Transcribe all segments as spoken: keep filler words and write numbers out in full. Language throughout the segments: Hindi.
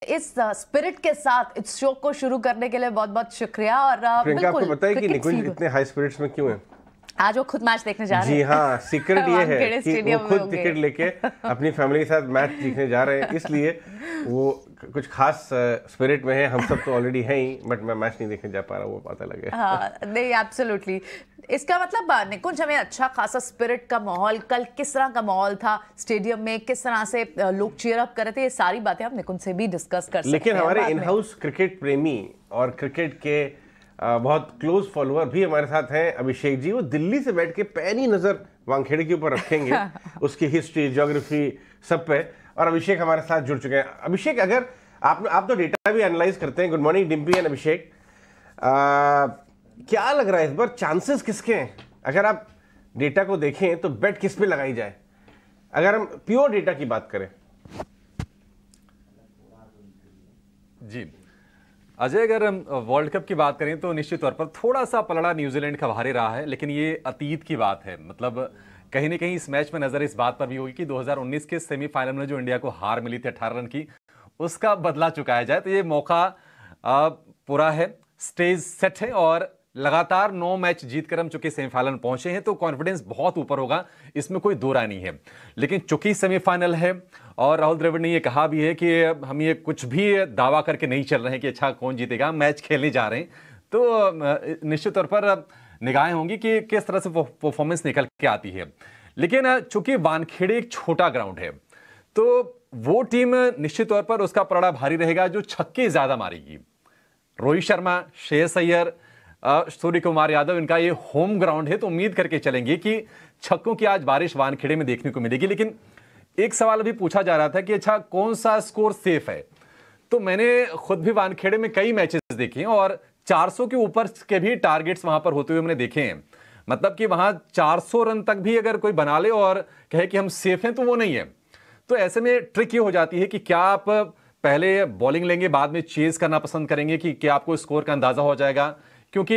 इस स्पिरिट के साथ इस शो को शुरू करने के लिए बहुत बहुत शुक्रिया। और प्रियंका, आपको पता है कि निकुंज इतने हाई स्पिरिट्स में क्यों है? आज वो खुद मैच देखने जा रहे हैं। जी हाँ, सीक्रेट ये है कि वो खुद टिकट लेके अपनी फैमिली के साथ मैच देखने जा रहे हैं, इसलिए वो कुछ खास स्पिरिट में है। हम सब तो ऑलरेडी हैं ही, बट मैं मैच नहीं देखने जा पा रहा, वो पता लगे। हाँ, नहीं एब्सोल्युटली। इसका मतलब निकुंज, हमें अच्छा खासा स्पिरिट का माहौल, कल किस तरह का माहौल था स्टेडियम में, किस तरह से लोग चीयर अप कर रहे थे, ये सारी बातें हम निकुंज से भी डिस्कस कर सकते हैं। लेकिन हमारे इन हाउस क्रिकेट प्रेमी और क्रिकेट के बहुत क्लोज फॉलोअर भी हमारे साथ हैं। अभिषेक जी, वो दिल्ली से बैठ के पैनी नजर वानखेड़े के ऊपर रखेंगे उसकी हिस्ट्री, ज्योग्राफी, सब पे। और अभिषेक हमारे साथ जुड़ चुके हैं। अभिषेक, अगर आप आप तो डेटा भी एनालाइज करते हैं। Good morning Dimpy and Abhishek. क्या लग रहा है इस बार चांसेस किसके हैं? अगर आप डेटा को देखें तो बेट किस पे लगाई जाए, अगर हम प्योर डेटा की बात करें? जी अजय, अगर हम वर्ल्ड कप की बात करें तो निश्चित तौर पर थोड़ा सा पलड़ा न्यूजीलैंड का भारी रहा है, लेकिन ये अतीत की बात है। मतलब कहीं ना कहीं इस मैच में नजर इस बात पर भी होगी कि दो हज़ार उन्नीस के सेमीफाइनल में जो इंडिया को हार मिली थी अठारह रन की, उसका बदला चुकाया जाए। तो ये मौका आ, पूरा है, स्टेज सेट है और लगातार नौ मैच जीतकर हम चूंकि सेमीफाइनल पहुंचे हैं तो कॉन्फिडेंस बहुत ऊपर होगा, इसमें कोई दो राय नहीं है। लेकिन चूंकि सेमीफाइनल है और राहुल द्रविड़ ने यह कहा भी है कि हम ये कुछ भी दावा करके नहीं चल रहे हैं कि अच्छा कौन जीतेगा, मैच खेलने जा रहे हैं, तो निश्चित तौर पर निगाहें होंगी कि किस तरह से परफॉर्मेंस निकल के आती है। लेकिन चूंकि वानखेड़े एक छोटा ग्राउंड है तो वो टीम निश्चित तौर पर उसका पलड़ा भारी रहेगा जो छक्के ज्यादा मारेगी। रोहित शर्मा, श्रेयस अय्यर, सूर्य कुमार यादव, इनका ये होम ग्राउंड है तो उम्मीद करके चलेंगे कि छक्कों की आज बारिश वानखेड़े में देखने को मिलेगी। लेकिन एक सवाल अभी पूछा जा रहा था कि अच्छा कौन सा स्कोर सेफ है, तो मैंने खुद भी वानखेड़े में कई मैचेस देखे हैं और चार सौ के ऊपर के भी टारगेट्स वहां पर होते हुए मैंने देखे हैं। मतलब कि वहां चार सौ रन तक भी अगर कोई बना ले और कहे कि हम सेफ हैं तो वो नहीं है। तो ऐसे में ट्रिक ये हो जाती है कि क्या आप पहले बॉलिंग लेंगे, बाद में चेज करना पसंद करेंगे कि क्या आपको स्कोर का अंदाजा हो जाएगा। क्योंकि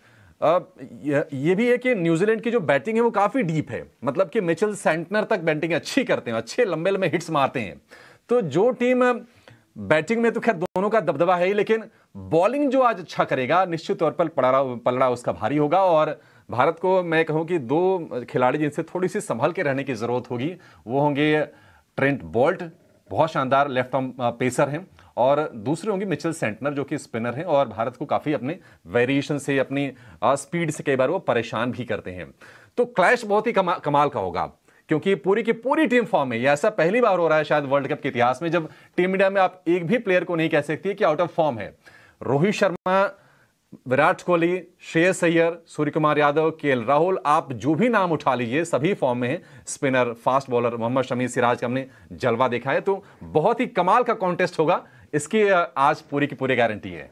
ये भी है कि न्यूजीलैंड की जो बैटिंग है वो काफी डीप है। मतलब कि मिचेल सेंटनर तक बैटिंग अच्छी करते हैं, अच्छे लंबे लंबे हिट्स मारते हैं। तो जो टीम बैटिंग में तो खैर दोनों का दबदबा है ही, लेकिन बॉलिंग जो आज अच्छा करेगा निश्चित तौर पर पलड़ा पलड़ा उसका भारी होगा। और भारत को मैं कहूं कि दो खिलाड़ी जिनसे थोड़ी सी संभल के रहने की जरूरत होगी वो होंगे ट्रेंट बोल्ट, बहुत शानदार लेफ्ट आर्म पेसर हैं, और दूसरे होंगे मिचेल सेंटनर जो कि स्पिनर हैं और भारत को काफी अपने वेरिएशन से, अपनी स्पीड से कई बार वो परेशान भी करते हैं। तो क्लैश बहुत ही कमा, कमाल का होगा क्योंकि पूरी की पूरी टीम फॉर्म है। ये ऐसा पहली बार हो रहा है शायद वर्ल्ड कप के इतिहास में जब टीम इंडिया में आप एक भी प्लेयर को नहीं कह सकती कि आउट ऑफ फॉर्म है। रोहित शर्मा, विराट कोहली, श्रेयस अय्यर, सूर्य कुमार यादव, केएल राहुल, आप जो भी नाम उठा लीजिए सभी फॉर्म में हैं। Spinner, fast bowler Mohammed Shami, Siraj का हमने जलवा देखा है। तो बहुत ही कमाल का कॉन्टेस्ट होगा, इसकी आज पूरी की पूरी गारंटी है।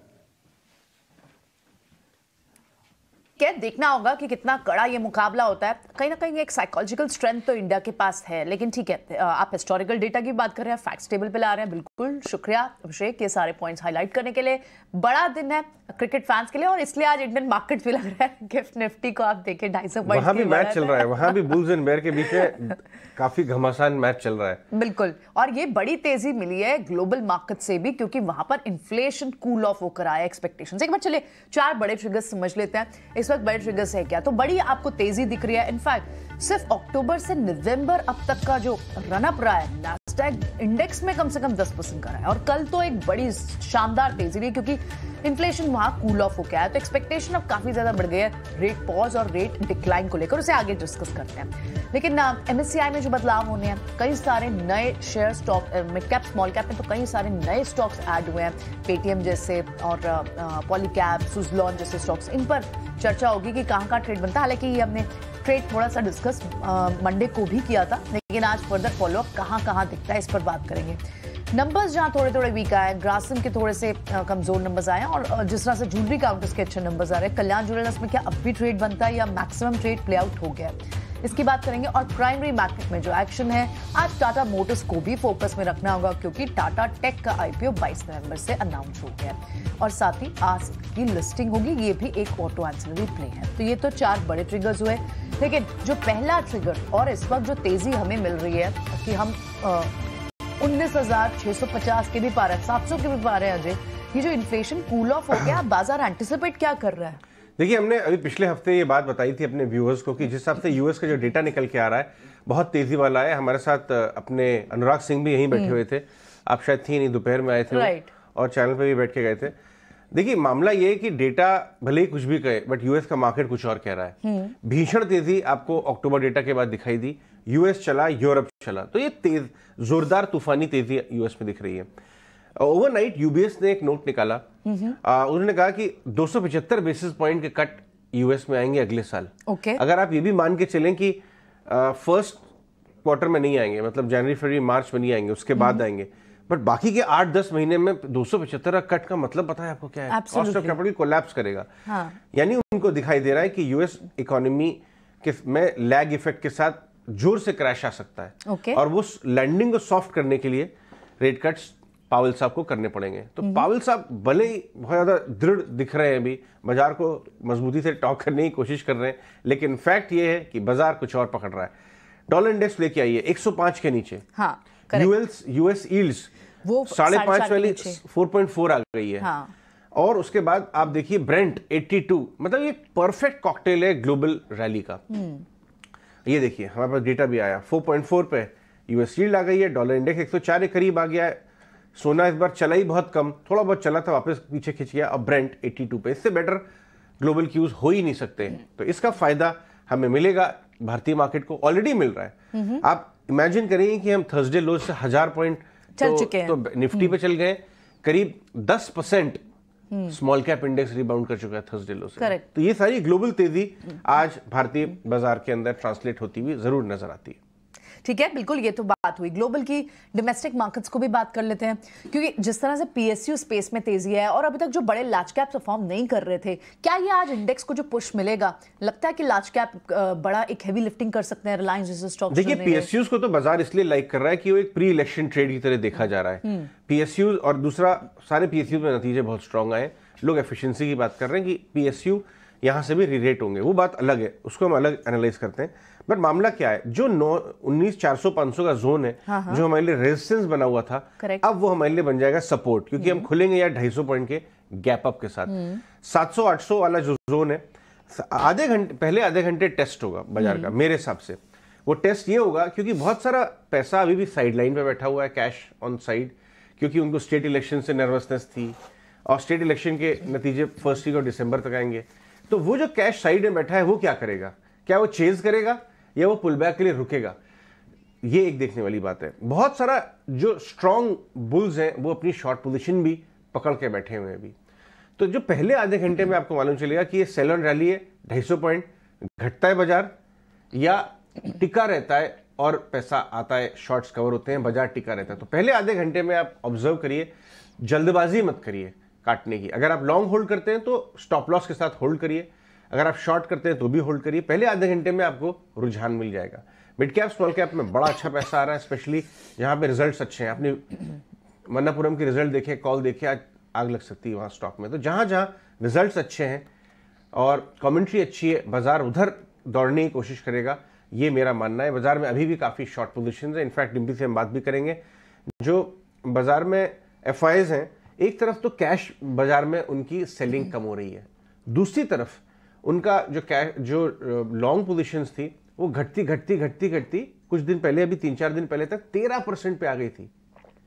क्या देखना होगा कि कितना कड़ा ये मुकाबला होता है। कहीं ना कहीं एक साइकोलॉजिकल स्ट्रेंथ तो इंडिया के पास है, लेकिन ठीक है, आप हिस्टोरिकल डेटा की बात कर रहे हैं, फैक्ट्स टेबल पे ला रहे हैं। बिल्कुल शुक्रिया अभिषेक, ये सारे पॉइंट्स हाईलाइट करने के लिए। बड़ा दिन है क्रिकेट फैंस के लिए और इसलिए आज इंडियन मार्केट भी लग रहा है गिफ्ट निफ्टी को आप देखें ढाई सौ पॉइंट वहां भी मैच चल रहा है, वहां भी बुल्स एंड बेयर के बीच में काफी घमासान मैच चल रहा है। बिल्कुल, और ये बड़ी तेजी मिली है ग्लोबल मार्केट से भी क्योंकि वहां पर इन्फ्लेशन कूल ऑफ होकर आया एक्सपेक्टेशंस। एक बार चलिए चार बड़े ट्रिगर्स समझ लेते हैं इस वक्त बड़े ट्रिगर्स है क्या। तो बड़ी आपको तेजी दिख रही है। इनफैक्ट सिर्फ अक्टूबर से नवंबर अब तक का जो रन अप रहा है नैस्डैक इंडेक्स में कम से कम दस परसेंट का रहा है और कल तो एक बड़ी शानदार तेजी रही क्योंकि इन्फ्लेशन वहां कूल ऑफ हो गया है। तो एक्सपेक्टेशन अब काफी ज्यादा बढ़ गई है रेट पॉज और रेट डिक्लाइन को लेकर, उसे आगे डिस्कस करते हैं। लेकिन एमएससीआई में जो बदलाव होने हैं, कई सारे नए share stock, mid cap small cap में तो कई सारे नए स्टॉक्स ऐड हुए हैं, पेटीएम जैसे और पॉलीकैब, सुजलॉन जैसे स्टॉक्स। इन पर चर्चा होगी कि कहां कहां ट्रेड बनता है। हालांकि ये हमने ट्रेड थोड़ा सा डिस्कस मंडे को भी किया था, लेकिन आज फर्दर फॉलोअप कहां कहां दिखता है इस पर बात करेंगे। नंबर्स जहां थोड़े थोड़े वीक आए, ग्रासिम के थोड़े से कमजोर नंबर्स आए और जिस तरह से ज्वेलरी काउंटर्स के अच्छे नंबर्स आ रहे हैं, कल्याण ज्वेलर्स में क्या अब भी ट्रेड बनता है या मैक्सिमम ट्रेड प्ले आउट हो गया है, इसकी बात करेंगे। और प्राइमरी मार्केट में जो एक्शन है, आज टाटा मोटर्स को भी फोकस में रखना होगा क्योंकि टाटा टेक का आईपीओ बाईस नवंबर से अनाउंस हो गया और साथ ही आज की लिस्टिंग होगी, ये भी एक ऑटो एंसिलरी प्ले है। तो ये तो चार बड़े ट्रिगर्स हुए, लेकिन जो पहला ट्रिगर और इस वक्त जो तेजी हमें मिल रही है कि हम आ, उन्नीस हजार छह सौ पचास के भी पार है, सात सौ के भी पार है। अजय, ये जो इन्फ्लेशन कूल ऑफ हो गया, बाजार एंटिसिपेट क्या कर रहा है? देखिए, हमने अभी पिछले हफ्ते ये बात बताई थी अपने व्यूअर्स को कि जिस हिसाब से यूएस का जो डेटा निकल के आ रहा है बहुत तेजी वाला है। हमारे साथ अपने अनुराग सिंह भी यहीं बैठे हुए थे, आप शायद थी नहीं, दोपहर में आए थे right. और चैनल पे भी बैठ के गए थे। देखिए, मामला ये है कि डेटा भले ही कुछ भी कहे, बट यूएस का मार्केट कुछ और कह रहा है। भीषण तेजी आपको अक्टूबर डेटा के बाद दिखाई दी, यूएस चला, यूरोप चला, तो ये तेज जोरदार तूफानी तेजी यूएस में दिख रही है। ओवरनाइट यूबीएस ने एक नोट निकाला, आ, उन्होंने कहा कि दो सौ पचहत्तर बेसिस पॉइंट के कट यूएस में आएंगे अगले साल। okay. अगर आप ये भी मान के चलें कि फर्स्ट क्वार्टर में नहीं आएंगे, मतलब जनवरी फरवरी मार्च में नहीं आएंगे, उसके बाद आएंगे, बट बाकी के आठ दस महीने में दो सौ पचहत्तर कट का मतलब पता है आपको क्या है? कॉस्ट ऑफ कैपिटल कोलैप्स करेगा। हाँ. यानी उनको दिखाई दे रहा है कि यूएस इकोनॉमी के में लैग इफेक्ट के साथ जोर से क्रैश आ सकता है। okay. और वो लैंडिंग को सॉफ्ट करने के लिए रेट कट्स पावेल साहब को करने पड़ेंगे। तो पावेल साहब भले ही बहुत ज्यादा दृढ़ दिख रहे हैं, अभी बाजार को मजबूती से टॉक करने की कोशिश कर रहे हैं, लेकिन फैक्ट ये है कि बाजार कुछ और पकड़ रहा है। डॉलर इंडेक्स लेके आइए एक सौ पाँच के नीचे। हाँ, यूएस यूएस यील्ड्स वो साढ़े पांच वाली चार पॉइंट चार आ गई है। हाँ. और उसके बाद आप देखिए ब्रेंट बयासी, मतलब ये परफेक्ट कॉकटेल है ग्लोबल रैली का। ये देखिए हमारे पास डेटा भी आया, चार पॉइंट चार पे यूएस यील्ड आ गई है, डॉलर इंडेक्स एक सौ चार के करीब आ गया है। सोना इस बार चला ही बहुत कम, थोड़ा बहुत चला था, वापस पीछे खिंच गया, अब ब्रेंट बयासी पे। इससे बेटर ग्लोबल क्यूज हो ही नहीं सकते। तो इसका फायदा हमें मिलेगा, भारतीय मार्केट को ऑलरेडी मिल रहा है। आप इमेजिन करेंगे कि हम थर्सडे लो से हजार पॉइंट चल तो, चुके हैं। तो निफ्टी पे चल गए, करीब दस percent small cap index rebound कर चुका है थर्सडे लो से। Correct. तो ये सारी ग्लोबल तेजी आज भारतीय बाजार के अंदर ट्रांसलेट होती हुई जरूर नजर आती है। ठीक है, बिल्कुल, ये तो बात हुई ग्लोबल की। डोमेस्टिक मार्केट्स को भी बात कर लेते हैं, क्योंकि जिस तरह से पीएसयू स्पेस में तेजी है और अभी तक जो बड़े लार्ज कैप परफॉर्म नहीं कर रहे थे, क्या ये आज इंडेक्स को जो पुश मिलेगा, लगता है कि लार्ज कैप बड़ा एक हेवी लिफ्टिंग कर सकते हैं रिलायंस जैसे स्टॉक? देखिए, पीएसयूज को तो बाजार इसलिए लाइक कर रहा है कि वो एक प्री इलेक्शन ट्रेड की तरह देखा जा रहा है। पीएसयूज और दूसरा सारे पीएसयूज में नतीजे बहुत स्ट्रांग आए। लोग एफिशिएंसी की बात कर रहे हैं कि पीएसयू यहां से भी रीरेट होंगे, वो बात अलग है, उसको हम अलग एनालाइज करते हैं। बट मामला क्या है, जो नौ उन्नीस चार सौ पांच सौ का जोन है, हाँ हाँ। जो हमारे लिए रेजिस्टेंस बना हुआ था, Correct. अब वो हमारे लिए बन जाएगा सपोर्ट, क्योंकि हम खुलेंगे यार ढाई सौ पॉइंट के गैप अप के साथ। सात सौ आठ सौ वाला जो जोन है, आधे घंटे पहले आधे घंटे टेस्ट होगा बाजार का मेरे हिसाब से। वो टेस्ट ये होगा क्योंकि बहुत सारा पैसा अभी भी साइड लाइन पे बैठा हुआ है, कैश ऑन साइड, क्योंकि उनको स्टेट इलेक्शन से नर्वसनेस थी और स्टेट इलेक्शन के नतीजे फर्स्ट वीक ऑफ दिसंबर तक आएंगे। तो वो जो कैश साइड में बैठा है वो क्या करेगा, क्या वो चेज करेगा या वो पुल बैक के लिए रुकेगा, ये एक देखने वाली बात है। बहुत सारा जो स्ट्रॉन्ग बुल्स हैं वो अपनी शॉर्ट पोजीशन भी पकड़ के बैठे हुए हैं अभी। तो जो पहले आधे घंटे में आपको मालूम चलेगा कि ये सेल ऑन रैली है, ढाई सौ पॉइंट घटता है बाजार या टिका रहता है और पैसा आता है, शॉर्ट्स कवर होते हैं, बाजार टिका रहता है। तो पहले आधे घंटे में आप ऑब्जर्व करिए, जल्दबाजी मत करिए काटने की। अगर आप लॉन्ग होल्ड करते हैं तो स्टॉप लॉस के साथ होल्ड करिए, अगर आप शॉर्ट करते हैं तो भी होल्ड करिए। पहले आधे घंटे में आपको रुझान मिल जाएगा। मिड कैप स्मॉल कैप में बड़ा अच्छा पैसा आ रहा है, स्पेशली जहां पे रिजल्ट्स अच्छे हैं। आपने मन्नापुरम की रिजल्ट देखे, कॉल देखे, आज आग लग सकती है वहां स्टॉक में। तो जहां जहां रिजल्ट्स अच्छे हैं और कमेंट्री अच्छी है, बाजार उधर दौड़ने की कोशिश करेगा, ये मेरा मानना है। बाजार में अभी भी काफी शॉर्ट पोजीशन है, इनफैक्ट डिम्पी से हम बात भी करेंगे। जो बाजार में एफ आईज हैं, एक तरफ तो कैश बाजार में उनकी सेलिंग कम हो रही है, दूसरी तरफ उनका जो कैश जो लॉन्ग पोजीशंस थी वो घटती घटती घटती घटती कुछ दिन पहले, अभी तीन चार दिन पहले तक तेरह परसेंट पे आ गई थी,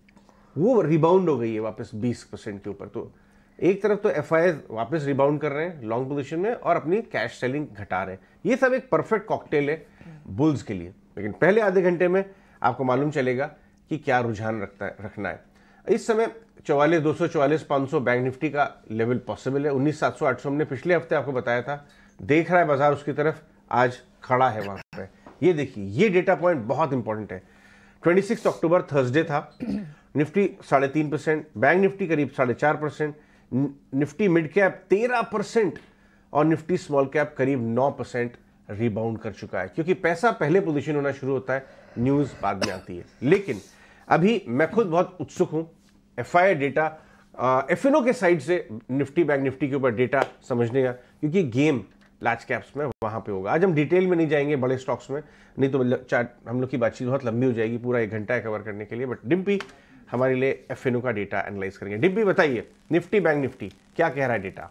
वो रिबाउंड हो गई है वापस बीस परसेंट के ऊपर। तो एक तरफ तो एफ आई वापस रिबाउंड कर रहे हैं लॉन्ग पोजीशन में और अपनी कैश सेलिंग घटा रहे हैं। ये सब एक परफेक्ट कॉकटेल है बुल्स के लिए। लेकिन पहले आधे घंटे में आपको मालूम चलेगा कि क्या रुझान रखता है रखना है। इस समय चौवालीस दो सौ चौवालीस पाँच सौ बैंक निफ्टी का लेवल पॉसिबल है। उन्नीस सात सौ आठ सौ हमने पिछले हफ्ते आपको बताया था, देख रहा है बाजार उसकी तरफ, आज खड़ा है वहां पे। ये देखिए, ये डेटा पॉइंट बहुत इंपॉर्टेंट है। छब्बीस अक्टूबर थर्सडे था, निफ्टी साढ़े तीन परसेंट, बैंक निफ्टी करीब साढ़े चार परसेंट, निफ्टी मिड कैप तेरह परसेंट और निफ्टी स्मॉल कैप करीब नौ परसेंट रिबाउंड कर चुका है, क्योंकि पैसा पहले पोजीशन होना शुरू होता है, न्यूज बाद में आती है। लेकिन अभी मैं खुद बहुत उत्सुक हूं F I data F N O के साइड से निफ्टी बैंक निफ्टी के ऊपर डेटा समझने का, क्योंकि गेम लार्ज कैप्स में वहाँ पे होगा। आज हम डिटेल में नहीं जाएंगे बड़े स्टॉक्स में, नहीं तो चार्ट हम लोग की बातचीत बहुत लंबी हो जाएगी, पूरा एक घंटा है कवर करने के लिए। बट डिम्पी हमारे लिए एफ एन ओ का डेटा एनालाइज करेंगे। डिम्पी बताइए, निफ्टी बैंक निफ्टी क्या कह रहा है डेटा?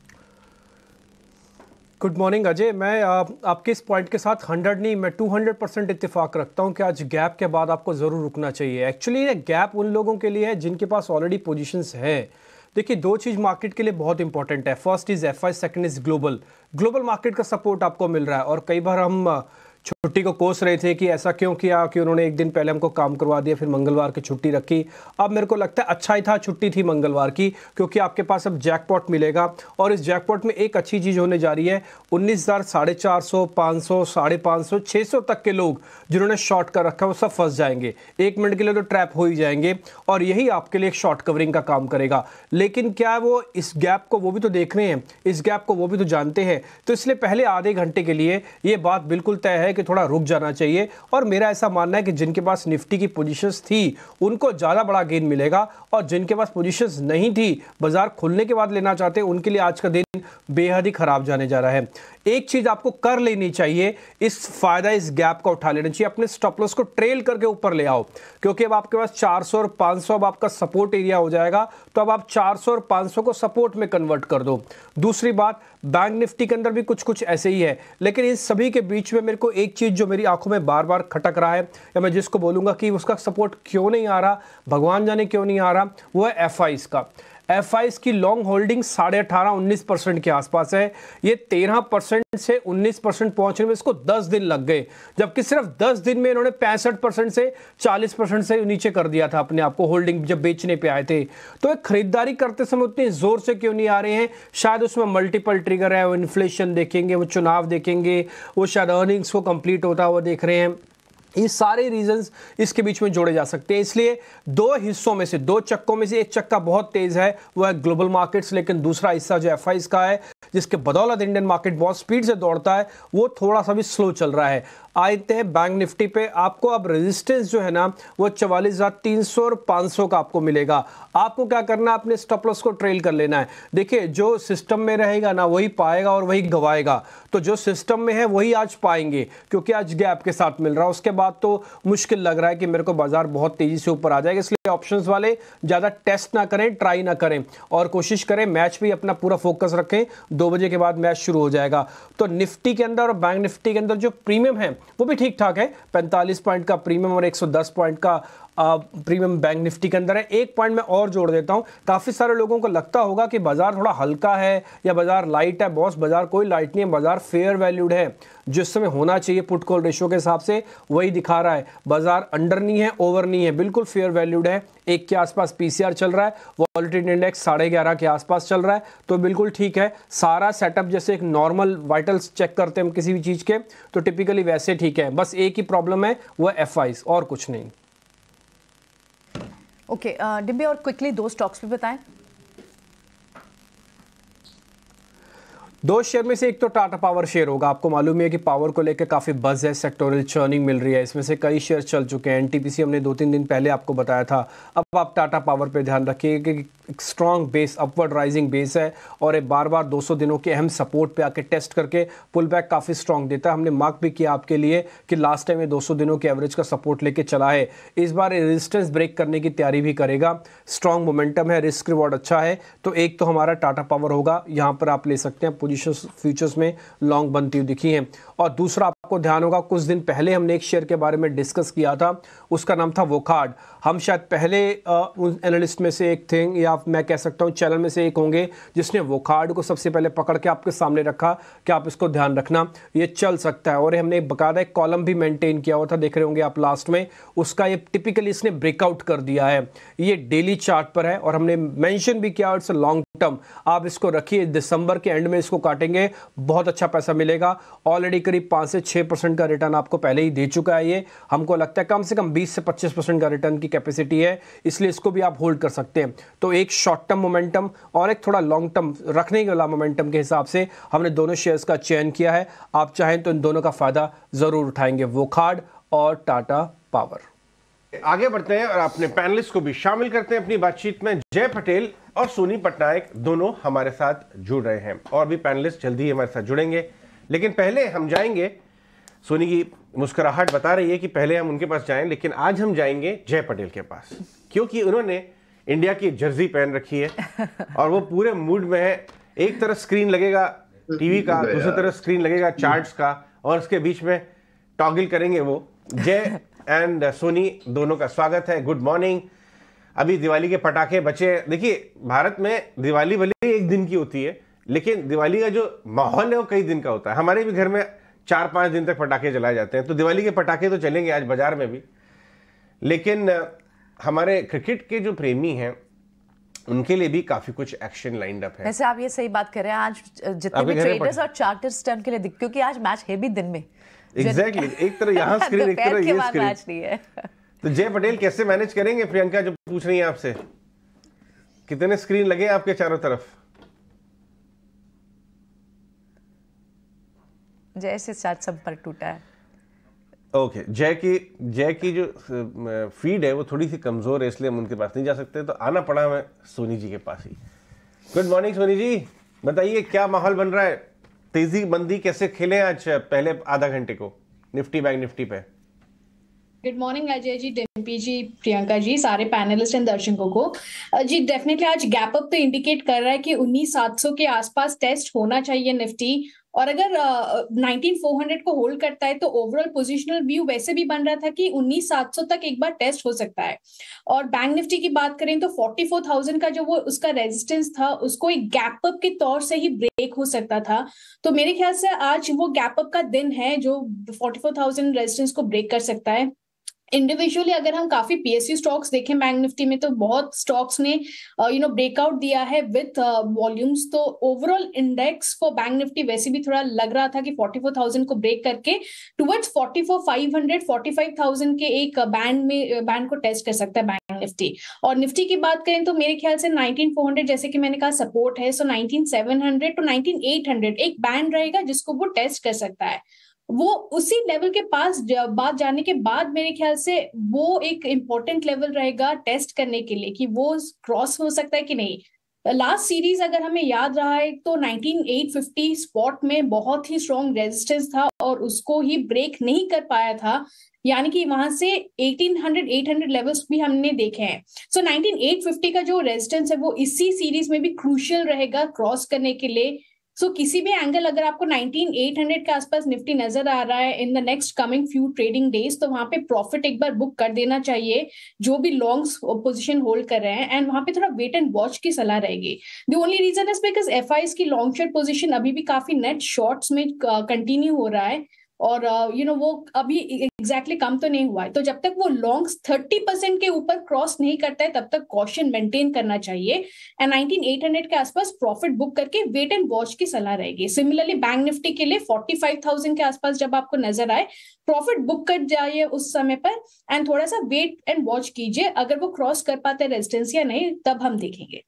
Good morning Ajay. मैं आ, आपके इस पॉइंट के साथ हंड्रेड नहीं, मैं टू हंड्रेड परसेंट इत्तेफाक रखता हूं कि आज गैप के बाद आपको ज़रूर रुकना चाहिए। एक्चुअली ये गैप उन लोगों के लिए है जिनके पास ऑलरेडी पोजीशंस है। देखिए, दो चीज़ मार्केट के लिए बहुत इंपॉर्टेंट है। First is F I, second is global. Global market का सपोर्ट आपको मिल रहा है, और कई बार हम छुट्टी को कोस रहे थे कि ऐसा क्यों किया कि उन्होंने एक दिन पहले हमको काम करवा दिया, फिर मंगलवार की छुट्टी रखी। अब मेरे को लगता है अच्छा ही था छुट्टी थी मंगलवार की, क्योंकि आपके पास अब जैकपॉट मिलेगा, और इस जैकपॉट में एक अच्छी चीज़ होने जा रही है। उन्नीस हज़ार साढ़े चार सौ पाँच सौ साढ़े पाँच सौ छः सौ तक के लोग जिन्होंने शॉर्ट कर रखा है वो सब फंस जाएंगे, एक मिनट के लिए तो ट्रैप हो ही जाएंगे, और यही आपके लिए एक शॉर्ट कवरिंग का काम करेगा। लेकिन क्या वो इस गैप को वो भी तो देख रहे हैं, इस गैप को वो भी तो जानते हैं, तो इसलिए पहले आधे घंटे के लिए ये बात बिल्कुल तय है कि थोड़ा रुक जाना चाहिए। और मेरा ऐसा मानना है कि जिनके पास निफ्टी की पोजीशंस थी उनको ज्यादा बड़ा गेन मिलेगा, और जिनके पास पोजीशंस नहीं थी, बाजार खुलने के बाद लेना चाहते हैं, उनके लिए आज का दिन बेहद ही खराब जाने जा रहा है। एक चीज आपको कर लेनी चाहिए, इस फायदा इस गैप का उठा लेना चाहिए, अपने स्टॉप लॉस को ट्रेल करके ऊपर ले आओ, क्योंकि अब आपके पास चार सौ और पाँच सौ अब आपका सपोर्ट एरिया हो जाएगा, तो अब आप चार सौ और पाँच सौ को सपोर्ट में कन्वर्ट कर दो। दूसरी बात, बैंक निफ्टी के अंदर भी कुछ कुछ ऐसे ही है, लेकिन इन सभी के बीच में मेरे को एक चीज जो मेरी आंखों में बार बार खटक रहा है, या मैं जिसको बोलूंगा कि उसका सपोर्ट क्यों नहीं आ रहा, भगवान जाने क्यों नहीं आ रहा, वो है एफ आईज का। एफ आईज की लॉन्ग होल्डिंग साढ़े अठारह उन्नीस परसेंट के आसपास है। ये तेरह परसेंट से उन्नीस परसेंट पहुंचने में इसको दस दिन लग गए, जबकि सिर्फ दस दिन में इन्होंने पैंसठ परसेंट से चालीस परसेंट से नीचे कर दिया था अपने आप को, होल्डिंग जब बेचने पे आए थे। तो एक खरीदारी करते समय उतनी जोर से क्यों नहीं आ रहे हैं? शायद उसमें मल्टीपल ट्रिगर है, वो इन्फ्लेशन देखेंगे, वो चुनाव देखेंगे, वो शायद अर्निंग्स को कंप्लीट होता हुआ देख रहे हैं। ये सारे रीजंस इसके बीच में जोड़े जा सकते हैं। इसलिए दो हिस्सों में से, दो चक्कों में से एक चक्का बहुत तेज है, वो है ग्लोबल मार्केट्स, लेकिन दूसरा हिस्सा जो एफ आईज का है, जिसके बदौलत इंडियन मार्केट बहुत स्पीड से दौड़ता है, वो थोड़ा सा भी स्लो चल रहा है। आते हैं बैंक निफ्टी पे। आपको अब रेजिस्टेंस जो है ना वो चवालीस हजार तीन सौ और पाँच सौ का आपको मिलेगा। आपको क्या करना है, अपने स्टॉप लॉस को ट्रेल कर लेना है। देखिए, जो सिस्टम में रहेगा ना वही पाएगा और वही गवाएगा, तो जो सिस्टम में है वही आज पाएंगे, क्योंकि आज गैप के साथ मिल रहा है। उसके बाद तो मुश्किल लग रहा है कि मेरे को बाजार बहुत तेजी से ऊपर आ जाएगा। इसलिए ऑप्शंस वाले ज्यादा टेस्ट ना करें, ट्राई ना करें, और कोशिश करें मैच भी अपना पूरा फोकस रखें। दो बजे के बाद मैच शुरू हो जाएगा। तो निफ्टी के अंदर और बैंक निफ्टी के अंदर जो प्रीमियम है वो भी ठीक ठाक है, पैंतालीस पॉइंट का प्रीमियम और एक सौ दस पॉइंट का प्रीमियम बैंक निफ्टी के अंदर है। एक पॉइंट मैं और जोड़ देता हूं, काफी सारे लोगों को लगता होगा कि बाजार थोड़ा हल्का है या बाजार लाइट है। बॉस, बाजार कोई लाइट नहीं है, बाजार फेयर वैल्यूड है, जिस समय होना चाहिए पुट कॉल रेशियो के हिसाब से वही दिखा रहा है। बाजार अंडर नहीं है, ओवर नहीं है, बिल्कुल फेयर वैल्यूड है। एक के आसपास पीसीआर चल रहा है, वॉलेटिलिटी इंडेक्स साढ़े ग्यारह के आसपास चल रहा है, तो बिल्कुल ठीक है। सारा सेटअप जैसे एक नॉर्मल वाइटल्स चेक करते हैं हम किसी भी चीज के, तो टिपिकली वैसे ठीक है। बस एक ही प्रॉब्लम है, वो एफ आईज, और कुछ नहीं। ओके okay, डिब्बे और क्विकली दो स्टॉक्स भी बताएं। दो शेयर में से एक तो टाटा पावर शेयर होगा। आपको मालूम है कि पावर को लेकर काफ़ी बज़ है, सेक्टोरल चर्निंग मिल रही है, इसमें से कई शेयर चल चुके हैं। एनटीपीसी हमने दो तीन दिन पहले आपको बताया था। अब आप टाटा पावर पे ध्यान रखिए कि एक strong base, upward rising base है, और ये बार बार दो सौ दिनों के अहम सपोर्ट पे आके टेस्ट करके पुल बैक काफ़ी स्ट्रॉन्ग देता है। हमने मार्क भी किया आपके लिए कि लास्ट टाइम ये दो सौ दिनों के एवरेज का सपोर्ट लेके चला है, इस बार रेजिस्टेंस ब्रेक करने की तैयारी भी करेगा। स्ट्रॉन्ग मोमेंटम है, रिस्क रिवॉर्ड अच्छा है, तो एक तो हमारा टाटा पावर होगा, यहाँ पर आप ले सकते हैं। पोजिशन फ्यूचर्स में लॉन्ग बनती हुई दिखी है। और दूसरा आपको ध्यान होगा, कुछ दिन पहले हमने एक शेयर के बारे में डिस्कस किया था, उसका नाम था वोकार्ड। हम शायद पहले उन एनालिस्ट में से एक थे, या मैं कह सकता हूं चैनल में से एक होंगे जिसने वोकार्ड को सबसे पहले पकड़ के आपके सामने रखा कि आप इसको ध्यान रखना, ये चल सकता है। और हमने बकायदा एक कॉलम भी मेंटेन किया हुआ था, देख रहे होंगे आप लास्ट में, उसका ये टिपिकली इसने ब्रेकआउट कर दिया है। ये डेली चार्ट पर है और हमने मेंशन भी किया, इट्स लॉन्ग टर्म, आप इसको रखिए, दिसंबर के एंड में इसको काटेंगे, बहुत अच्छा पैसा मिलेगा। ऑलरेडी करीब पाँच से छः परसेंट का रिटर्न आपको पहले ही दे चुका है। ये हमको लगता है कम से कम बीस से पच्चीस परसेंट का रिटर्न की कैपेसिटी है, इसलिए इसको भी आप होल्ड कर सकते हैं। तो एक शॉर्ट टर्म मोमेंटम और एक थोड़ा लॉन्ग टर्म रखने के वाला मोमेंटम के हिसाब से हमने दोनों शेयर्स का चयन किया है। आप चाहें तो इन दोनों का फायदा जरूर उठाएंगे, वोकार्ड और टाटा पावर। आगे बढ़ते हैं और अपने पैनलिस्ट को भी शामिल करते हैं अपनी बातचीत में। जय पटेल और सोनी पटनायक दोनों हमारे साथ जुड़ रहे हैं और भी पैनलिस्ट जल्दी ही हमारे साथ जुड़ेंगे। लेकिन पहले हम जाएंगे, सोनी की मुस्कुराहट बता रही है कि पहले हम उनके पास जाएं, लेकिन आज हम जाएंगे जय पटेल के पास, क्योंकि उन्होंने इंडिया की जर्सी पहन रखी है और वो पूरे मूड में है। एक तरफ स्क्रीन लगेगा टीवी का, दूसरी तरफ स्क्रीन लगेगा चार्ट्स का, और उसके बीच में टॉगल करेंगे वो। जय एंड सोनी दोनों का स्वागत है, गुड मॉर्निंग। अभी दिवाली के पटाखे बचे। देखिए, भारत में दिवाली भले ही एक दिन की होती है, लेकिन दिवाली का जो माहौल है वो कई दिन का होता है। हमारे भी घर में चार पांच दिन तक पटाखे जलाए जाते हैं, तो दिवाली के पटाखे तो चलेंगे आज बाजार में भी। लेकिन हमारे क्रिकेट के जो प्रेमी हैं उनके लिए भी काफी कुछ एक्शन लाइंड अप है। वैसे आप ये सही बात कर रहे हैं, आज जितने भी ट्रेडर्स और चार्टर्स टर्न के लिए दिख, क्योंकि आज मैच है भी दिन में। Exactly exactly. एक तरह यहाँ स्क्रीन, एक तरह ये स्क्रीन। मैच नहीं है। तो जय पटेल कैसे मैनेज करेंगे? प्रियंका जो पूछ रही है आपसे, कितने स्क्रीन लगे आपके चारों तरफ? जय से साथ संपर्क टूटा है। Okay okay. जय की जय की जो फीड है वो थोड़ी सी कमजोर है, इसलिए हम उनके पास नहीं जा सकते, तो आना पड़ा हमें सोनी जी के पास ही। गुड मॉर्निंग सोनी जी, बताइए क्या माहौल बन रहा है? तेजी बंदी कैसे खेले आज पहले आधा घंटे को निफ्टी बैंक निफ्टी पे? गुड मॉर्निंग अजय जी, डिम्पी जी, प्रियंका जी, सारे पैनलिस्ट एंड दर्शकों को। जी डेफिनेटली आज गैप अप तो इंडिकेट कर रहा है कि उन्नीस सात सौ के आसपास टेस्ट होना चाहिए निफ्टी, और अगर नाइनटीन फोर हंड्रेड को होल्ड करता है तो ओवरऑल पोजिशनल व्यू वैसे भी बन रहा था कि उन्नीस सात सौ तक एक बार टेस्ट हो सकता है। और बैंक निफ्टी की बात करें तो फोर्टी फोर थाउजेंड का जो वो उसका रेजिस्टेंस था उसको एक गैप अप के तौर से ही ब्रेक हो सकता था। तो मेरे ख्याल से आज वो गैप अप का दिन है जो फोर्टी फोर थाउजेंड रेजिस्टेंस को ब्रेक कर सकता है। इंडिविजुअली अगर हम काफी पीएसयू स्टॉक्स देखें बैंक निफ्टी में तो बहुत स्टॉक्स ने यू नो ब्रेकआउट दिया है विथ वॉल्यूम्स। तो overall index for bank Nifty वैसे भी थोड़ा लग रहा था कि फोर्टी फोर थाउजेंड को ब्रेक करके towards forty four five hundred forty five thousand के एक बैंड में बैंड को टेस्ट कर सकता है बैंक निफ्टी। और निफ्टी की बात करें तो मेरे ख्याल से नाइनटीन फोर हंड्रेड जैसे कि मैंने कहा सपोर्ट है, so nineteen seven hundred to nineteen eight hundred एक बैंड रहेगा जिसको वो टेस्ट कर सकता है। वो उसी लेवल के पास बात जाने के बाद मेरे ख्याल से वो एक इम्पोर्टेंट लेवल रहेगा टेस्ट करने के लिए कि वो क्रॉस हो सकता है कि नहीं। लास्ट सीरीज अगर हमें याद रहा है तो नाइनटीन एट फिफ्टी स्पॉट में बहुत ही स्ट्रॉन्ग रेजिस्टेंस था और उसको ही ब्रेक नहीं कर पाया था, यानी कि वहां से eighteen hundred eight hundred levels भी हमने देखे हैं। सो नाइनटीन एट फिफ्टी का जो रेजिस्टेंस है वो इसी सीरीज में भी क्रूशियल रहेगा क्रॉस करने के लिए। सो so, किसी भी एंगल अगर आपको नाइनटीन एट हंड्रेड के आसपास निफ्टी नजर आ रहा है in the next coming few trading days, तो वहां पे प्रॉफिट एक बार बुक कर देना चाहिए जो भी लॉन्ग्स पोजीशन होल्ड कर रहे हैं, एंड वहां पे थोड़ा वेट एंड वॉच की सलाह रहेगी। The only reason is because FIIs की लॉन्ग शॉर्ट पोजीशन अभी भी काफी नेट शॉर्ट्स में कंटिन्यू हो रहा है और यू नो वो अभी एग्जैक्टली कम तो नहीं हुआ है। तो जब तक वो लॉन्ग्स थर्टी परसेंट के ऊपर क्रॉस नहीं करता है तब तक कॉशन मेंटेन करना चाहिए, एंड नाइनटीन एट हंड्रेड के आसपास प्रॉफिट बुक करके वेट एंड वॉच की सलाह रहेगी। सिमिलरली बैंक निफ्टी के लिए फोर्टी फाइव थाउजेंड के आसपास जब आपको नजर आए प्रॉफिट बुक कर जाइए उस समय पर, एंड थोड़ा सा वेट एंड वॉच कीजिए। अगर वो क्रॉस कर पाते हैं रेजिस्टेंस या नहीं तब हम देखेंगे।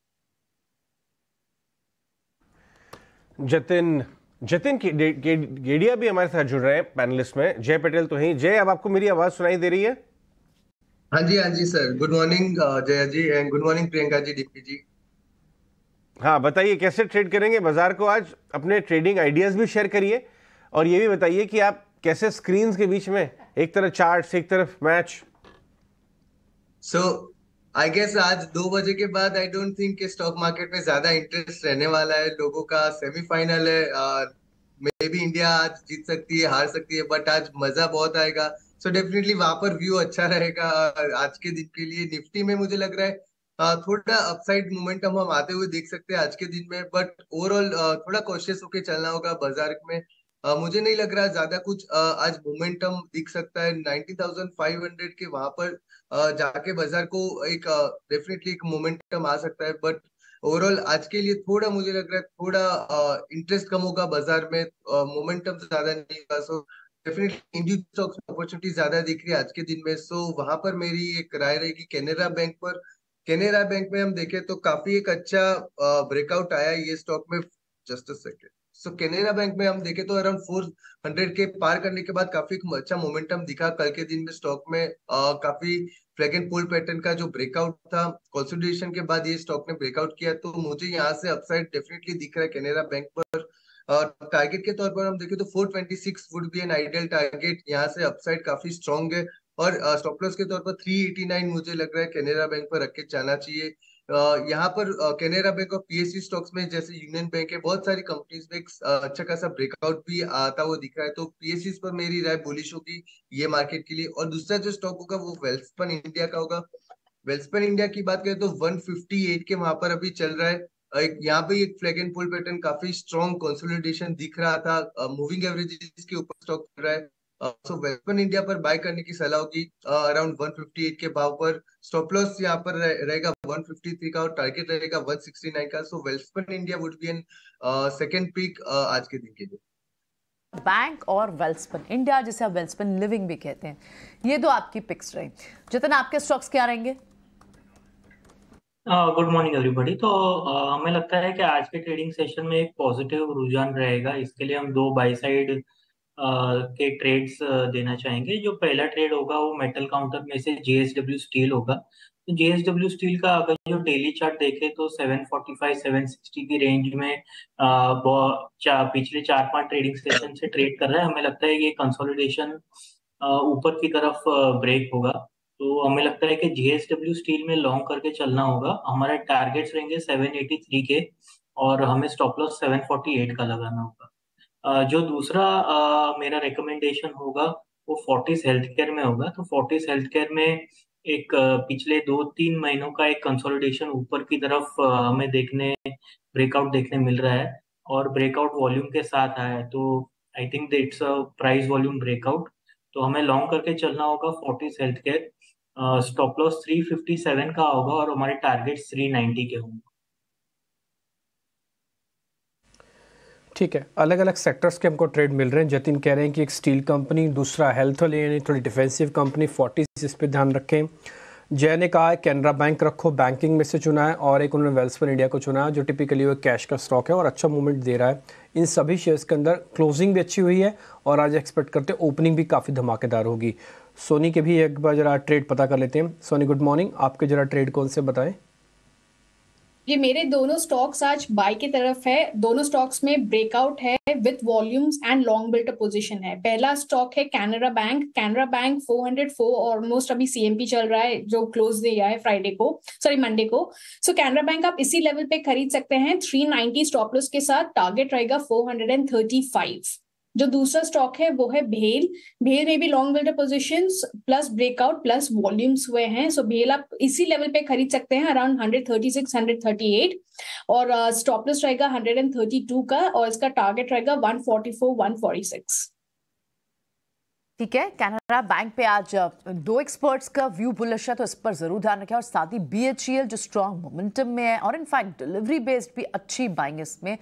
जतिन जतिन गेडिया भी हमारे साथ जुड़ रहे हैं पैनलिस्ट में। जय पटेल तो ही। जय, अब आपको मेरी आवाज सुनाई दे रही है? हाँ जी, हाँ जी sir. Good morning Jay ji and good morning Priyanka ji, DP ji. हाँ, बताइए कैसे ट्रेड करेंगे बाजार को आज? अपने ट्रेडिंग आइडियाज भी शेयर करिए और ये भी बताइए कि आप कैसे स्क्रीन्स के बीच में एक तरफ चार्ट्स एक तरफ मैच। सो आई गेस आज दो बजे के बाद आई डोंट थिंक कि स्टॉक मार्केट में ज्यादा इंटरेस्ट रहने वाला है। लोगों का सेमीफाइनल है, मे बी इंडिया आज जीत सकती है, हार सकती है, बट आज मजा बहुत आएगा। सो so डेफिनेटली वहां पर व्यू अच्छा रहेगा आज के दिन के लिए। निफ्टी में मुझे लग रहा है थोड़ा अपसाइड मोमेंटम हम आते हुए देख सकते हैं आज के दिन में, बट ओवरऑल थोड़ा कॉशियस होकर चलना होगा बाजार में। Uh, मुझे नहीं लग रहा ज्यादा कुछ uh, आज मोमेंटम दिख सकता है। नाइनटीन थाउजेंड फाइव हंड्रेड के वहां पर uh, जाके बाजार को एक डेफिनेटली uh, एक मोमेंटम आ सकता है, बट ओवरऑल आज के लिए थोड़ा मुझे लग रहा है थोड़ा इंटरेस्ट uh, कम होगा बाजार में, मोमेंटम uh, ज्यादा नहीं होगा। सो डेफिनेटली इंडियन स्टॉक्स में अपॉर्चुनिटी ज्यादा दिख रही है आज के दिन में। सो so, वहां पर मेरी एक राय रहेगी कैनरा बैंक पर। कैनरा बैंक में हम देखें तो काफी एक अच्छा ब्रेकआउट uh, आया ये स्टॉक में। Just a second. So Canara bank में हम देखें तो अराउंड फोर हंड्रेड के पार करने के बाद काफी अच्छा मोमेंटम दिखा कल के दिन में स्टॉक में। आ, काफी फ्लैग एंड पुल पैटर्न का जो ब्रेकआउट था, कंसोलिडेशन के बाद ये स्टॉक ने ब्रेकआउट किया, तो मुझे यहाँ से अपसाइड डेफिनेटली दिख रहा है कैनेरा बैंक पर। टारगेट के तौर पर हम देखें तो four twenty six would be an ideal target, यहाँ से अपसाइड काफी स्ट्रॉन्ग है। और स्टॉप लॉस के तौर पर थ्री एटी नाइन मुझे लग रहा है कैनेरा बैंक पर रख के जाना चाहिए। Uh, यहाँ पर कैनेरा बैंक और पीएसयू स्टॉक्स में जैसे यूनियन बैंक है, बहुत सारी कंपनीज में एक uh, अच्छा खासा ब्रेकआउट भी आता हुआ दिख रहा है, तो पीएसयू पर मेरी राय बुलिश होगी ये मार्केट के लिए। और दूसरा जो स्टॉक होगा वो वेल्सपन इंडिया का होगा। वेल्सपन इंडिया की बात करें तो वन फिफ्टी एट के वहां पर अभी चल रहा है। एक यहाँ पे एक फ्लैग एंड पुल पैटर्न काफी स्ट्रॉन्ग कंसोलिडेशन दिख रहा था, मूविंग एवरेजेस के ऊपर स्टॉक कर रहा है। सो वेल्सपन इंडिया पर बाय करने की सलाह होगी अराउंड वन फिफ्टी एट के भाव पर। स्टॉप लॉस यहाँ पर रहेगा वन फिफ्टी थ्री का और टारगेट रहेगा वन सिक्सटी नाइन का। So Welspun India would be an second pick आज के दिन के लिए। बैंक और वेल्सपन इंडिया, जिसे आप वेल्सपन लिविंग भी कहते हैं, ये दो आपकी पिक्स रहे। जितने आपके स्टॉक्स क्या रहेंगे? Good morning everybody. तो uh, हमें लगता है कि आज के ट्रेडिंग सेशन में एक पॉजिटिव रुझान रहेगा। इसके लिए हम दो बाई साइड के ट्रेड्स देना चाहेंगे। जो पहला ट्रेड होगा वो मेटल काउंटर में से जेएसडब्ल्यू स्टील होगा। तो जेएसडब्ल्यू स्टील का अगर जो डेली चार्ट देखे तो seven forty five seven sixty की रेंज में आ, चा, पिछले चार पांच ट्रेडिंग सेशन से ट्रेड कर रहा है। हमें लगता है कि कंसोलिडेशन ऊपर की तरफ ब्रेक होगा, तो हमें लगता है कि जेएसडब्ल्यू स्टील में लॉन्ग करके चलना होगा। हमारे टारगेट्स रहेंगे सेवन एटी थ्री के और हमें stop loss seven forty eight का लगाना होगा। Uh, जो दूसरा uh, मेरा रिकमेंडेशन होगा वो फोर्टिस हेल्थ केयर में होगा। तो फोर्टिस हेल्थ केयर में एक uh, पिछले दो तीन महीनों का एक कंसोलिडेशन ऊपर की तरफ uh, हमें देखने ब्रेकआउट देखने मिल रहा है और ब्रेकआउट वॉल्यूम के साथ आया है। तो I think it's a price volume breakout, तो हमें लॉन्ग करके चलना होगा Fortis health care. Stop loss three fifty seven का होगा और हमारे टारगेट थ्री नाइंटी के होंगे। ठीक है, अलग अलग सेक्टर्स के हमको ट्रेड मिल रहे हैं। जतिन कह रहे हैं कि एक स्टील कंपनी, दूसरा हेल्थ वाली यानी थोड़ी डिफेंसिव कंपनी फोर्टिस, इस पे ध्यान रखें। जय ने कहा है कैनरा बैंक रखो, बैंकिंग में से चुना है, और एक उन्होंने वेल्सपन इंडिया को चुना है जो टिपिकली वो कैश का स्टॉक है और अच्छा मूवमेंट दे रहा है। इन सभी शेयर्स के अंदर क्लोजिंग भी अच्छी हुई है और आज एक्सपेक्ट करते हैं ओपनिंग भी काफ़ी धमाकेदार होगी। सोनी के भी एक बार जरा ट्रेड पता कर लेते हैं। सोनी गुड मॉर्निंग, आपके जरा ट्रेड कौन से बताएं? ये मेरे दोनों स्टॉक्स आज बाय की तरफ है। दोनों स्टॉक्स में ब्रेकआउट है with volumes and long built position है। पहला स्टॉक है Canara bank. Canara bank four hundred four almost अभी सीएमपी चल रहा है जो क्लोज दिया है फ्राइडे को, सॉरी मंडे को। सो कैनरा बैंक आप इसी लेवल पे खरीद सकते हैं थ्री नाइंटी स्टॉप लॉस के साथ। टारगेट रहेगा फोर थर्टी फाइव। जो दूसरा स्टॉक है वो है भेल। भेल में भी long builder positions plus breakout plus volumes हुए हैं। सो भेल आप इसी लेवल पे खरीद सकते हैं around one thirty six one thirty eight और स्टॉप लॉस रहेगा वन थर्टी टू का और इसका टारगेट रहेगा one forty four one forty six. ठीक है, कैनरा बैंक पे आज दो एक्सपर्ट्स का व्यू बुलिश है तो इस पर जरूर ध्यान रखें। और साथ ही बीएचईएल जो स्ट्रॉन्ग मोमेंटम में है और इनफैक्ट डिलीवरी बेस्ड भी अच्छी बाइंग इसमें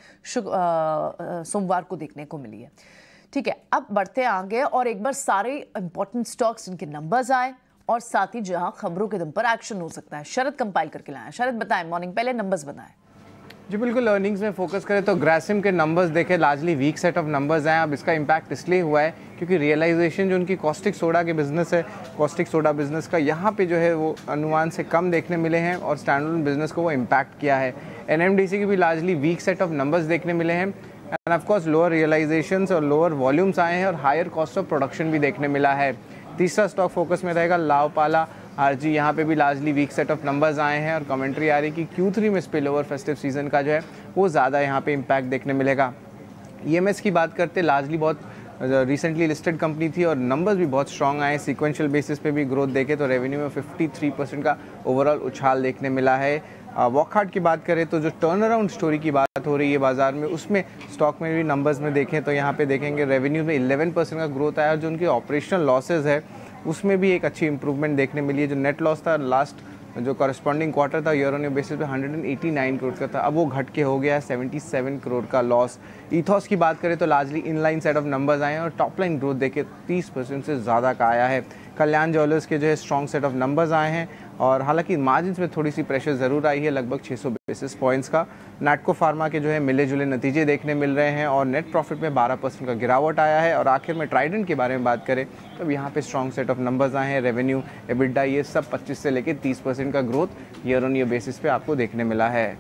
सोमवार को देखने को मिली है। ठीक है, अब बढ़ते हैं आगे और एक बार सारे इंपॉर्टेंट स्टॉक्स जिनके नंबर्स आए और साथ ही जहां खबरों के दम पर एक्शन हो सकता है, शरद कंपाइल करके लाए। शरद बताएं, मॉर्निंग पहले नंबर्स बताएं। जी बिल्कुल, अर्निंग्स में फोकस करें तो ग्रासिम के नंबर्स देखें, largely weak set of numbers हैं। अब इसका इम्पैक्ट इसलिए हुआ है क्योंकि रियलाइजेशन जो उनकी कॉस्टिक सोडा के बिजनेस है, कॉस्टिक सोडा बिजनेस का यहाँ पे जो है वो अनुमान से कम देखने मिले हैं और स्टैंडअलोन बिजनेस को वो इम्पैक्ट किया है। एनएमडीसी की भी largely weak set of numbers देखने मिले हैं and of course lower realisations और लोअर वॉल्यूम्स आए हैं और हायर कॉस्ट ऑफ प्रोडक्शन भी देखने मिला है। तीसरा स्टॉक फोकस में रहेगा लाओपाला आरजी। यहाँ पे भी largely weak set of numbers आए हैं और कमेंट्री आ रही कि क्यू थ्री में स्पिल ओवर फेस्टिव सीजन का जो है वो ज़्यादा यहाँ पे इम्पैक्ट देखने मिलेगा। ईएमएस की बात करते लार्जली बहुत रिसेंटली लिस्टेड कंपनी थी और नंबर्स भी बहुत स्ट्रॉन्ग आए। सीक्वेंशियल बेसिस पे भी ग्रोथ देखे तो रेवेन्यू में फिफ्टी थ्री परसेंट का ओवरऑल उछाल देखने मिला है। वॉकहार्ट की बात करें तो जो टर्न अराउंड स्टोरी की बात हो रही है बाजार में, उसमें स्टॉक में भी नंबर्स में देखें तो यहाँ पे देखेंगे रेवेन्यू में इलेवन परसेंट का ग्रोथ आया और जो उनकी ऑपरेशनल लॉसेज है उसमें भी एक अच्छी इंप्रूवमेंट देखने मिली है। जो नेट लॉस था लास्ट जो कॉरेस्पॉन्डिंग क्वार्टर था ईयर ऑन ईयर बेसिस पे वन एटी नाइन करोड़ का था, अब वो घट के हो गया है सेवेंटी सेवन करोड़ का लॉस। ईथॉस की बात करें तो largely inline set of numbers आए हैं और टॉप लाइन ग्रोथ देखे तीस परसेंट से ज़्यादा का आया है। कल्याण ज्वेलर्स के जो है स्ट्रॉन्ग सेट ऑफ नंबर्स आए हैं और हालांकि मार्जिन्स में थोड़ी सी प्रेशर ज़रूर आई है, लगभग छह सौ बेसिस पॉइंट्स का। नाटको फार्मा के जो है मिले जुले नतीजे देखने मिल रहे हैं और नेट प्रॉफिट में बारह परसेंट का गिरावट आया है। और आखिर में ट्राइडेंट के बारे में बात करें तो यहाँ पे स्ट्रॉन्ग सेट ऑफ नंबर्स आए हैं। रेवेन्यू, एबिटा, ये सब पच्चीस से लेकर तीस परसेंट का growth year on year basis पे आपको देखने मिला है।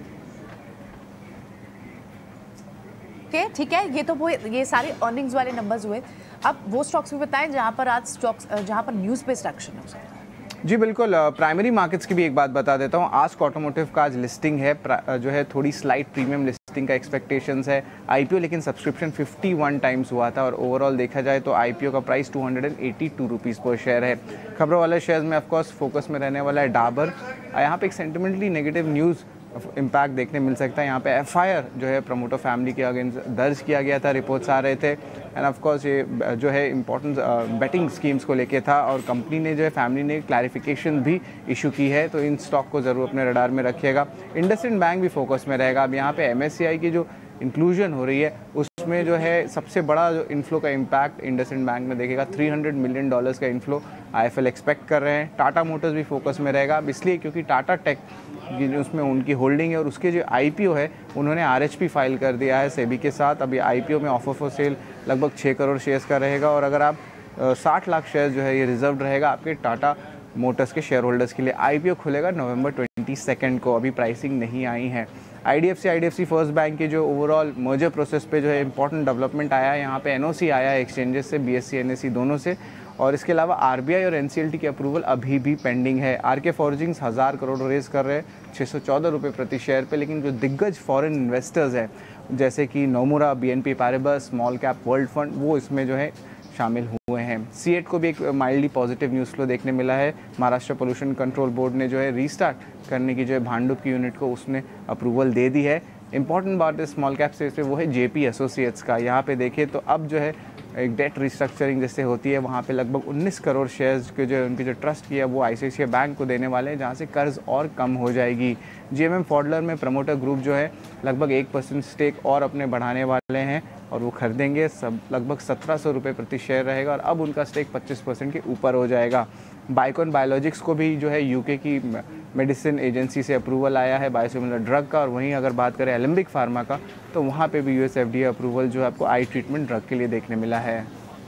ठीक है, ये तो वो ये सारे अर्निंग्स वाले नंबर्स हुए। अब वो स्टॉक्स भी बताएं जहां पर आज स्टॉक्स जहां पर न्यूज़ बेस्ड एक्शन हो सकता है। जी बिल्कुल, प्राइमरी मार्केट्स की भी एक बात बता देता हूँ। आस्क ऑटोमोटिव का आज लिस्टिंग है, जो है थोड़ी स्लाइट प्रीमियम लिस्टिंग का एक्सपेक्टेशंस है। आईपीओ लेकिन सब्सक्रिप्शन इक्यावन टाइम्स हुआ था और ओवरऑल देखा जाए तो आईपीओ का प्राइस दो सौ बयासी रुपीस पर शेयर है। खबरों वाले शेयर्स में ऑफकोर्स फोकस में रहने वाला है डाबर। यहाँ पे एक सेंटिमेंटली नेगेटिव न्यूज़ इम्पैक्ट देखने मिल सकता है। यहाँ पे एफआईआर जो है प्रमोटर फैमिली के अगेंस्ट दर्ज किया गया था, रिपोर्ट्स आ रहे थे। एंड ऑफ कोर्स ये जो है इम्पोर्टेंट बेटिंग स्कीम्स को लेके था और कंपनी ने जो है फैमिली ने क्लैरिफिकेशन भी इशू की है, तो इन स्टॉक को ज़रूर अपने रडार में रखिएगा। इंडसइंड बैंक भी फोकस में रहेगा। अब यहाँ पे एमएससीआई की जो इंक्लूजन हो रही है उसमें जो है सबसे बड़ा जो इन्फ्लो का इम्पैक्ट इंडसइंड बैंक में देखेगा। तीन सौ मिलियन डॉलर्स का इन्फ्लो आईएफएल एक्सपेक्ट कर रहे हैं। टाटा मोटर्स भी फोकस में रहेगा, अब इसलिए क्योंकि टाटा टेक उसमें उनकी होल्डिंग है और उसके जो आईपीओ है उन्होंने आरएचपी फाइल कर दिया है सेबी के साथ। अभी आईपीओ में ऑफर फॉर सेल लगभग छः करोड़ शेयर्स का रहेगा और अगर आप साठ लाख शेयर्स जो है ये रिजर्व रहेगा आपके टाटा मोटर्स के शेयर होल्डर्स के लिए। आईपीओ खुलेगा नवंबर ट्वेंटी सेकेंड को, अभी प्राइसिंग नहीं आई है। आईडीएफसी आईडीएफसी फर्स्ट बैंक के जो ओवरऑल मर्जर प्रोसेस पे जो है इंपॉर्टेंट डेवलपमेंट आया है। यहाँ पे एनओसी आया है एक्सचेंजेस से, बीएससी एनएससी दोनों से। और इसके अलावा आरबीआई और एनसीएलटी की अप्रूवल अभी भी पेंडिंग है। आरके फॉर्जिंग्स हज़ार करोड़ रेज कर रहे हैं छः सौ चौदह रुपये प्रति शेयर पे, लेकिन जो दिग्गज फॉरेन इन्वेस्टर्स हैं जैसे कि Nomura, BNP Paribas, small cap world fund, वो इसमें जो है शामिल हुए हैं। सीएट को भी एक माइल्डली पॉजिटिव न्यूज़ फ्लो देखने मिला है। महाराष्ट्र पोल्यूशन कंट्रोल बोर्ड ने जो है रीस्टार्ट करने की जो है भांडुप की यूनिट को उसने अप्रूवल दे दी है। इंपॉर्टेंट बात है स्मॉल कैप से वो है जेपी एसोसिएट्स का। यहाँ पे देखें तो अब जो है एक डेट रिस्ट्रक्चरिंग जैसे होती है वहाँ पे लगभग उन्नीस करोड़ शेयर्स के जो उनकी जो ट्रस्ट की है वो आईसीआईसीआई बैंक को देने वाले हैं, जहाँ से कर्ज और कम हो जाएगी। जीएमएम फॉडलर में प्रमोटर ग्रुप जो है लगभग एक परसेंट स्टेक और अपने बढ़ाने वाले हैं और वो खरीदेंगे, सब लगभग सत्रह सौ रुपये प्रति शेयर रहेगा और अब उनका स्टेक पच्चीस परसेंट के ऊपर हो जाएगा। बाइकॉन बायोलॉजिक्स को भी जो है यूके की मेडिसिन एजेंसी से अप्रूवल आया है बायोसिमिलर ड्रग का। और वहीं अगर बात करें एलेम्बिक फार्मा का तो वहाँ पे भी यूएस एफडीए अप्रूवल जो है आपको आई ट्रीटमेंट ड्रग के लिए देखने मिला है।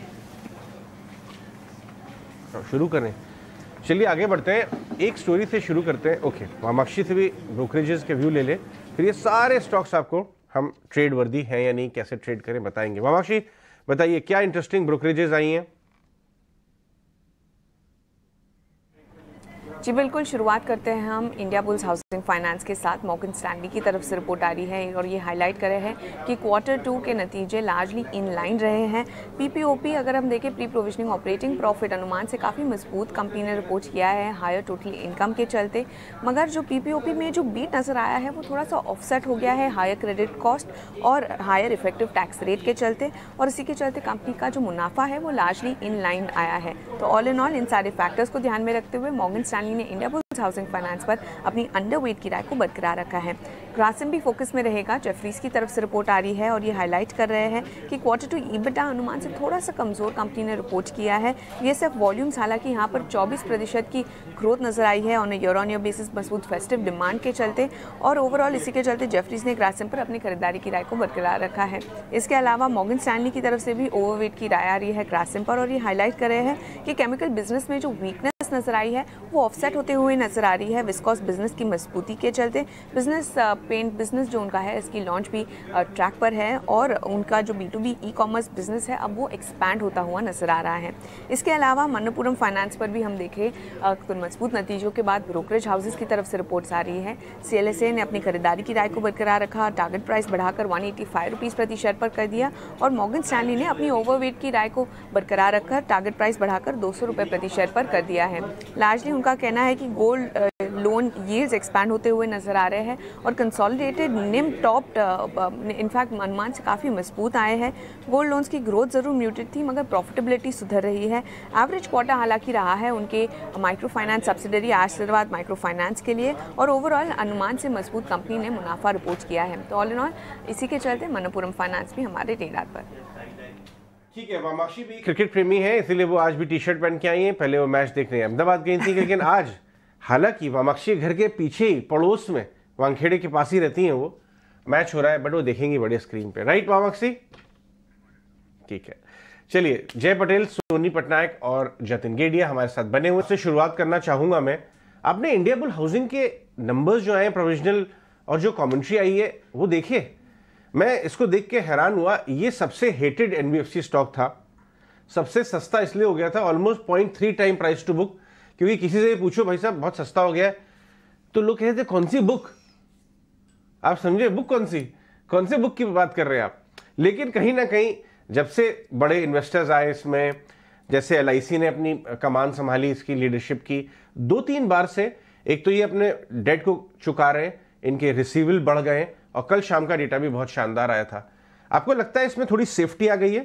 शुरू करें, चलिए आगे बढ़ते हैं। एक स्टोरी से शुरू करते हैं। ओके, वामाक्षी से भी ब्रोकरेजेस के व्यू ले ले, फिर ये सारे स्टॉक्स आपको हम ट्रेड वर्दी हैं या नहीं, कैसे ट्रेड करें बताएंगे। वामाक्षी बताइए क्या इंटरेस्टिंग ब्रोकरेजेस आई हैं। जी बिल्कुल, शुरुआत करते हैं हम इंडिया बुल्स हाउसिंग फाइनेंस के साथ। मॉर्गन स्टैनली की तरफ से रिपोर्ट आ रही है और ये हाईलाइट कर रहे हैं कि क्वार्टर टू के नतीजे लार्जली इन लाइन रहे हैं। पीपीओपी अगर हम देखें, प्री प्रोविजनिंग ऑपरेटिंग प्रॉफिट अनुमान से काफ़ी मजबूत कंपनी ने रिपोर्ट किया है हायर टोटल इनकम के चलते, मगर जो पीपीओपी में जो बीट नज़र आया है वो थोड़ा सा ऑफसेट हो गया है हायर क्रेडिट कॉस्ट और हायर इफेक्टिव टैक्स रेट के चलते, और इसी के चलते कंपनी का जो मुनाफा है वो लार्जली इन लाइन आया है। तो ऑल इन ऑल इन सारे फैक्टर्स को ध्यान में रखते हुए मॉर्गन स्टैनली ने इंडिया बुल्स हाउसिंग फाइनेंस पर अपनी अंडरवेट की राय को बरकरार रखा है। ग्रासिम भी फोकस में रहेगा। जेफरीज की तरफ से रिपोर्ट आ रही है और ये हाईलाइट कर रहे हैं कि क्वार्टर टू ईबिटा अनुमान से थोड़ा सा कमजोर कंपनी ने रिपोर्ट किया है। ये सिर्फ वॉल्यूम्स, हालांकि यहाँ पर चौबीस प्रतिशत की ग्रोथ नजर आई है on year on year basis मजबूत फेस्टिव डिमांड के चलते, और ओवरऑल इसी के चलते जेफरीज ने ग्रासिम पर अपनी खरीदारी की राय को बरकरार रखा है। इसके अलावा मॉर्गन स्टैनली की तरफ से भी ओवरवेट की राय आ रही है ग्रासिम पर, और ये हाईलाइट कर रहे हैं कि केमिकल बिजनेस में जो वीकनेस नजर आई है वो ऑफसेट होते हुए नजर आ रही है विस्कॉस बिजनेस की मजबूती के चलते। बिजनेस पेंट बिजनेस जो उनका है इसकी लॉन्च भी ट्रैक पर है और उनका जो B to B e commerce business है अब वो एक्सपैंड होता हुआ नजर आ रहा है। इसके अलावा मनप्पुरम फाइनेंस पर भी हम देखें तो मजबूत नतीजों के बाद ब्रोकरेज हाउसेस की तरफ से रिपोर्ट्स आ रही है। सीएलएसए ने अपनी खरीदारी की राय को बरकरार रखा, टारगेट प्राइस बढ़ाकर वन एटी फाइव रुपीज़ प्रति शेयर पर कर दिया, और मॉर्गन स्टैनली ने अपनी ओवरवेट की राय को बरकरार रखकर टारगेट प्राइस बढ़ाकर दो सौ रुपये प्रति शेयर पर कर दिया है। लार्जली उनका कहना है कि गोल्ड लोन यील्ड्स एक्सपैंड होते हुए नजर आ रहे हैं और कंसोलिडेटेड निम टॉप इनफैक्ट अनुमान से काफ़ी मजबूत आए हैं। गोल्ड लोन्स की ग्रोथ ज़रूर म्यूटेड थी मगर प्रॉफिटेबिलिटी सुधर रही है। एवरेज क्वार्टर हालांकि रहा है उनके micro finance subsidiary Asirvad micro finance के लिए, और ओवरऑल अनुमान से मजबूत कंपनी ने मुनाफा रिपोर्ट किया है। तो ऑल इन ऑल इसी के चलते मनप्पुरम फाइनेंस भी हमारे रेडार पर। ठीक है, वामाक्षी भी क्रिकेट प्रेमी है इसीलिए वो आज भी टी शर्ट पहन के आई हैं। पहले वो मैच देखने अहमदाबाद गई थी, लेकिन आज हालांकि वामाक्षी घर के पीछे ही पड़ोस में वानखेड़े के पास ही रहती हैं, वो मैच हो रहा है बट वो देखेंगी बड़े स्क्रीन पे, राइट वामाक्षी? ठीक है, चलिए जय पटेल, सोनी पटनायक और जतिन गेडिया हमारे साथ बने हुए। से शुरुआत करना चाहूंगा मैं। आपने इंडिया बुल हाउसिंग के नंबर्स जो आए प्रोविजनल और जो कमेंट्री आई है वो देखिए। मैं इसको देख के हैरान हुआ, ये सबसे हेटेड एनबीएफसी स्टॉक था, सबसे सस्ता इसलिए हो गया था, almost point three time price to book. क्योंकि किसी से पूछो भाई साहब बहुत सस्ता हो गया है, तो लोग कहते कौन सी बुक, आप समझे बुक कौन सी, कौन से बुक की बात कर रहे हैं आप। लेकिन कहीं ना कहीं जब से बड़े इन्वेस्टर्स आए इसमें, जैसे एल आई सी ने अपनी कमान संभाली, इसकी लीडरशिप की, दो तीन बार से एक तो ये अपने डेट को चुका रहे हैं, इनके रिसीवेबल बढ़ गए, और कल शाम का डेटा भी बहुत शानदार आया था। आपको लगता है इसमें थोड़ी सेफ्टी आ गई है?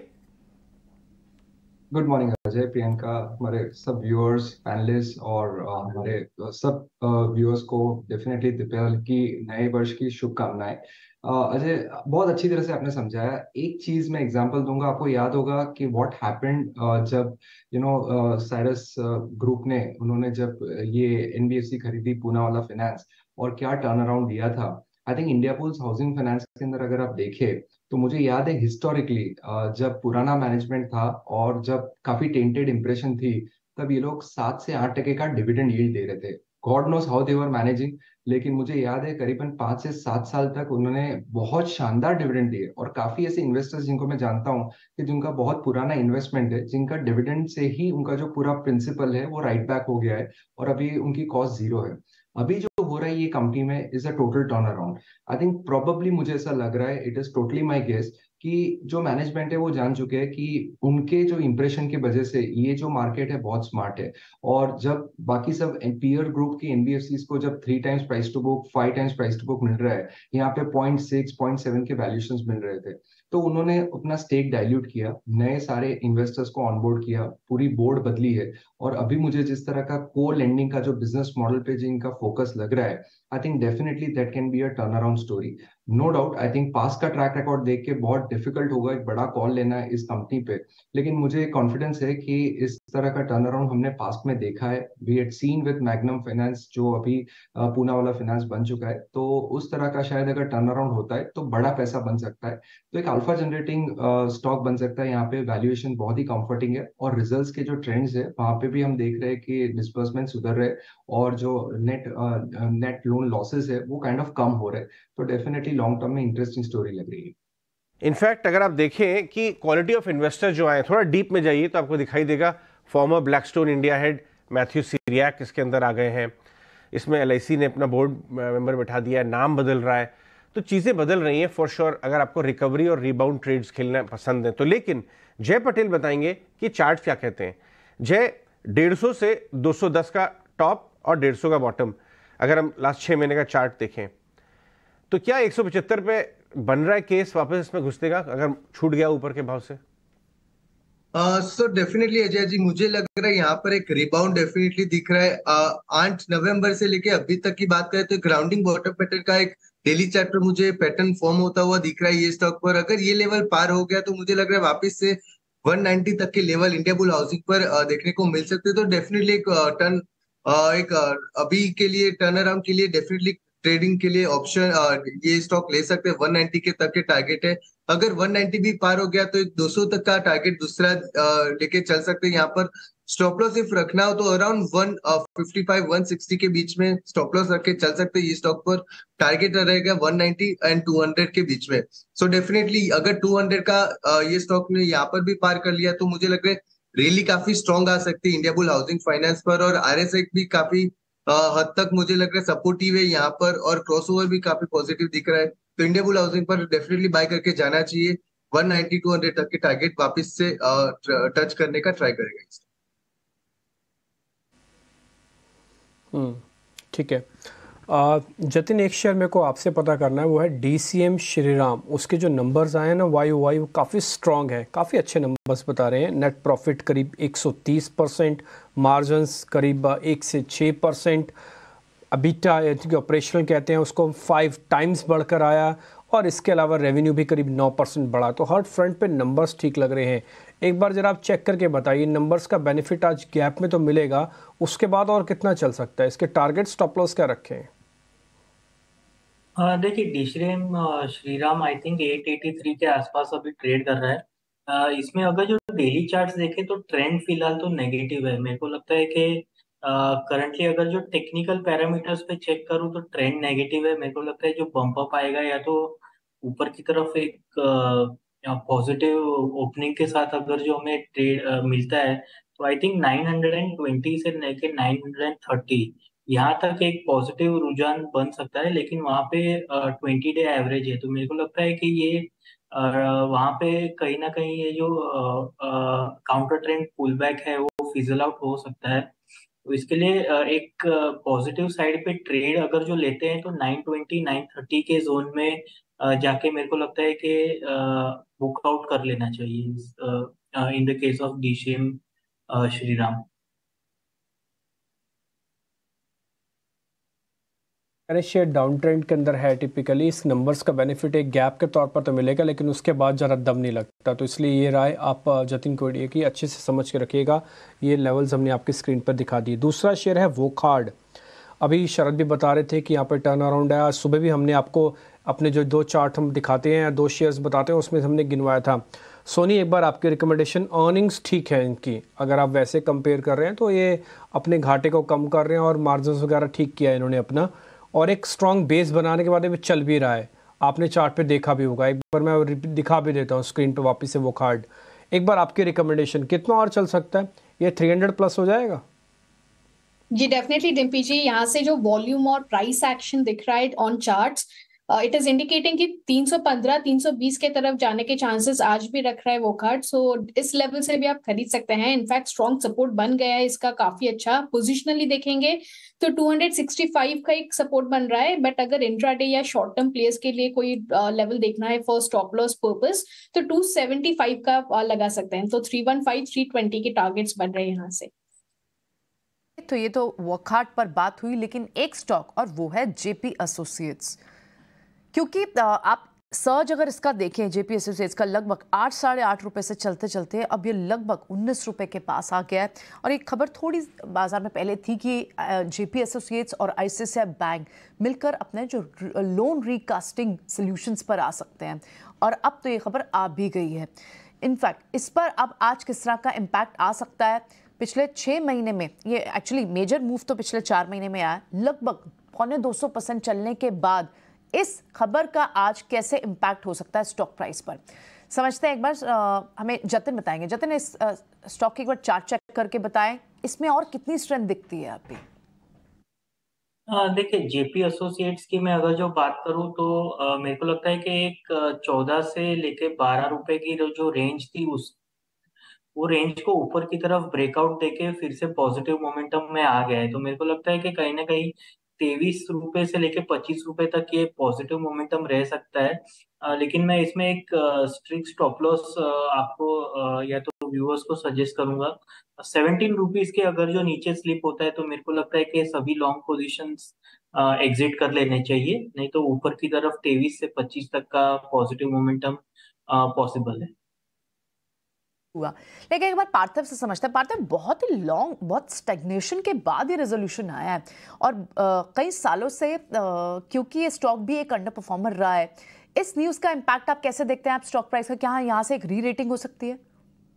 गुड मॉर्निंग अजय, प्रियंका, हमारे सब व्यूअर्स, पैनलिस्ट और हमारे सब व्यूअर्स को डेफिनेटली दीपावली की नए वर्ष की शुभकामनाएं। अजय, बहुत अच्छी तरह से आपने समझाया। एक चीज मैं एग्जांपल दूंगा, आपको याद होगा कि व्हाट हैपेंड जब यू नो साइरस ग्रुप ने उन्होंने जब ये एनबीएफसी खरीदी, पूना वाला फाइनेंस, और क्या टर्न अराउंड दिया था। I think Indiabulls housing finance के अंदर अगर आप देखें तो मुझे याद है हिस्टोरिकली जब पुराना मैनेजमेंट था और जब काफी टेंटेड इंप्रेशन थी, तब ये लोग सात से आठ टके का डिविडेंड यील्ड दे रहे थे। God knows how they were managing, लेकिन मुझे याद है करीबन पांच से सात साल तक उन्होंने बहुत शानदार डिविडेंड दिए। और काफी ऐसे इन्वेस्टर्स जिनको मैं जानता हूँ कि जिनका बहुत पुराना इन्वेस्टमेंट है, जिनका डिविडेंड से ही उनका जो पूरा प्रिंसिपल है वो राइट बैक हो गया है और अभी उनकी कॉस्ट जीरो है। अभी जो हो रहा है ये कंपनी में is a total turn around. I think probably मुझे ऐसा लग रहा है, it is totally my guess, कि जो मैनेजमेंट है वो जान चुके हैं कि उनके जो इंप्रेशन की वजह से ये जो मार्केट है बहुत स्मार्ट है। और जब बाकी सब पीयर ग्रुप की एनबीएफसीज को जब three times price to book, five times price to book मिल रहा है, यहाँ पे पॉइंट सिक्स पॉइंट सेवन के वैल्यूएशंस मिल रहे थे, तो उन्होंने अपना स्टेक डाइल्यूट किया, नए सारे इन्वेस्टर्स को ऑनबोर्ड किया, पूरी बोर्ड बदली है। और अभी मुझे जिस तरह का को लेंडिंग का जो बिजनेस मॉडल पे जिनका फोकस लग रहा है, I think definitely that can be a turn around story. No doubt, I think past का ट्रैक रिकॉर्ड देख के बहुत डिफिकल्ट होगा एक बड़ा कॉल लेना है इस कंपनी पे, लेकिन मुझे कॉन्फिडेंस है कि इस तरह का टर्न अराउंड हमने पास्ट में देखा है। We had seen with Magnum finance, जो अभी पूना वाला फाइनेंस बन चुका है, तो उस तरह का शायद अगर टर्न अराउंड होता है तो बड़ा पैसा बन सकता है। तो एक अल्फा जनरेटिंग स्टॉक बन सकता है। यहाँ पे वैल्यूएशन बहुत ही कंफर्टिंग है और रिजल्ट्स के जो ट्रेंड्स है वहां पे भी हम देख रहे हैं कि डिस्बर्समेंट सुधर रहे और जो नेट नेट लोन लॉसेस है वो काइंड ऑफ कम हो रहे हैं। तो डेफिनेटली लॉन्ग टर्म में इंटरेस्टिंग स्टोरी लग रही है। इनफैक्ट अगर आप देखें कि क्वालिटी ऑफ इन्वेस्टर जो आए, थोड़ा डीप में जाइए तो आपको दिखाई देगा former Blackstone India head Mathew Cyriac इसके अंदर आ गए हैं। इसमें एल आई सी ने अपना बोर्ड मेंबर बैठा दिया है, नाम बदल रहा है, तो चीज़ें बदल रही हैं फॉर श्योर। अगर आपको रिकवरी और रिबाउंड ट्रेड्स खेलना पसंद है तो। लेकिन जय पटेल बताएंगे कि चार्ट क्या कहते हैं। जय, डेढ़ सौ से दो सौ दस का टॉप और डेढ़ सौ का बॉटम, अगर हम लास्ट छः महीने का चार्ट देखें तो क्या एक सौ पचहत्तर पे बन रहा है केस वापस इसमें घुसने का, अगर छूट गया ऊपर के भाव से? सो डेफिनेटली अजय जी, मुझे लग रहा है यहाँ पर एक रिबाउंड डेफिनेटली दिख रहा है। आठ नवंबर से लेके अभी तक की बात करें तो ग्राउंडिंग बॉटम पैटर्न का एक डेली चार्ट पर मुझे पैटर्न फॉर्म होता हुआ दिख रहा है ये स्टॉक पर। अगर ये लेवल पार हो गया तो मुझे लग रहा है वापस से एक सौ नब्बे तक के लेवल इंडिया बुल हाउसिंग पर देखने को मिल सकते हैं। तो डेफिनेटली एक टर्न एक अभी के लिए टर्न अराउंड के लिए डेफिनेटली ट्रेडिंग के लिए ऑप्शन ये स्टॉक ले सकते हैं। एक सौ नब्बे के तक के टारगेट है। अगर एक सौ नब्बे भी पार हो गया तो एक दो सौ तक का टारगेट दूसरा लेके चल सकते हैं। यहाँ पर स्टॉप लॉस सिर्फ रखना हो तो around one fifty five one sixty के बीच में स्टॉप लॉस रख के चल सकते हैं। ये स्टॉक पर टारगेट रहेगा एक सौ नब्बे एंड दो सौ के बीच में। सो डेफिनेटली अगर दो सौ का ये स्टॉक ने यहाँ पर भी पार कर लिया तो मुझे लग रहा है रैली काफी स्ट्रॉन्ग आ सकती है इंडिया बुल हाउसिंग फाइनेंस पर। और आरएसआई भी काफी Uh, हद तक मुझे लग रहा है सपोर्टिव है यहाँ पर और क्रॉसओवर भी काफी पॉजिटिव दिख रहा है। तो इंडिया बुल हाउसिंग पर डेफिनेटली बाय करके जाना चाहिए। एक सौ नब्बे टू सौ तक के टारगेट वापस से टच uh, करने का ट्राई करेगा। हम्म ठीक है। आ, जतिन, एक शेयर मेरे को आपसे पता करना है, वो है डीसीएम श्रीराम। उसके जो नंबर्स आए हैं ना वाई वाई वो काफ़ी स्ट्रॉन्ग है, काफ़ी अच्छे नंबर्स बता रहे हैं। नेट प्रॉफिट करीब एक सौ तीस परसेंट, मार्जिन्स करीब एक से छः परसेंट, अबीटा यानी ऑपरेशनल कहते हैं उसको फाइव टाइम्स बढ़कर आया, और इसके अलावा रेवेन्यू भी करीब नौ परसेंट बढ़ा। तो हर फ्रंट पे नंबर्स ठीक लग रहे हैं। एक बार जरा आप चेक करके बताइए, नंबर्स का बेनिफिट आज गैप में तो मिलेगा, उसके बाद और कितना चल सकता है? इसके टारगेट स्टॉप लॉस क्या रखें? अ, देखिए डीश्रीम Shriram I think eight eighty three के आसपास अभी ट्रेड कर रहा है। अ, इसमें अगर जो डेली चार्ट्स देखें तो ट्रेंड फिलहाल तो नेगेटिव है। मेरे को लगता है कि करंटली अगर जो टेक्निकल पैरामीटर्स पे चेक करूँ तो ट्रेंड नेगेटिव है। मेरे को लगता है जो बम्प अप आएगा या तो ऊपर की तरफ एक पॉजिटिव ओपनिंग के साथ अगर जो हमें ट्रेड मिलता है तो I think nine hundred twenty से लेके नाइन हंड्रेड थर्टी यहाँ तक एक पॉजिटिव रुझान बन सकता है। लेकिन वहाँ पे ट्वेंटी डे एवरेज है, तो मेरे को लगता है कि ये अ, वहाँ पे कहीं ना कहीं ये जो काउंटर ट्रेंड पुल बैक है वो फिजल आउट हो सकता है। तो इसके लिए अ, एक पॉजिटिव साइड पे ट्रेड अगर जो लेते हैं तो नाइन ट्वेंटी नाइन थर्टी के जोन में अ, जाके मेरे को लगता है कि बुक आउट कर लेना चाहिए in the case of DCM Shriram. अरे शेयर डाउन ट्रेंड के अंदर है टिपिकली, इस नंबर्स का बेनिफिट एक गैप के तौर पर तो मिलेगा, लेकिन उसके बाद ज़रा दम नहीं लगता। तो इसलिए ये राय आप जतिन कोडिया की अच्छे से समझ के रखिएगा। ये लेवल्स हमने आपकी स्क्रीन पर दिखा दिए। दूसरा शेयर है वोकहार्ड। अभी शरद भी बता रहे थे कि यहाँ पर टर्न अराउंड है। आज सुबह भी हमने आपको अपने जो दो चार्ट हम दिखाते हैं, दो शेयर्स बताते हैं, उसमें हमने गिनवाया था। सोनी, एक बार आपकी रिकमेंडेशन, अर्निंग्स ठीक है इनकी, अगर आप वैसे कंपेयर कर रहे हैं तो ये अपने घाटे को कम कर रहे हैं और मार्जिन वगैरह ठीक किया है इन्होंने अपना, और एक स्ट्रॉन्ग बेस बनाने के बाद भी चल भी रहा है। आपने चार्ट पे देखा भी होगा, एक बार मैं दिखा भी देता हूँ स्क्रीन पे वापस से वो कार्ड। एक बार आपकी रिकमेंडेशन, कितना और चल सकता है? ये थ्री हंड्रेड प्लस हो जाएगा? जी डेफिनेटली डिम्पी जी, यहाँ से जो वॉल्यूम और प्राइस एक्शन दिख रहा है on charts, it is indicating कि तीन सौ पंद्रह तीन सौ बीस के तरफ जाने के चांसेस आज भी रख रहा है वो कार्ड। सो इस लेवल से भी आप खरीद सकते हैं। इनफैक्ट स्ट्रॉन्ग सपोर्ट बन गया है इसका काफी अच्छा। पोजिशनली देखेंगे तो टू सिक्सटी फाइव का एक सपोर्ट बन रहा है, बट अगर इंट्राडे या शॉर्ट टर्म प्लेयर्स के लिए कोई लेवल uh, देखना है फॉर स्टॉप लॉस पर्पस तो टू सेवेंटी फाइव का uh, लगा सकते हैं। तो three one five three twenty के टारगेट्स बन रहे हैं यहाँ से। तो ये तो वोकहार्ट पर बात हुई, लेकिन एक स्टॉक और वो है जेपी एसोसिएट्स। क्योंकि आप सर्ज अगर इसका देखें, जेपी एसोसिएट्स का लगभग आठ साढ़े आठ रुपए से चलते चलते अब ये लगभग उन्नीस रुपए के पास आ गया है। और एक खबर थोड़ी बाजार में पहले थी कि जेपी एसोसिएट्स और आईसीआईसीआई बैंक मिलकर अपने जो लोन रिकास्टिंग सॉल्यूशंस पर आ सकते हैं, और अब तो ये खबर आ भी गई है। इनफैक्ट इस पर अब आज किस तरह का इम्पैक्ट आ सकता है? पिछले छः महीने में ये एक्चुअली मेजर मूव तो पिछले चार महीने में आया, लगभग पौने दो सौ परसेंट चलने के बाद इस खबर का आज कैसे इम्पैक्ट हो सकता है स्टॉक प्राइस पर, समझते हैं। एक बार आ, हमें जतिन बताएंगे। जतिन, इस स्टॉक की एक बार चार्ट चेक करके बताएं, इसमें और कितनी स्ट्रेंथ दिखती है अभी? देखिए जेपी एसोसिएट्स की मैं अगर जो बात करूं तो आ, मेरे को लगता है कि एक चौदह से लेके बारह रुपए की जो रेंज थी उस वो रेंज को ऊपर की तरफ ब्रेकआउट देके फिर से पॉजिटिव मोमेंटम में आ गया है। तो मेरे को लगता है कि कहीं ना कहीं तेईस रुपए से लेके पच्चीस रुपए तक ये पॉजिटिव मोमेंटम रह सकता है। आ, लेकिन मैं इसमें एक स्ट्रिक्ट स्टॉप लॉस आपको आ, या तो व्यूअर्स को सजेस्ट करूंगा। सेवनटीन रुपीज के अगर जो नीचे स्लिप होता है तो मेरे को लगता है कि सभी लॉन्ग पोजिशंस एग्जिट कर लेने चाहिए, नहीं तो ऊपर की तरफ तेईस से पच्चीस तक का पॉजिटिव मोमेंटम पॉसिबल है। हुआ। लेकिन एक बार पार्थिव से समझते हैं। पार्थिव, बहुत ही लॉन्ग, बहुत स्टैग्नेशन के बाद ये रेजोल्यूशन आया है, और आ, कई सालों से आ, क्योंकि ये स्टॉक भी एक अंडर परफॉर्मर रहा है, इस न्यूज़ का इम्पैक्ट आप कैसे देखते हैं? आप स्टॉक प्राइस का क्या यहाँ से एक री रेटिंग हो सकती है?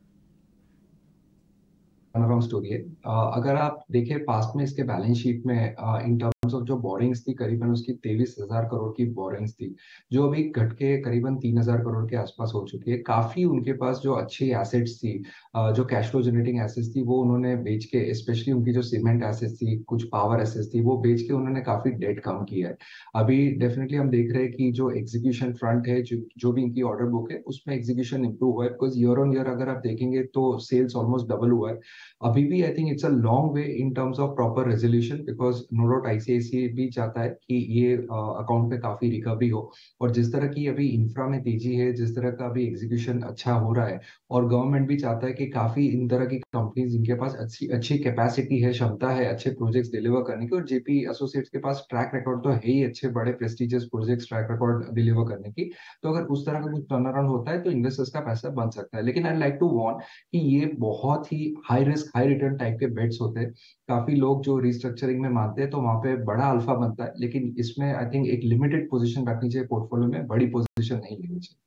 स्टोरी है। अगर आप देखें पास्ट में इसके बैलेंस शीट में इन टर्म्स ऑफ जो बोरिंग्स थी, करीबन उसकी तेईस हजार करोड़ की बोरिंग्स थी, जो अभी घट के करीबन तीन हजार करोड़ के आसपास हो चुकी है। काफी उनके पास जो अच्छी एसेट्स थी, जो कैश फ्लो जनरेटिंग एसेट्स थी, वो उन्होंने बेच के, स्पेशली उनकी जो सीमेंट एसेट्स थी, कुछ पावर एसेट्स थी, वो बेच के उन्होंने काफी डेट कम किया है। अभी डेफिनेटली हम देख रहे हैं कि जो एग्जीक्यूशन फ्रंट है, जो जो भी इनकी ऑर्डर बुक है, उसमें एग्जीक्यूशन इंप्रूव हुआ है। बिकॉज ईयर ऑन ईयर अगर आप देखेंगे तो सेल्स ऑलमोस्ट डबल हुआ है। अभी भी I think it's a long way in terms of proper resolution, because no doubt ICICI भी चाहता है कि ये अकाउंट में काफी रिकवरी हो, और जिस तरह की अभी इंफ्रा में तेजी है, जिस तरह का अभी एग्जीक्यूशन अच्छा हो रहा है, और गवर्नमेंट भी चाहता है कि काफी इन तरह की कंपनीज जिनके पास अच्छी अच्छी कैपेसिटी है, क्षमता है अच्छे प्रोजेक्ट्स डिलीवर करने की, और जेपी एसोसिएट्स के पास ट्रैक रिकॉर्ड तो है ही अच्छे बड़े prestigious projects track record deliver करने की, तो अगर उस तरह का कुछ टर्न अराउंड होता है तो इन्वेस्टर्स का पैसा बन सकता है। लेकिन आई लाइक टू वार्न कि ये बहुत ही high risk high return type के बेट्स होते हैं। काफी लोग जो रिस्ट्रक्चरिंग में मानते हैं तो वहां पे बड़ा अल्फा बनता है, लेकिन इसमें आई थिंक एक लिमिटेड पोजीशन रखनी चाहिए पोर्टफोलियो में, बड़ी पोजीशन नहीं लेनी चाहिए।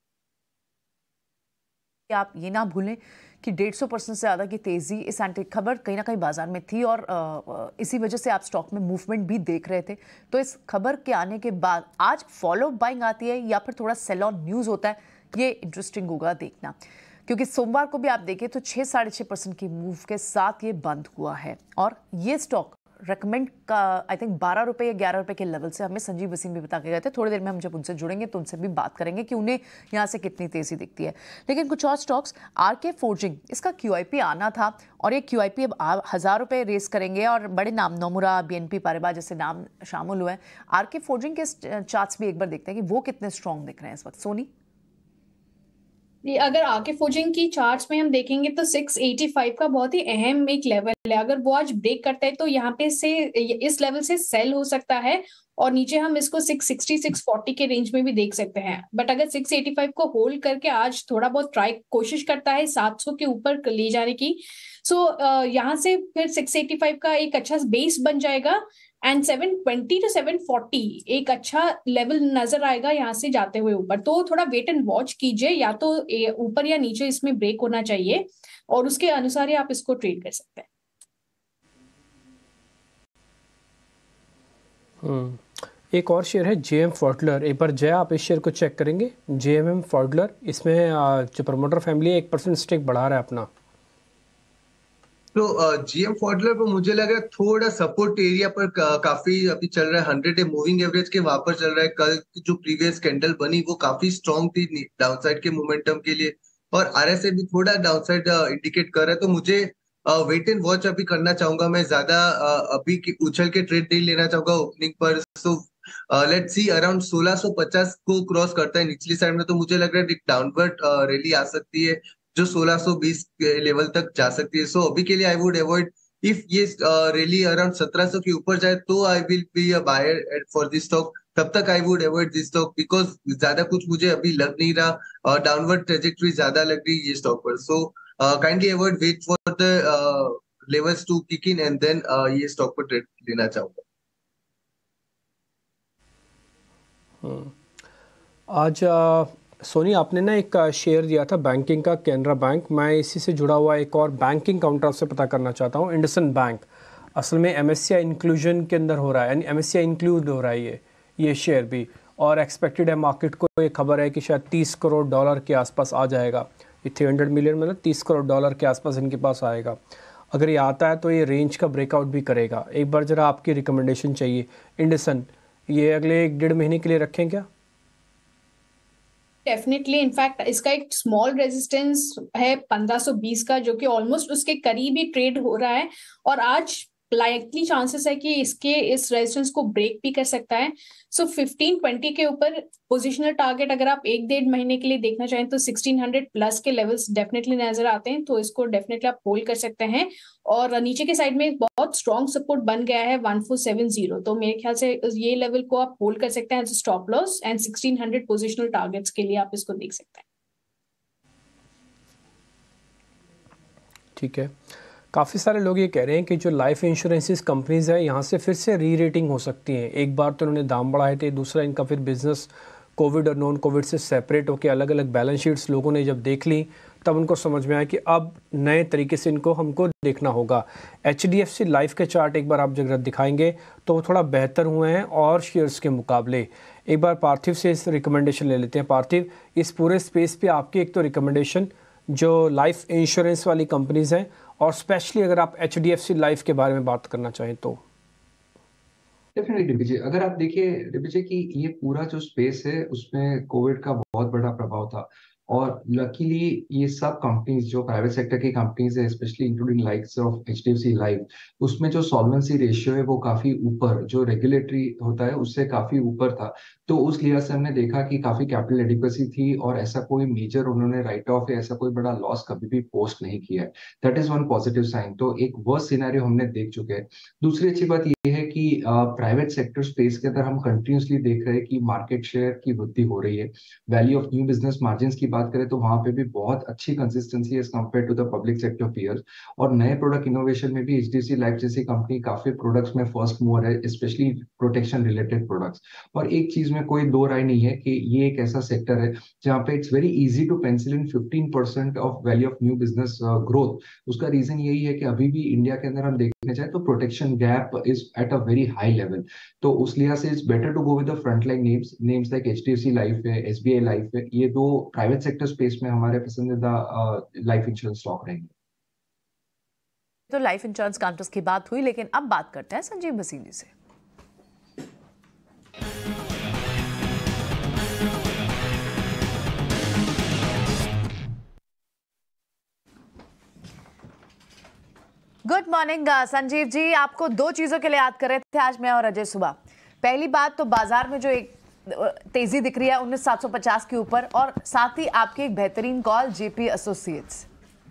आप ये ना भूलें कि डेढ़ सौ परसेंट से ज़्यादा की तेज़ी इस एंटी खबर कहीं ना कहीं बाजार में थी, और आ, इसी वजह से आप स्टॉक में मूवमेंट भी देख रहे थे। तो इस खबर के आने के बाद आज फॉलो बाइंग आती है या फिर थोड़ा सेल ऑन न्यूज़ होता है, ये इंटरेस्टिंग होगा देखना, क्योंकि सोमवार को भी आप देखें तो छः साढ़े छः परसेंट की मूव के साथ ये बंद हुआ है। और ये स्टॉक रेकमेंड का आई थिंक बारह रुपये या ग्यारह रुपये के लेवल से हमें संजीव वसीम भी बता के गए थे। थोड़ी देर में हम जब उनसे जुड़ेंगे तो उनसे भी बात करेंगे कि उन्हें यहाँ से कितनी तेज़ी दिखती है। लेकिन कुछ और स्टॉक्स, आर के फोर्जिंग, इसका क्यूआईपी आना था और ये क्यूआईपी अब हज़ार रुपये रेस करेंगे, और बड़े नाम नोमुरा, बीएनपी पारिबा जैसे नाम शामिल हुए हैं। आर के फोर्जिंग के चार्ट्स भी एक बार देखते हैं कि वो कितने स्ट्रॉन्ग दिख रहे हैं इस वक्त। सोनी, अगर आके फोर्जिंग की चार्ट्स में हम देखेंगे तो छह सौ पचासी का बहुत ही अहम एक लेवल है। अगर वो आज ब्रेक करता है तो यहाँ पे से इस लेवल से सेल हो सकता है, और नीचे हम इसको छह सौ साठ छह सौ चालीस के रेंज में भी देख सकते हैं। बट अगर छह सौ पचासी को होल्ड करके आज थोड़ा बहुत ट्राई कोशिश करता है सात सौ के ऊपर ले जाने की, सो so, यहाँ से फिर छह सौ पचासी का एक अच्छा बेस बन जाएगा, एंड सात सौ बीस टू सात सौ चालीस एक अच्छा लेवल नजर आएगा यहाँ से जाते हुए ऊपर। तो थोड़ा वेट एंड वॉच कीजिए, या तो ऊपर या नीचे इसमें ब्रेक होना चाहिए, और उसके अनुसार ही आप इसको ट्रेड कर सकते हैं। एक और शेयर है जेएम फॉर्टलर। एक बार जय आप इस शेयर को चेक करेंगे, जेएमएम फॉर्टलर, इसमें जो प्रमोटर फैमिली है एक परसेंट स्टेक बढ़ा रहा है अपना। तो जीएम फॉर्डलर पर मुझे लग रहा है थोड़ा सपोर्ट एरिया पर का, काफी अभी चल रहा है, हंड्रेड डे मूविंग एवरेज के वहां पर चल रहा है। कल जो प्रीवियस कैंडल बनी वो काफी स्ट्रॉन्ग थी डाउनसाइड के मोमेंटम के लिए, और आरएसआई भी थोड़ा डाउनसाइड इंडिकेट कर रहा है। तो मुझे वेट एंड वॉच अभी करना चाहूंगा, मैं ज्यादा अभी उछल के ट्रेड नहीं लेना चाहूंगा ओपनिंग पर। सो लेट्स सी अराउंड सोलह सौ पचास को क्रॉस करता है निचली साइड में, तो मुझे लग रहा है एक डाउनवर्ड रैली आ सकती है जो सोलह सौ बीस के लेवल तक जा सकती है। सो so, अभी के लिए आई वुड अवॉइड, इफ ये रैली अराउंड सत्रह सौ के ऊपर जाए तो I will be a buyer for this stock. तब तक I would avoid this stock, because ज्यादा कुछ मुझे अभी लग नहीं रहा, और डाउनवर्ड ट्रेजेक्टरी ज्यादा लग रही है ये स्टॉक पर। So kindly avoid, wait for the levels to kick in and then ये स्टॉक पर ट्रेड लेना चाहूंगा। आज आ... सोनी, आपने ना एक शेयर दिया था बैंकिंग का, कैनरा बैंक। मैं इसी से जुड़ा हुआ एक और बैंकिंग काउंटर आपसे पता करना चाहता हूँ, इंडसइंड बैंक। असल में एमएससीआई इंक्लूजन के अंदर हो रहा है, यानी एमएससीआई इंक्लूड हो रहा है ये ये शेयर भी, और एक्सपेक्टेड है मार्केट को ये खबर है कि शायद तीस करोड़ डॉलर के आसपास आ जाएगा। ये थ्री हंड्रेड मिलियन मतलब तीस करोड़ डॉलर के आसपास इनके पास आएगा। अगर ये आता है तो ये रेंज का ब्रेकआउट भी करेगा। एक बार ज़रा आपकी रिकमेंडेशन चाहिए। इंडसइंड ये अगले एक डेढ़ महीने के लिए रखें क्या? डेफिनेटली, इनफैक्ट इसका एक स्मॉल रेजिस्टेंस है पंद्रह सौ बीस का, जो कि ऑलमोस्ट उसके करीब ही ट्रेड हो रहा है, और आज लाइकली चांसेस है कि इसके इस रेजिस्टेंस को ब्रेक भी कर सकता है। सो फिफ्टीन ट्वेंटी के ऊपर पोजिशनल टारगेट अगर आप एक डेढ़ महीने के लिए देखना चाहें तो सिक्सटीन हंड्रेड प्लस के लेवल्स डेफिनेटली नजर आते हैं, तो इसको डेफिनेटली आप होल्ड कर सकते हैं। और नीचे के साइड में एक बहुत स्ट्रॉन्ग सपोर्ट बन गया है वन फोर सेवन जीरो, तो मेरे ख्याल से ये लेवल को आप होल्ड कर सकते हैं stop loss, and sixteen hundred positional targets के लिए आप इसको देख सकते हैं। ठीक है, काफ़ी सारे लोग ये कह रहे हैं कि जो लाइफ इंश्योरेंसेस कंपनीज है यहाँ से फिर से री रेटिंग हो सकती हैं। एक बार तो उन्होंने दाम बढ़ाए थे, दूसरा इनका फिर बिजनेस कोविड और नॉन कोविड से सेपरेट होकर अलग अलग बैलेंस शीट्स लोगों ने जब देख ली तब उनको समझ में आया कि अब नए तरीके से इनको हमको देखना होगा। H D F C life के चार्ट एक बार आप जगह दिखाएंगे तो वो थोड़ा बेहतर हुए हैं और शेयर्स के मुकाबले। एक बार पार्थिव से इस रिकमेंडेशन ले लेते हैं। पार्थिव, इस पूरे स्पेस पे आपकी एक तो रिकमेंडेशन जो लाइफ इंश्योरेंस वाली कंपनीज हैं, और स्पेशली अगर आप H D F C life के बारे में बात करना चाहें तो। डेफिनेटली डिपीजे, अगर आप देखिए डिपीजे कि ये पूरा जो स्पेस है उसमें कोविड का बहुत बड़ा प्रभाव था, और लकीली ये सब कंपनीज जो प्राइवेट सेक्टर की कंपनीज है, specially including likes of H D F C life, उसमें जो सॉल्वेंसी रेशियो है वो काफी ऊपर, जो रेगुलेटरी होता है उससे काफी ऊपर था। तो उस लिहाज से हमने देखा कि काफी कैपिटल एडिक्वेसी थी और ऐसा कोई मेजर उन्होंने राइट ऑफ या ऐसा कोई बड़ा लॉस कभी भी पोस्ट नहीं किया है। That is one positive sign. तो एक वर्स्ट सिनेरियो हमने देख चुके हैं। दूसरी अच्छी बात ये है कि प्राइवेट सेक्टर स्पेस के अंदर हम कंटिन्यूसली देख रहे हैं कि मार्केट शेयर की वृद्धि हो रही है। Value of new business margin की बात करें तो वहां पे भी बहुत अच्छी consistency as compared to the public sector peers. और नए प्रोडक्ट इनोवेशन में भी एचडीएफसी लाइफ जैसी कंपनी काफी प्रोडक्ट्स में फर्स्ट मूवर है, स्पेशली प्रोटेक्शन रिलेटेड प्रोडक्ट्स। और एक चीज में कोई दो राय नहीं है कि ये एक ऐसा सेक्टर है जहाँ पे it's very easy to pencil in fifteen percent of value of new business growth. उसका रीजन यही है कि अभी भी इंडिया के अंदर हम देखने जाए तो protection gap is at a very high level. तो उस लिहाज से it's better to go with the frontline names names like HDFC life है, एसबीआई लाइफ है। ये दो प्राइवेट सेक्टर स्पेस में हमारे पसंदीदा लाइफ इंश्योरेंस स्टॉक रहेंगे। तो लाइफ इंश्योरेंस काउंटर्स की बात हुई, लेकिन अब बात करते हैं संजीव भसीनी से। गुड मॉर्निंग संजीव जी, आपको दो चीजों के लिए याद कर रहे थे आज मैं और अजय सुबह। पहली बात तो बाजार में जो एक तेजी दिख रही है उन्नीस सात सौ पचास के ऊपर, और साथ ही आपकी एक बेहतरीन call JP associates.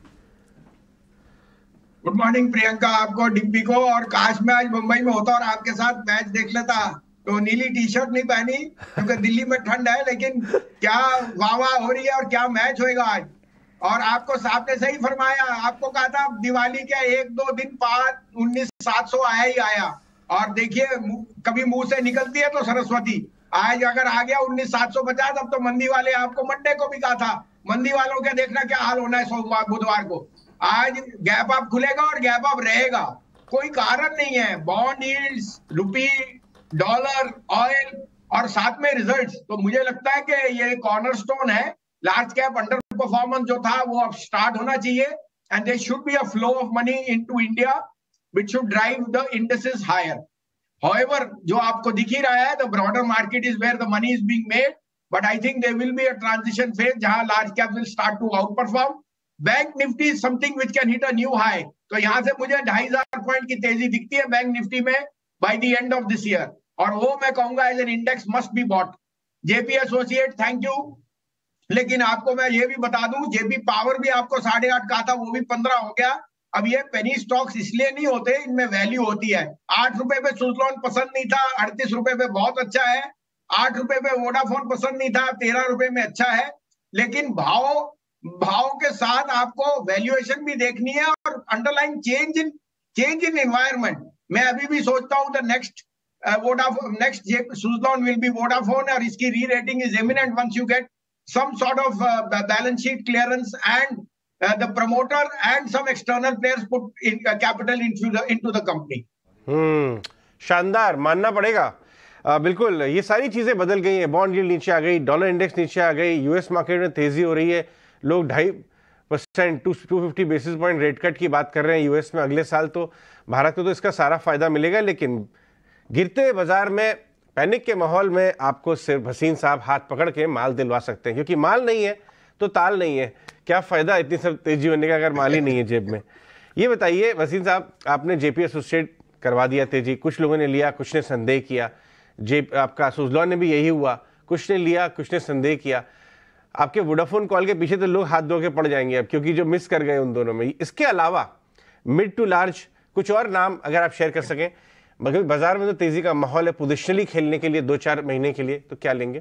Good morning Priyanka, आपको, डिम्पी को, और काश मैं आज मुंबई में होता और आपके साथ मैच देख लेता। तो नीली टी शर्ट नहीं पहनी क्योंकि दिल्ली में ठंड है, लेकिन क्या वाह वाह हो रही है और क्या मैच होएगा आज। और आपको साहब ने सही फरमाया, आपको कहा था दिवाली के एक दो दिन बाद उन्नीस सात सौ आया ही आया, और देखिए कभी मुंह से निकलती है तो सरस्वती। आज अगर आ गया उन्नीस सात सौ पचास, अब तो मंदी वाले, आपको मंडे को भी कहा था मंदी वालों के देखना क्या हाल होना है सोमवार बुधवार को। आज गैप अप खुलेगा और गैप अप रहेगा, कोई कारण नहीं है। Bond yields, rupee, dollar, oil और साथ में रिजल्ट्स, तो मुझे लगता है कि ये कॉर्नरस्टोन है। लार्ज कैप अंडर परफॉर्मेंस जो था वो अब स्टार्ट होना चाहिए, and there should be a flow of money into India which should drive the indices higher. However, जो आपको दिख ही रहा है, the broader market is where the money is being made, but I think there will be a transition phase जहां large cap will start to outperform. Bank Nifty is something which can hit a new high. तो यहाँ से मुझे ढाई हजार पॉइंट की तेजी दिखती है बैंक निफ्टी में by the end of this year, और वो मैं कहूंगा as an index must be bought. JP associate, thank you. लेकिन आपको मैं ये भी बता दूं, जेपी पावर भी आपको साढ़े आठ कहा था, वो भी पंद्रह हो गया। अब ये पेनी स्टॉक्स इसलिए नहीं होते, इनमें वैल्यू होती है। आठ रुपए पे सुजलॉन पसंद नहीं था, अड़तीस रुपए पे बहुत अच्छा है। आठ रुपए पे वोडाफोन पसंद नहीं था, तेरह रुपए में अच्छा है। लेकिन भाव भाव के साथ आपको वैल्यूएशन भी देखनी है और underlying change in change in environment. मैं अभी भी सोचता हूं the next Vodafone next Suzlon will be Vodafone, और इसकी re rating is imminent once you get some sort of balance sheet clearance and Uh, the promoter and some external players put in, uh, capital into the into the company. हम्म, शानदार, मानना पड़ेगा। आ, बिल्कुल ये सारी चीजें बदल गई हैं। बॉन्ड यील्ड नीचे आ गई, डॉलर इंडेक्स नीचे आ गई, यूएस मार्केट में तेजी हो रही है। लोग ढाई percent to two fifty basis point rate cut की बात कर रहे हैं यूएस में अगले साल। तो भारत को तो इसका सारा फायदा मिलेगा, लेकिन गिरते बाजार में पैनिक के माहौल में आपको सिर्फ हसीन साहब हाथ पकड़ के माल दिलवा सकते हैं, क्योंकि माल नहीं है तो ताल नहीं है। क्या फायदा इतनी सब तेजी होने का अगर माल ही नहीं है जेब में। ये बताइए वसीम साहब, आपने जेपी एसोसिएट करवा दिया तेजी, कुछ लोगों ने लिया, कुछ ने संदेह किया। जे आपका सुजलॉन ने भी यही हुआ, कुछ ने लिया, कुछ ने संदेह किया। आपके वोडाफोन कॉल के पीछे तो लोग हाथ धो के पड़ जाएंगे अब, क्योंकि जो मिस कर गए उन दोनों में। इसके अलावा मिड टू लार्ज कुछ और नाम अगर आप शेयर कर सकें, मगर बाजार में तो तेजी का माहौल है पोजिशनली खेलने के लिए दो चार महीने के लिए, तो क्या लेंगे?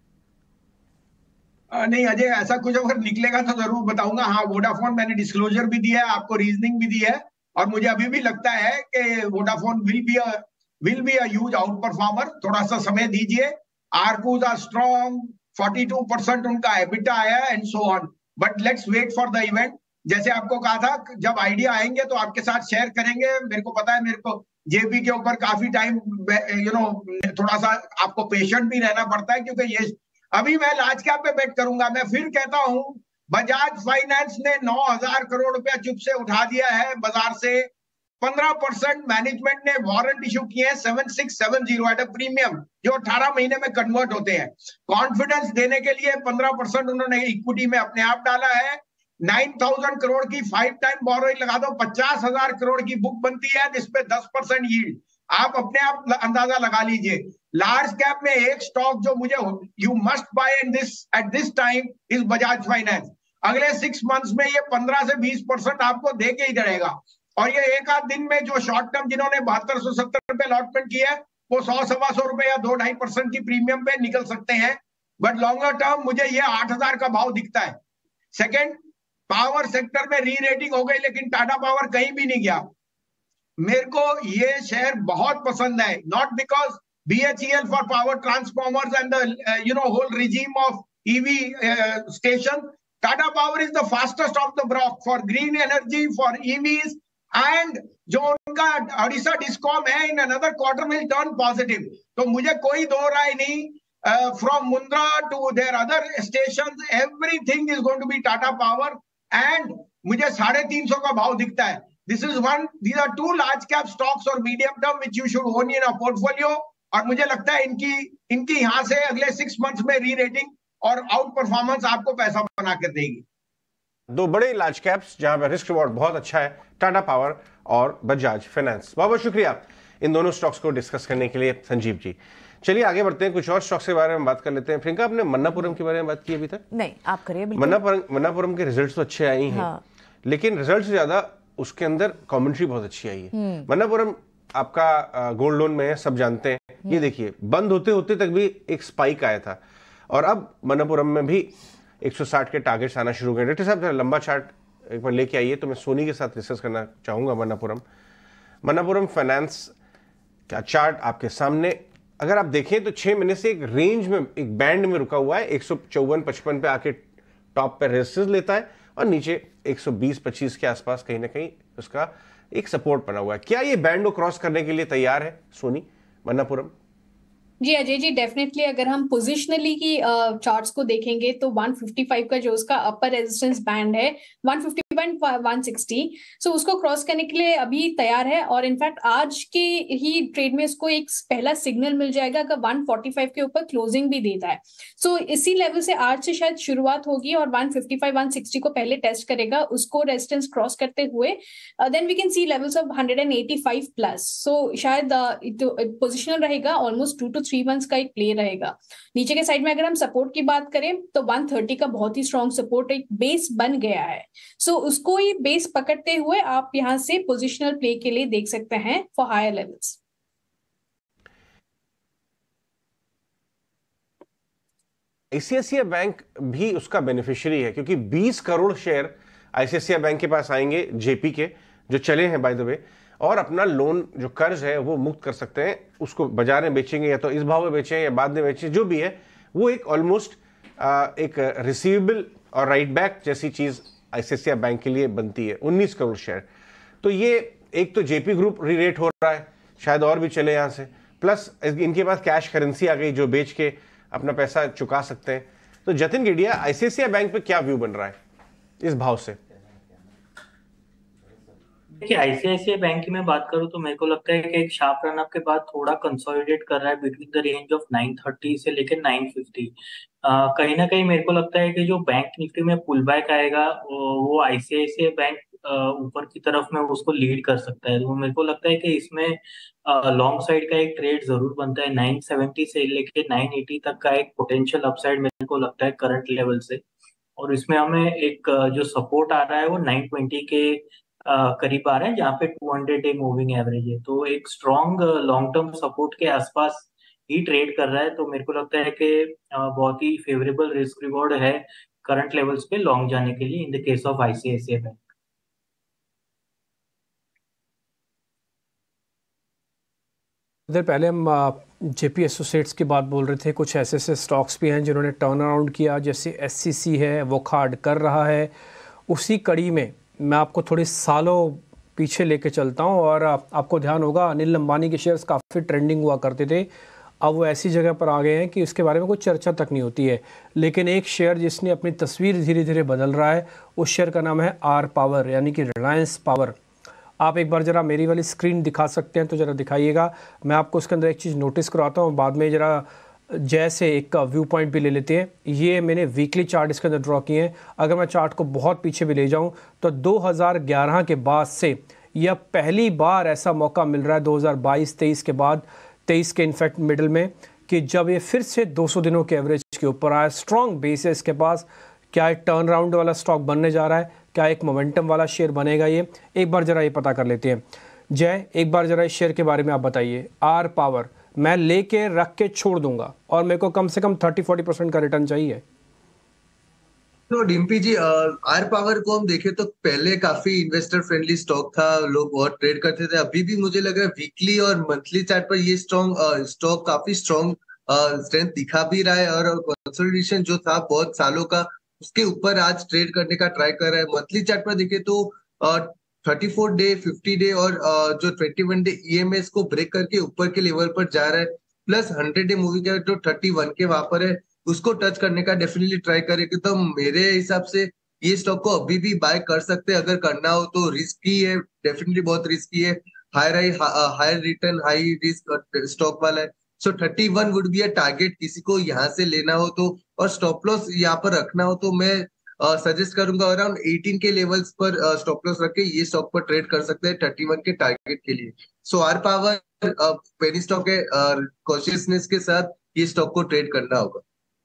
नहीं अजय, ऐसा कुछ अगर निकलेगा तो जरूर बताऊंगा। हाँ, वोडाफोन मैंने डिस्क्लोजर भी दिया है, आपको रीजनिंग भी दी है, और मुझे अभी भी लगता है कि Vodafone will be a will be a huge outperformer. थोड़ा सा समय दीजिए। आरकूज आर स्ट्रॉन्ग, बयालीस परसेंट उनका एबिटा आया है, and so on, but let's wait for the event. जैसे आपको कहा था, जब आइडिया आएंगे तो आपके साथ शेयर करेंगे। मेरे को पता है, मेरे को जेपी के ऊपर काफी टाइम यू नो थोड़ा सा आपको पेशेंट भी रहना पड़ता है, क्योंकि ये अभी मैं लार्ज कैप पे बेट करूंगा। मैं फिर कहता हूं, बजाज फाइनेंस ने नौ हजार करोड़ रुपया चुप से उठा दिया है बाजार से। पंद्रह परसेंट मैनेजमेंट ने वारंट इशू किए हैं seven six seven zero at a premium, जो अठारह महीने में कन्वर्ट होते हैं। कॉन्फिडेंस देने के लिए पंद्रह परसेंट उन्होंने इक्विटी में अपने आप डाला है। नाइन थाउजेंड करोड़ की फाइव टाइम बोरोइंग लगा दो, पचास हजार करोड़ की बुक बनती है जिसपे दस परसेंट यील्ड, आप अपने आप अंदाजा लगा लीजिए। लार्ज कैप में एक स्टॉक जो मुझे you must buy in this at this time is Bajaj finance. अगले सिक्स मंथ्स में ये पंद्रह से बीस परसेंट आपको दे के ही रहेगा। और ये एक आध दिन में जो शॉर्ट टर्म जिन्होंने बहत्तर सौ सत्तर रुपए अलॉटमेंट किया है वो सौ सवा सौ रुपए या दो ढाई परसेंट की प्रीमियम पे निकल सकते हैं, बट लॉन्गर टर्म मुझे ये आठ हजार का भाव दिखता है। सेकेंड, पावर सेक्टर में री रेटिंग हो गई लेकिन टाटा पावर कहीं भी नहीं गया। मेरे को ये शेयर बहुत पसंद है, not because BHEL for power transformers and the you know whole regime of EV station. Tata power is the fastest of the block for green energy, for EVs, and जो उनका ओडिशा डिस्कॉम है in another quarter will turn positive. तो मुझे कोई दो राय नहीं, from Mundra to their other stations everything is going to be Tata power, and मुझे साढ़े तीन सौ का भाव दिखता है। This is one, these are two large cap stocks और medium term which you should own in a portfolio. और मुझे लगता है इनकी इनकी यहां से अगले सिक्स मंथ्स में री रेटिंग और आउट परफॉर्मेंस आपको पैसा बना कर देगी। दो बड़े लार्ज कैप्स जहां पर रिस्क रिवॉर्ड बहुत अच्छा है, टाटा पावर और बजाज फाइनेंस। बहुत बहुत शुक्रिया इन दोनों स्टॉक्स को डिस्कस करने के लिए संजीव जी। चलिए आगे बढ़ते हैं, कुछ और स्टॉक्स के बारे में बात कर लेते हैं। प्रियंका, आपने मन्नापुरम के बारे में बात की अभी तक? नहीं, आप करिए। मन्नापुरम मन्नापुरम के रिजल्ट्स तो अच्छे आई हैं, हाँ। लेकिन रिजल्ट से ज्यादा उसके अंदर कमेंट्री बहुत अच्छी आई है। मन्नापुरम आपका गोल्ड लोन में है, सब जानते हैं। ये देखिए, बंद होते होते तक भी एक स्पाइक आया था और अब मन्नापुरम में भी एक सौ साठ के टारगेट्स आना शुरू हो गए। डायरेक्टर साहब जरा लंबा चार्ट एक बार लेके आइए, तो मैं सोनी के साथ डिस्कस करना चाहूंगा। मन्नापुरम मन्नापुरम फाइनेंस का चार्ट आपके सामने, अगर आप देखें तो छह महीने से एक रेंज में, एक बैंड में रुका हुआ है। एक सौ चौवन पचपन पे आके टॉप पे रेजिस्टेंस लेता है और नीचे एक सौ बीस पच्चीस के आसपास कहीं ना कहीं उसका एक सपोर्ट बना हुआ है। क्या ये बैंड को क्रॉस करने के लिए तैयार है सोनी मन्नापुरम? जी अजय जी, डेफिनेटली अगर हम पोजिशनली की चार्ट्स को देखेंगे तो वन फिफ्टी फाइव का जो उसका अपर रेजिस्टेंस बैंड है one fifty one sixty, so उसको क्रॉस करने के लिए अभी तैयार है। और इनफैक्ट आज के ही ट्रेड में इसको एक पहला सिग्नल मिल जाएगा अगर वन फोर्टी फाइव के ऊपर क्लोजिंग भी देता है। सो so, इसी लेवल से आज से शायद शुरुआत होगी और one fifty five one sixty को पहले टेस्ट करेगा, उसको रेजिस्टेंस क्रॉस करते हुए then we can see levels of one eighty five plus. So शायद पोजिशनल रहेगा, almost two to three months का एक प्ले रहेगा। नीचे के साइड में अगर हम सपोर्ट की बात करें तो वन थर्टी का बहुत ही स्ट्रॉन्ग सपोर्ट एक बेस बन गया है। सो so, उसको ये बेस पकड़ते हुए आप यहां से पोजिशनल प्ले के लिए देख सकते हैं for higher levels. ICICI bank भी उसका बेनिफिशियरी है क्योंकि बीस करोड़ शेयर आईसीआईसीआई बैंक के पास आएंगे जेपी के, जो चले हैं बाय द वे, और अपना लोन जो कर्ज है वो मुक्त कर सकते हैं। उसको बाजार में बेचेंगे या तो इस भाव में बेचें या बाद में बेचें, जो भी है वो एक ऑलमोस्ट एक रिसीवेबल और राइट बैक जैसी चीज आईसीआईसीआई बैंक के लिए बनती है। उन्नीस करोड़ शेयर, तो ये एक तो जेपी ग्रुप रीरेट हो रहा है, शायद और भी चले यहां से, प्लस इनके पास कैश करेंसी आ गई जो बेच के अपना पैसा चुका सकते हैं। तो जतिन गेडिया, आईसीआईसीआई बैंक पे क्या व्यू बन रहा है इस भाव से? देखिए आईसीआईसीआई बैंक की मैं बात करूं तो मेरे को लगता है कि एक शार्प रन अप के बाद थोड़ा कंसोलिडेट कर रहा है between the range of nine thirty से लेकर नाइन फिफ्टी। uh, कहीं ना कहीं मेरे को लगता है कि जो बैंक निफ्टी में पुल बैक आएगा वो आईसीआईसीआई बैंक ऊपर uh, की तरफ में उसको लीड कर सकता है। तो मेरे को लगता है कि इसमें लॉन्ग uh, साइड का एक ट्रेड जरूर बनता है। नाइन सेवेंटी से लेके नाइन एटी तक का एक पोटेंशियल अपसाइड मेरे को लगता है करंट लेवल से, और इसमें हमें एक uh, जो सपोर्ट आ रहा है वो नाइन ट्वेंटी के Uh, करीब आ रहा है जहाँ पे two hundred day moving average है। तो एक स्ट्रॉन्ग लॉन्ग टर्म सपोर्ट के आसपास ही ट्रेड कर रहा है। तो मेरे को लगता है कि uh, बहुत ही फेवरेबल रिस्क रिवॉर्ड है करंट लेवल्स पे लॉन्ग जाने के लिए in the case of ICICI bank. इधर पहले हम जेपी एसोसिएट्स की बात बोल रहे थे, कुछ ऐसे ऐसे स्टॉक्स भी हैं जिन्होंने टर्न अराउंड किया, जैसे एससीसी है वो खाड कर रहा है। उसी कड़ी में मैं आपको थोड़ी सालों पीछे लेके चलता हूं और आप, आपको ध्यान होगा अनिल अंबानी के शेयर्स काफ़ी ट्रेंडिंग हुआ करते थे, अब वो ऐसी जगह पर आ गए हैं कि उसके बारे में कोई चर्चा तक नहीं होती है। लेकिन एक शेयर जिसने अपनी तस्वीर धीरे धीरे बदल रहा है, उस शेयर का नाम है आर पावर, यानी कि रिलायंस पावर। आप एक बार ज़रा मेरी वाली स्क्रीन दिखा सकते हैं तो ज़रा दिखाइएगा। मैं आपको उसके अंदर एक चीज़ नोटिस कराता हूँ, बाद में ज़रा जैसे एक व्यू पॉइंट भी ले लेते हैं। ये मैंने वीकली चार्ट इसके अंदर ड्रॉ किए हैं। अगर मैं चार्ट को बहुत पीछे भी ले जाऊँ तो दो हज़ार ग्यारह के बाद से यह पहली बार ऐसा मौका मिल रहा है दो हज़ार बाईस तेईस के बाद, तेईस के इनफैक्ट मिडिल में, कि जब ये फिर से दो सौ दिनों के एवरेज के ऊपर आया। स्ट्रॉन्ग बेस है इसके पास। क्या एक टर्न राउंड वाला स्टॉक बनने जा रहा है? क्या एक मोमेंटम वाला शेयर बनेगा? ये एक बार ज़रा ये पता कर लेते हैं। जय, एक बार ज़रा इस शेयर के बारे में आप बताइए। आर पावर मैं लेके रख के छोड़ दूंगा और मेरे को कम से कम थर्टी फोर्टी परसेंट का रिटर्न चाहिए। तो डिम्पी जी, आर पावर को हम देखें तो पहले काफी इन्वेस्टर फ्रेंडली स्टॉक था, लोग बहुत ट्रेड करते थे। अभी भी मुझे लग रहा है वीकली और मंथली चार्ट पर ये स्ट्रॉन्ग स्टॉक काफी स्ट्रॉन्ग स्ट्रेंथ दिखा भी रहा है, और कंसोलिडेशन जो था बहुत सालों का, उसके ऊपर आज ट्रेड करने का ट्राई कर रहा है। मंथली चार्ट पर देखें तो thirty four day, fifty day और uh, जो twenty one day E M S को ब्रेक करके ऊपर के लेवल पर जा रहा है। प्लस हंड्रेड डे मूवी का जो थर्टी वन के वहां पर है उसको टच करने का डेफिनेटली ट्राई करेंगे। तो मेरे हिसाब से ये स्टॉक को अभी भी बाय कर सकते हैं अगर करना हो तो। रिस्की है, डेफिनेटली बहुत रिस्की है, higher higher return high risk stock वाला है। So thirty one would be a target किसी को यहाँ से लेना हो तो, और स्टॉप लॉस यहाँ पर रखना हो तो मैं सजेस्ट uh, करूंगा अराउंड एटीन के लेवल्स पर स्टॉप लॉस रख के ये स्टॉक पर ट्रेड कर सकते हैं थर्टी वन के टारगेट के लिए। So R power penny stock है, कॉशियसनेस के साथ ये स्टॉक को ट्रेड करना होगा।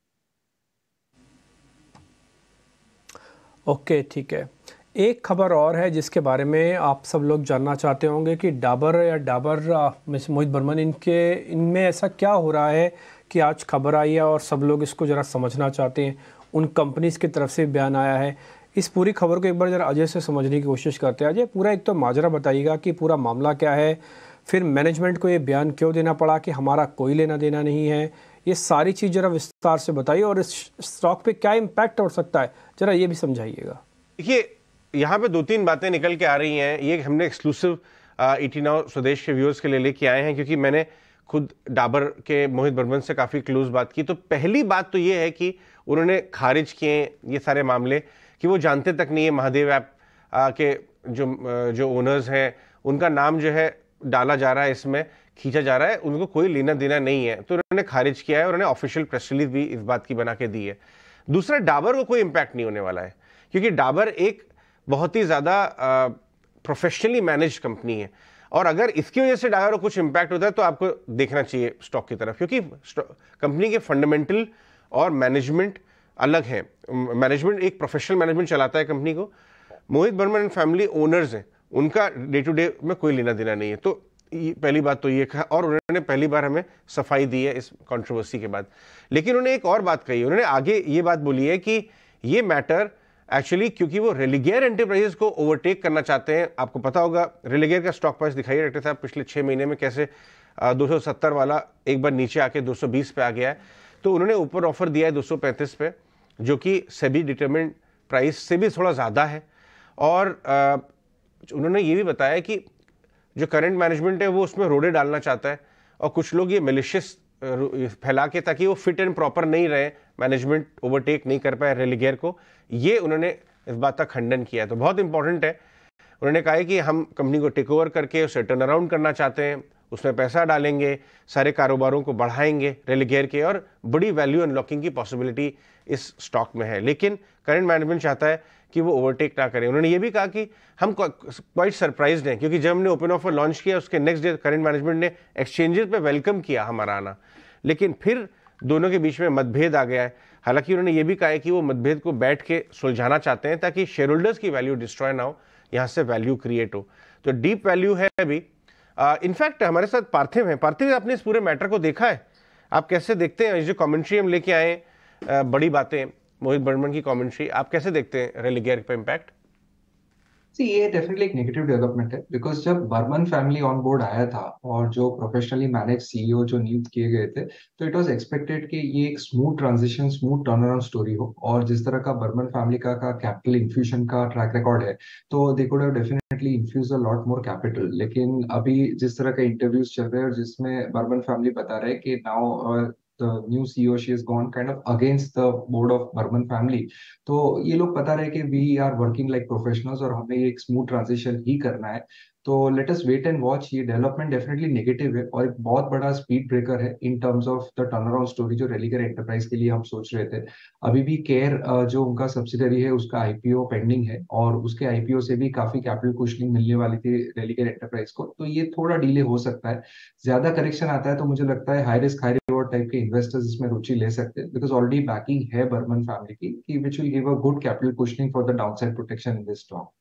ओके, ठीक है। एक खबर और है जिसके बारे में आप सब लोग जानना चाहते होंगे कि डाबर या डाबर मिस मोहित बर्मन, इनके इनमें ऐसा क्या हो रहा है कि आज खबर आई है और सब लोग इसको ज़रा समझना चाहते हैं। उन कंपनीज़ की तरफ से बयान आया है। इस पूरी खबर को एक बार ज़रा अजय से समझने की कोशिश करते हैं। अजय, पूरा एक तो माजरा बताइएगा कि पूरा मामला क्या है, फिर मैनेजमेंट को ये बयान क्यों देना पड़ा कि हमारा कोई लेना देना नहीं है, ये सारी चीज़ ज़रा विस्तार से बताइए, और इस स्टॉक पे क्या इम्पैक्ट हो सकता है ज़रा ये भी समझाइएगा। देखिए, यहाँ पे दो तीन बातें निकल के आ रही हैं। ये हमने एक्सक्लूसिव ईटी नाउ स्वदेश के व्यूअर्स के लिए लेके आए हैं, क्योंकि मैंने खुद डाबर के मोहित बर्मन से काफ़ी क्लोज बात की। तो पहली बात तो ये है कि उन्होंने खारिज किए ये सारे मामले कि वो जानते तक नहीं है महादेव ऐप के जो जो ओनर्स हैं उनका नाम जो है डाला जा रहा है, इसमें खींचा जा रहा है, उनको कोई लेना देना नहीं है। तो उन्होंने खारिज किया है और उन्होंने ऑफिशियल प्रेस रिलीज भी इस बात की बना के दी है। दूसरा, डाबर को कोई इम्पैक्ट नहीं होने वाला है, क्योंकि डाबर एक बहुत ही ज़्यादा प्रोफेशनली मैनेज कंपनी है, और अगर इसकी वजह से डाबर को कुछ इम्पैक्ट होता है तो आपको देखना चाहिए स्टॉक की तरफ, क्योंकि कंपनी के फंडामेंटल और मैनेजमेंट अलग है। मैनेजमेंट एक प्रोफेशनल मैनेजमेंट चलाता है कंपनी को। Mohit Burman and family owners हैं, उनका डे टू डे में कोई लेना देना नहीं है। तो पहली बात तो ये कहा, और उन्होंने पहली बार हमें सफाई दी है इस कंट्रोवर्सी के बाद। लेकिन उन्होंने एक और बात कही, उन्होंने आगे ये बात बोली है कि ये मैटर एक्चुअली क्योंकि वो रेलिगेयर एंटरप्राइजेस को ओवरटेक करना चाहते हैं। आपको पता होगा रेलिगेयर का स्टॉक प्राइस दिखाइए डॉक्टर साहब, पिछले छः महीने में कैसे दो सौ सत्तर वाला एक बार नीचे आके दो सौ बीस पे आ गया है। तो उन्होंने ऊपर ऑफर दिया है दो सौ पैंतीस पे, जो कि सेबी डिटरमिन्ड प्राइस से भी थोड़ा ज़्यादा है। और आ, उन्होंने ये भी बताया कि जो करंट मैनेजमेंट है वो उसमें रोड़े डालना चाहता है, और कुछ लोग ये मेलिशियस फैला के, ताकि वो फिट एंड प्रॉपर नहीं रहे, मैनेजमेंट ओवरटेक नहीं कर पाए रेलिगेयर को, ये उन्होंने इस बात का खंडन किया है। तो बहुत इंपॉर्टेंट है। उन्होंने कहा है कि हम कंपनी को टेक ओवर करके उसे टर्न अराउंड करना चाहते हैं, उसमें पैसा डालेंगे, सारे कारोबारों को बढ़ाएंगे रेलिगेयर के, और बड़ी वैल्यू अनलॉकिंग की पॉसिबिलिटी इस स्टॉक में है। लेकिन करंट मैनेजमेंट चाहता है कि वो ओवरटेक ना करें। उन्होंने ये भी कहा कि हम क्वाइट सरप्राइज्ड हैं, क्योंकि जब हमने ओपन ऑफर लॉन्च किया उसके नेक्स्ट डे करंट मैनेजमेंट ने एक्सचेंजेस पे वेलकम किया हमारा आना, लेकिन फिर दोनों के बीच में मतभेद आ गया है। हालांकि उन्होंने ये भी कहा है कि वो मतभेद को बैठ के सुलझाना चाहते हैं, ताकि शेयर होल्डर्स की वैल्यू डिस्ट्रॉय ना हो, यहाँ से वैल्यू क्रिएट हो। तो डीप वैल्यू है अभी। इनफैक्ट हमारे साथ पार्थिव हैं। पार्थिव, आपने इस पूरे मैटर को देखा है, आप कैसे देखते हैं? जो कमेंट्री हम लेके आए, uh, बड़ी बातें, मोहित बर्मन की कमेंट्री, आप कैसे देखते हैं रेलिगेयर पे इम्पैक्ट? सी ये डेफिनेटली एक नेगेटिव डेवलपमेंट है, बिकॉज जब बर्मन फैमिली ऑन बोर्ड आया था और जो प्रोफेशनली मैनेज सीईओ जो नियुक्त किए गए थे, तो इट वाज एक्सपेक्टेड कि ये एक smooth transition, smooth turn around story हो। और जिस तरह का बर्मन फैमिली का का कैपिटल इन्फ्यूजन का ट्रैक रिकॉर्ड है, तो they could have definitely infuse a lot more capital. लेकिन अभी जिस तरह के इंटरव्यूज चल रहे हैं और जिसमें बर्मन फैमिली बता रहे हैं कि now the new CEO she has gone kind of against the board of Burman family. तो ये लोग पता रहे कि we are working like professionals और हमें एक स्मूथ ट्रांजिशन ही करना है। तो let us wait and watch. ये डेवलपमेंट डेफिनेटली नेगेटिव है और एक बहुत बड़ा स्पीड ब्रेकर है in terms of the turn around story जो रेलिगेयर एंटरप्राइज के लिए हम सोच रहे थे। अभी भी केयर जो उनका सब्सिडरी है उसका आईपीओ पेंडिंग है और उसके आईपीओ से भी काफी कैपिटल कुशनिंग मिलने वाली थी रेलिगेयर एंटरप्राइज को। तो ये थोड़ा डिले हो सकता है। ज्यादा करेक्शन आता है तो मुझे लगता है high risk high reward type के इन्वेस्टर्स इसमें रुचि ले सकते हैं, बिकॉज ऑलरेडी बैकिंग है बर्मन फैमिली की, which will give a good capital cushioning for the downside protection in this stock.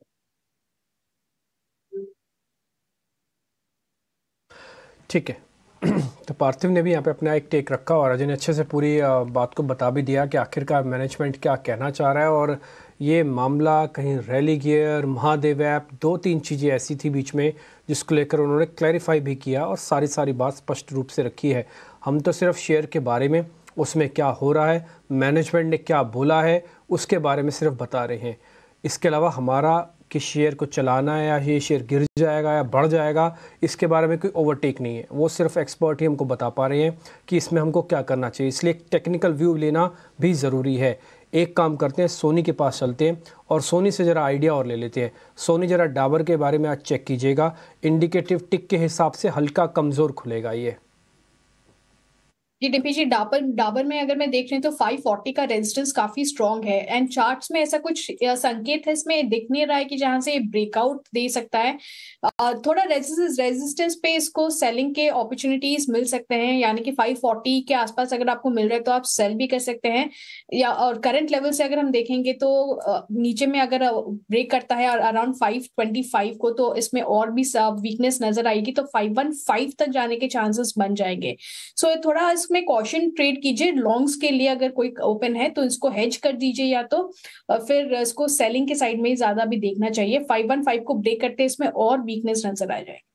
ठीक है। तो पार्थिव ने भी यहाँ पे अपना एक टेक रखा और अजय ने अच्छे से पूरी बात को बता भी दिया कि आखिरकार मैनेजमेंट क्या कहना चाह रहा है। और ये मामला कहीं रेलिगेयर, महादेव ऐप, दो तीन चीज़ें ऐसी थी बीच में जिसको लेकर उन्होंने क्लैरिफाई भी किया और सारी सारी बात स्पष्ट रूप से रखी है। हम तो सिर्फ शेयर के बारे में, उसमें क्या हो रहा है, मैनेजमेंट ने क्या बोला है, उसके बारे में सिर्फ बता रहे हैं। इसके अलावा हमारा कि शेयर को चलाना है या ये शेयर गिर जाएगा या बढ़ जाएगा, इसके बारे में कोई ओवरटेक नहीं है। वो सिर्फ एक्सपर्ट ही हमको बता पा रहे हैं कि इसमें हमको क्या करना चाहिए। इसलिए एक टेक्निकल व्यू लेना भी ज़रूरी है। एक काम करते हैं, सोनी के पास चलते हैं और सोनी से ज़रा आइडिया और ले लेते हैं। सोनी ज़रा डाबर के बारे में आज चेक कीजिएगा। इंडिकेटिव टिक के हिसाब से हल्का कमज़ोर खुलेगा ये। जी डिम्पी जी, डाबर डाबर में अगर मैं देख रही हूँ तो पाँच सौ चालीस का रेजिस्टेंस काफी स्ट्रांग है एंड चार्ट्स में ऐसा कुछ संकेत है इसमें दिख नहीं रहा है कि जहां से ब्रेकआउट दे सकता है। थोड़ा रेजिस्टेंस रेजिस्टेंस पे इसको सेलिंग के अपॉर्चुनिटीज मिल सकते हैं, यानी कि पाँच सौ चालीस के आसपास अगर आपको मिल रहा है तो आप सेल भी कर सकते हैं। या और करंट लेवल से अगर हम देखेंगे तो नीचे में अगर ब्रेक करता है और अराउंड पाँच सौ पच्चीस को, तो इसमें और भी वीकनेस नजर आएगी, तो पाँच सौ पंद्रह तक जाने के चांसेस बन जाएंगे। सो so, थोड़ा में कॉशन ट्रेड कीजिए। लॉन्ग्स के लिए अगर कोई ओपन है तो इसको हेज कर दीजिए या तो फिर इसको सेलिंग के साइड में ही ज्यादा भी देखना चाहिए। पाँच सौ पंद्रह को ब्रेक करते इसमें और वीकनेस नजर आ जाए।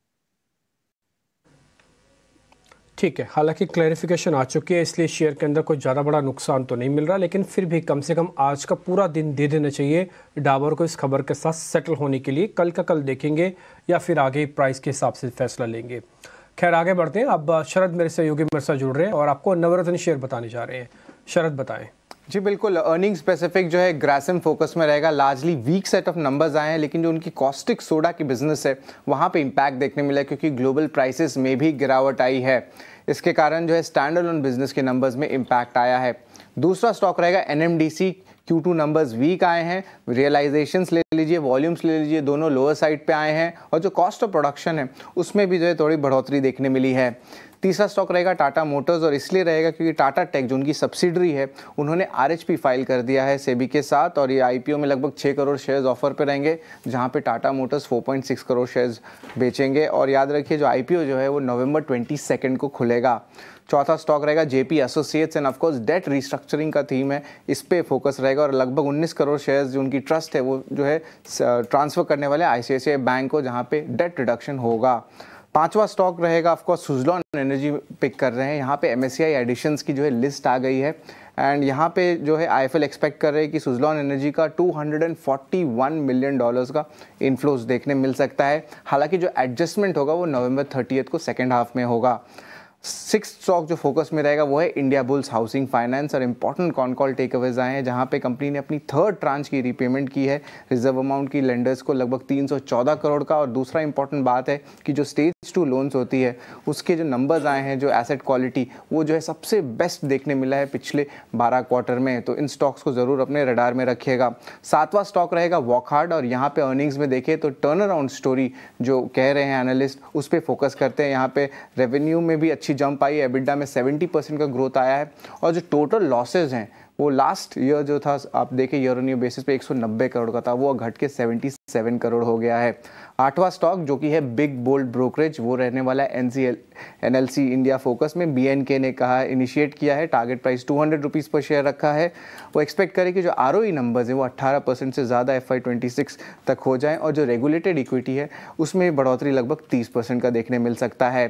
ठीक है, हालांकि क्लैरिफिकेशन आ चुकी है इसलिए शेयर के अंदर कोई ज़्यादा बड़ा नुकसान तो नहीं मिल रहा, लेकिन फिर भी कम से कम आज का पूरा दिन दे देना चाहिए डाबर को इस खबर के साथ सेटल होने के लिए। कल का कल देखेंगे या फिर आगे प्राइस के हिसाब से फैसला लेंगे। खैर आगे बढ़ते हैं। अब शरद मेरे सहयोगी मेरे साथ जुड़ रहे हैं और आपको नवरत्न शेयर बताने जा रहे हैं। शरद बताएं। जी बिल्कुल, अर्निंग स्पेसिफिक जो है ग्रासिम फोकस में रहेगा। Largely weak set of numbers आए हैं, लेकिन जो उनकी कॉस्टिक सोडा की बिजनेस है वहाँ पे इम्पैक्ट देखने मिला है क्योंकि ग्लोबल प्राइसेस में भी गिरावट आई है। इसके कारण जो है स्टैंड अलोन बिजनेस के नंबर्स में इम्पैक्ट आया है। दूसरा स्टॉक रहेगा NMDC. Q two numbers weak आए हैं। रियलाइजेशंस ले लीजिए, वॉल्यूम्स ले लीजिए, दोनों लोअर साइड पे आए हैं और जो कॉस्ट ऑफ प्रोडक्शन है उसमें भी जो है थोड़ी बढ़ोतरी देखने मिली है। तीसरा स्टॉक रहेगा टाटा मोटर्स और इसलिए रहेगा क्योंकि टाटा टेक जो उनकी सब्सिडरी है उन्होंने आरएचपी फाइल कर दिया है सेबी के साथ और ये आईपीओ में लगभग छः करोड़ शेयर्स ऑफर पे रहेंगे, जहां पे टाटा मोटर्स चार पॉइंट छह करोड़ शेयर्स बेचेंगे। और याद रखिए जो आईपीओ जो है वो नवंबर ट्वेंटी सेकेंड को खुलेगा। चौथा स्टॉक रहेगा JP associates and of course debt restructuring का थीम है, इस पे फोकस रहेगा और लगभग उन्नीस करोड़ शेयर्स जो उनकी ट्रस्ट है वो जो है ट्रांसफर करने वाले आईसीआईसीआई बैंक को, जहाँ पे डेट रिडक्शन होगा। पांचवा स्टॉक रहेगा ऑफकोर्स सुजलॉन एनर्जी पिक कर रहे हैं। यहाँ पे एमएससीआई एडिशंस की जो है लिस्ट आ गई है एंड यहाँ पे जो है आईएफएल एक्सपेक्ट कर रहे हैं कि सुजलॉन एनर्जी का दो सौ इकतालीस मिलियन डॉलर्स का इन्फ्लोज देखने मिल सकता है। हालांकि जो एडजस्टमेंट होगा वो नवंबर थर्टियथ को सेकेंड हाफ में होगा। सिक्स स्टॉक जो फोकस में रहेगा वो है इंडिया बुल्स हाउसिंग फाइनेंस और important con call takeaways आए हैं, जहां पे कंपनी ने अपनी थर्ड ट्रांच की रीपेमेंट की है रिजर्व अमाउंट की लेंडर्स को लगभग तीन सौ चौदह करोड़ का। और दूसरा इंपॉर्टेंट बात है कि जो स्टेज टू लोन्स होती है उसके जो नंबर्स आए हैं, जो एसेट क्वालिटी वो जो है सबसे बेस्ट देखने मिला है पिछले बारह क्वार्टर में। तो इन स्टॉक्स को ज़रूर अपने रडार में रखिएगा। सातवां स्टॉक रहेगा वॉकहार्ड और यहाँ पे अर्निंग्स में देखें तो टर्न अराउंड स्टोरी जो कह रहे हैं एनालिस्ट उस पर फोकस करते हैं। यहाँ पे रेवेन्यू में भी अच्छी जंप आई है, एबिडा में सत्तर परसेंट का ग्रोथ आया है और जो टोटल लॉसेज हैं वो लास्ट ईयर जो था आप देखें ईयर ऑन ईयर बेसिस पे एक सौ नब्बे करोड़ का था, वो घट के सतहत्तर करोड़ हो गया है। आठवां स्टॉक जो कि है बिग बोल्ड ब्रोकरेज वो रहने वाला है एनसीएल एनएलसी इंडिया फोकस में। बीएनके ने कहा इनिशिएट किया है, target price two hundred rupees per share रखा है। वो एक्सपेक्ट करे कि जो आरओई नंबर्स हैं वो अट्ठारह परसेंट से ज़्यादा एफ आई ट्वेंटी सिक्स तक हो जाएं और जो रेगुलेटेड इक्विटी है उसमें बढ़ोतरी लगभग तीस परसेंट का देखने मिल सकता है।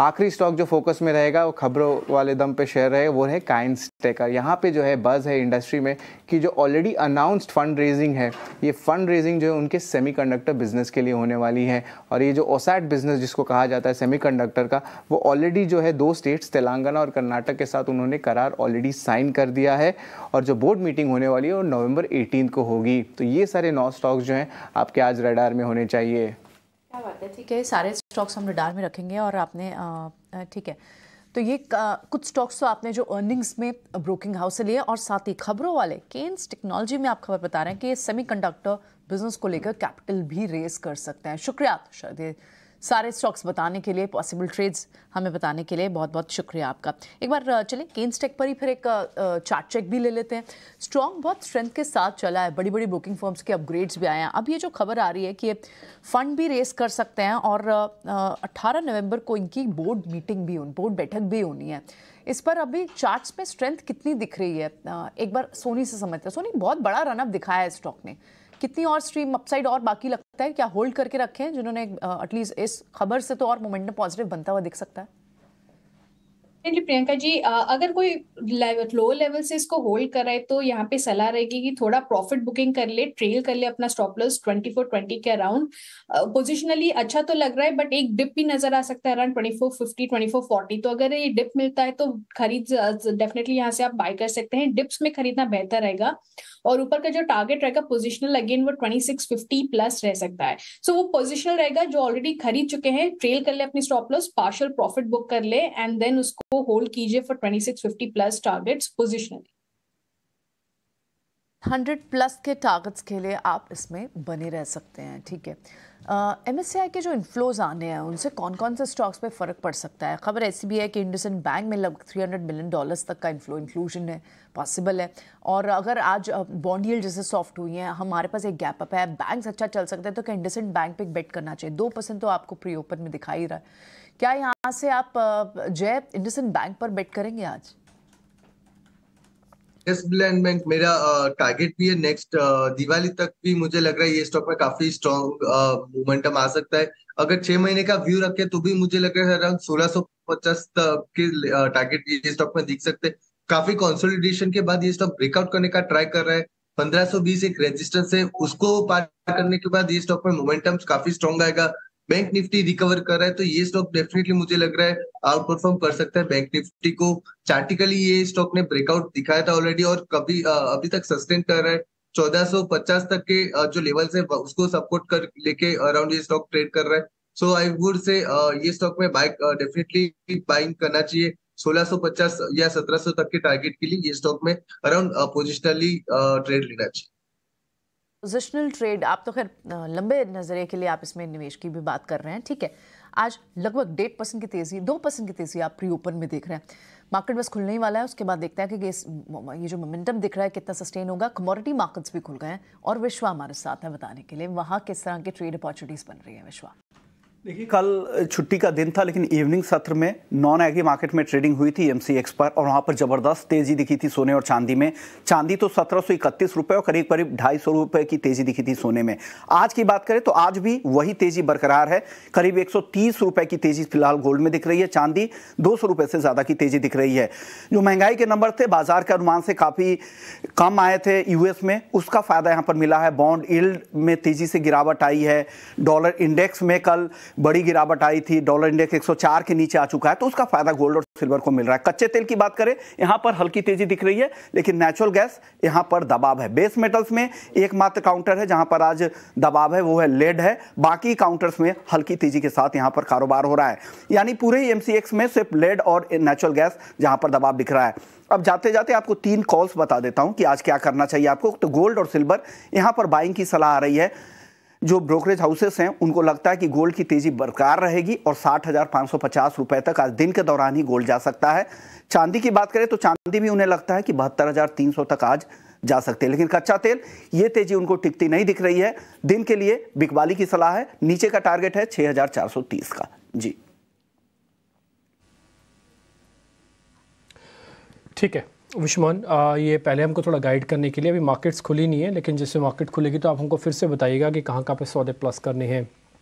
आखिरी स्टॉक जो फोकस में रहेगा वो खबरों वाले दम पे शेयर रहेगा, वो है काइंस टेकर। यहाँ पे जो है बज़ है इंडस्ट्री में कि जो ऑलरेडी अनाउंस्ड फंड रेजिंग है, ये फंड रेजिंग जो है उनके सेमीकंडक्टर बिजनेस के लिए होने वाली है। और ये जो ओसैट बिजनेस जिसको कहा जाता है सेमीकंडक्टर का, वो ऑलरेडी जो है दो स्टेट्स तेलंगाना और कर्नाटक के साथ उन्होंने करार ऑलरेडी साइन कर दिया है। और जो बोर्ड मीटिंग होने वाली है वो नवंबर एटीन को होगी। तो ये सारे नौ स्टॉक्स जो हैं आपके आज रडार में होने चाहिए। क्या बात है, ठीक है, सारे स्टॉक्स हम रडार में रखेंगे। और आपने ठीक है, तो ये कुछ स्टॉक्स तो आपने जो अर्निंग्स में ब्रोकिंग हाउस से लिए, और साथ ही खबरों वाले केन्स टेक्नोलॉजी में आप खबर बता रहे हैं कि ये सेमीकंडक्टर बिजनेस को लेकर कैपिटल भी रेज कर सकते हैं। शुक्रिया तुषार, सारे स्टॉक्स बताने के लिए, पॉसिबल ट्रेड्स हमें बताने के लिए बहुत बहुत शुक्रिया आपका। एक बार चलें केन्स टेक पर ही फिर एक चार्ट चेक भी ले लेते हैं। स्ट्रॉन्ग बहुत स्ट्रेंथ के साथ चला है, बड़ी बड़ी ब्रोकिंग फर्म्स के अपग्रेड्स भी आए हैं। अब ये जो खबर आ रही है कि ये फंड भी रेस कर सकते हैं, और अट्ठारह नवंबर को इनकी बोर्ड मीटिंग भी बोर्ड बैठक भी होनी है। इस पर अभी चार्ट्स में स्ट्रेंथ कितनी दिख रही है, एक बार सोनी से समझते हैं। सोनी, बहुत बड़ा रनअप दिखाया है स्टॉक ने, कितनी और स्ट्रीम अपसाइड और बाकी लगता है, क्या होल्ड करके रखे हैं जिन्होंने एटलीस्ट इस खबर से तो और मोमेंटम पॉजिटिव बनता हुआ दिख सकता है? जी प्रियंका जी, अगर कोई लेवल लो लेवल से इसको होल्ड कर रहा है तो यहाँ पे सलाह रहेगी कि थोड़ा प्रॉफिट बुकिंग कर ले, ट्रेल कर ले अपना stop loss twenty four twenty के अराउंड। पोजिशनली अच्छा तो लग रहा है, बट एक डिप भी नजर आ सकता है around twenty four fifty twenty four forty. तो अगर ये डिप मिलता है तो खरीद डेफिनेटली यहाँ से आप बाय कर सकते हैं। डिप्स में खरीदना बेहतर रहेगा। और ऊपर का जो टारगेट रहेगा पोजिशनल, अगेन वो ट्वेंटी सिक्स फिफ्टी प्लस रह सकता है। सो so, वो पोजिशनल रहेगा, जो ऑलरेडी खरीद चुके हैं ट्रेल कर ले अपनी stop loss, partial profit book कर ले, एंड देन उसको होल्ड कीजिए for twenty six fifty plus targets positionally. Hundred plus के टारगेट्स के लिए आप इसमें बने रह सकते हैं, ठीक है। एमएससीआई के जो इन्फ्लोज आने हैं उनसे कौन कौन से स्टॉक्स पे फ़र्क पड़ सकता है? खबर ऐसी भी है कि इंडसइंड बैंक में लगभग तीन सौ मिलियन डॉलर्स तक का इन्फ्लो इंक्लूजन है, पॉसिबल है। और अगर आज बॉन्ड यील्ड जैसे सॉफ्ट हुई हैं, हमारे पास एक गैप अप है, बैंक्स अच्छा चल सकते हैं, तो क्या इंडसइंड बैंक पे बेट करना चाहिए? दो परसेंट तो आपको प्री ओपन में दिखाई ही रहा है। क्या यहाँ से आप जय इंडसइंड बैंक पर बेट करेंगे आज? यस, ब्लैंड बैंक मेरा टारगेट भी है। नेक्स्ट दिवाली तक भी मुझे लग रहा है ये स्टॉक में काफी स्ट्रॉन्ग मोमेंटम आ सकता है। अगर छह महीने का व्यू रखे तो भी मुझे लग रहा है अराउंड सोलह सौ पचास तक के टारगेट ये स्टॉक में दिख सकते हैं। काफी कंसोलिडेशन के बाद ये स्टॉक ब्रेकआउट करने का ट्राई कर रहा है। पंद्रह सौ बीस एक रेजिस्टेंस है, उसको पार करने के बाद ये स्टॉक में मोमेंटम काफी स्ट्रॉन्ग आएगा। बैंक निफ्टी रिकवर कर रहा है तो ये स्टॉक डेफिनेटली मुझे लग रहा है आउट परफॉर्म कर सकता है बैंक निफ्टी को। चार्टिकली ये स्टॉक ने ब्रेकआउट दिखाया था ऑलरेडी, और कभी अभी तक सस्टेन कर रहा है। चौदह सौ पचास तक के जो लेवल्स है उसको सपोर्ट कर लेके अराउंड ये स्टॉक ट्रेड कर रहा है। सो आई वुड से ये स्टॉक में बाय डेफिनेटली बाइंग करना चाहिए। सोलह सौ पचास या सत्रह सौ तक के टारगेट के लिए ये स्टॉक में अराउंड पोजिशनली ट्रेड लेना चाहिए। पोजिशनल ट्रेड, आप तो खैर लंबे नजरिए के लिए आप इसमें निवेश की भी बात कर रहे हैं, ठीक है। आज लगभग डेढ़ परसेंट की तेजी, दो परसेंट की तेजी आप प्री ओपन में देख रहे हैं। मार्केट बस खुलने ही वाला है, उसके बाद देखते हैं कि ये जो मोमेंटम दिख रहा है कितना सस्टेन होगा। कमोडिटी मार्केट्स भी खुल गए हैं, और विश्वा हमारे साथ है बताने के लिए वहाँ किस तरह के ट्रेड अपॉर्चुनिटीज बन रही है। विश्वा, देखिए, कल छुट्टी का दिन था, लेकिन इवनिंग सत्र में नॉन एग्री मार्केट में ट्रेडिंग हुई थी एमसीएक्स पर, और वहाँ पर ज़बरदस्त तेज़ी दिखी थी सोने और चांदी में। चांदी तो सत्रह सौ इकतीस रुपये और करीब करीब ढाई सौ रुपये की तेज़ी दिखी थी सोने में। आज की बात करें तो आज भी वही तेज़ी बरकरार है, करीब एक सौ तीस रुपये की तेज़ी फिलहाल गोल्ड में दिख रही है। चांदी दो सौ रुपये से ज़्यादा की तेज़ी दिख रही है। जो महंगाई के नंबर थे बाजार के अनुमान से काफ़ी कम आए थे यूएस में, उसका फ़ायदा यहाँ पर मिला है। बॉन्ड यील्ड में तेज़ी से गिरावट आई है। डॉलर इंडेक्स में कल बड़ी गिरावट आई थी, डॉलर इंडेक्स एक सौ चार के नीचे आ चुका है, तो उसका फायदा गोल्ड और सिल्वर को मिल रहा है। कच्चे तेल की बात करें, यहां पर हल्की तेजी दिख रही है, लेकिन नेचुरल गैस यहां पर दबाव है। बेस मेटल्स में एकमात्र काउंटर है जहां पर आज दबाव है, वो है लेड है। बाकी काउंटर्स में हल्की तेजी के साथ यहां पर कारोबार हो रहा है। यानी पूरे एमसीएक्स में सिर्फ लेड और नेचुरल गैस जहां पर दबाव दिख रहा है। अब जाते जाते आपको तीन कॉल्स बता देता हूं कि आज क्या करना चाहिए आपको। तो गोल्ड और सिल्वर, यहां पर बाइंग की सलाह आ रही है। जो ब्रोकरेज हाउसेस हैं उनको लगता है कि गोल्ड की तेजी बरकरार रहेगी और साठ हजार पाँच सौ पचास रुपए तक आज दिन के दौरान ही गोल्ड जा सकता है। चांदी की बात करें तो चांदी भी उन्हें लगता है कि बहत्तर हजार तीन सौ तक आज जा सकते हैं, लेकिन कच्चा तेल ये तेजी उनको टिकती नहीं दिख रही है। दिन के लिए बिकवाली की सलाह है, नीचे का टारगेट है छह हजार चार सौ तीस का। जी ठीक है विश्वमान, ये पहले हमको थोड़ा गाइड करने के लिए, अभी मार्केट्स खुली नहीं है, लेकिन जैसे मार्केट खुलेगी तो आप हमको फिर से बताइएगा कि कहाँ कहाँ पे सौदे प्लस करने हैं,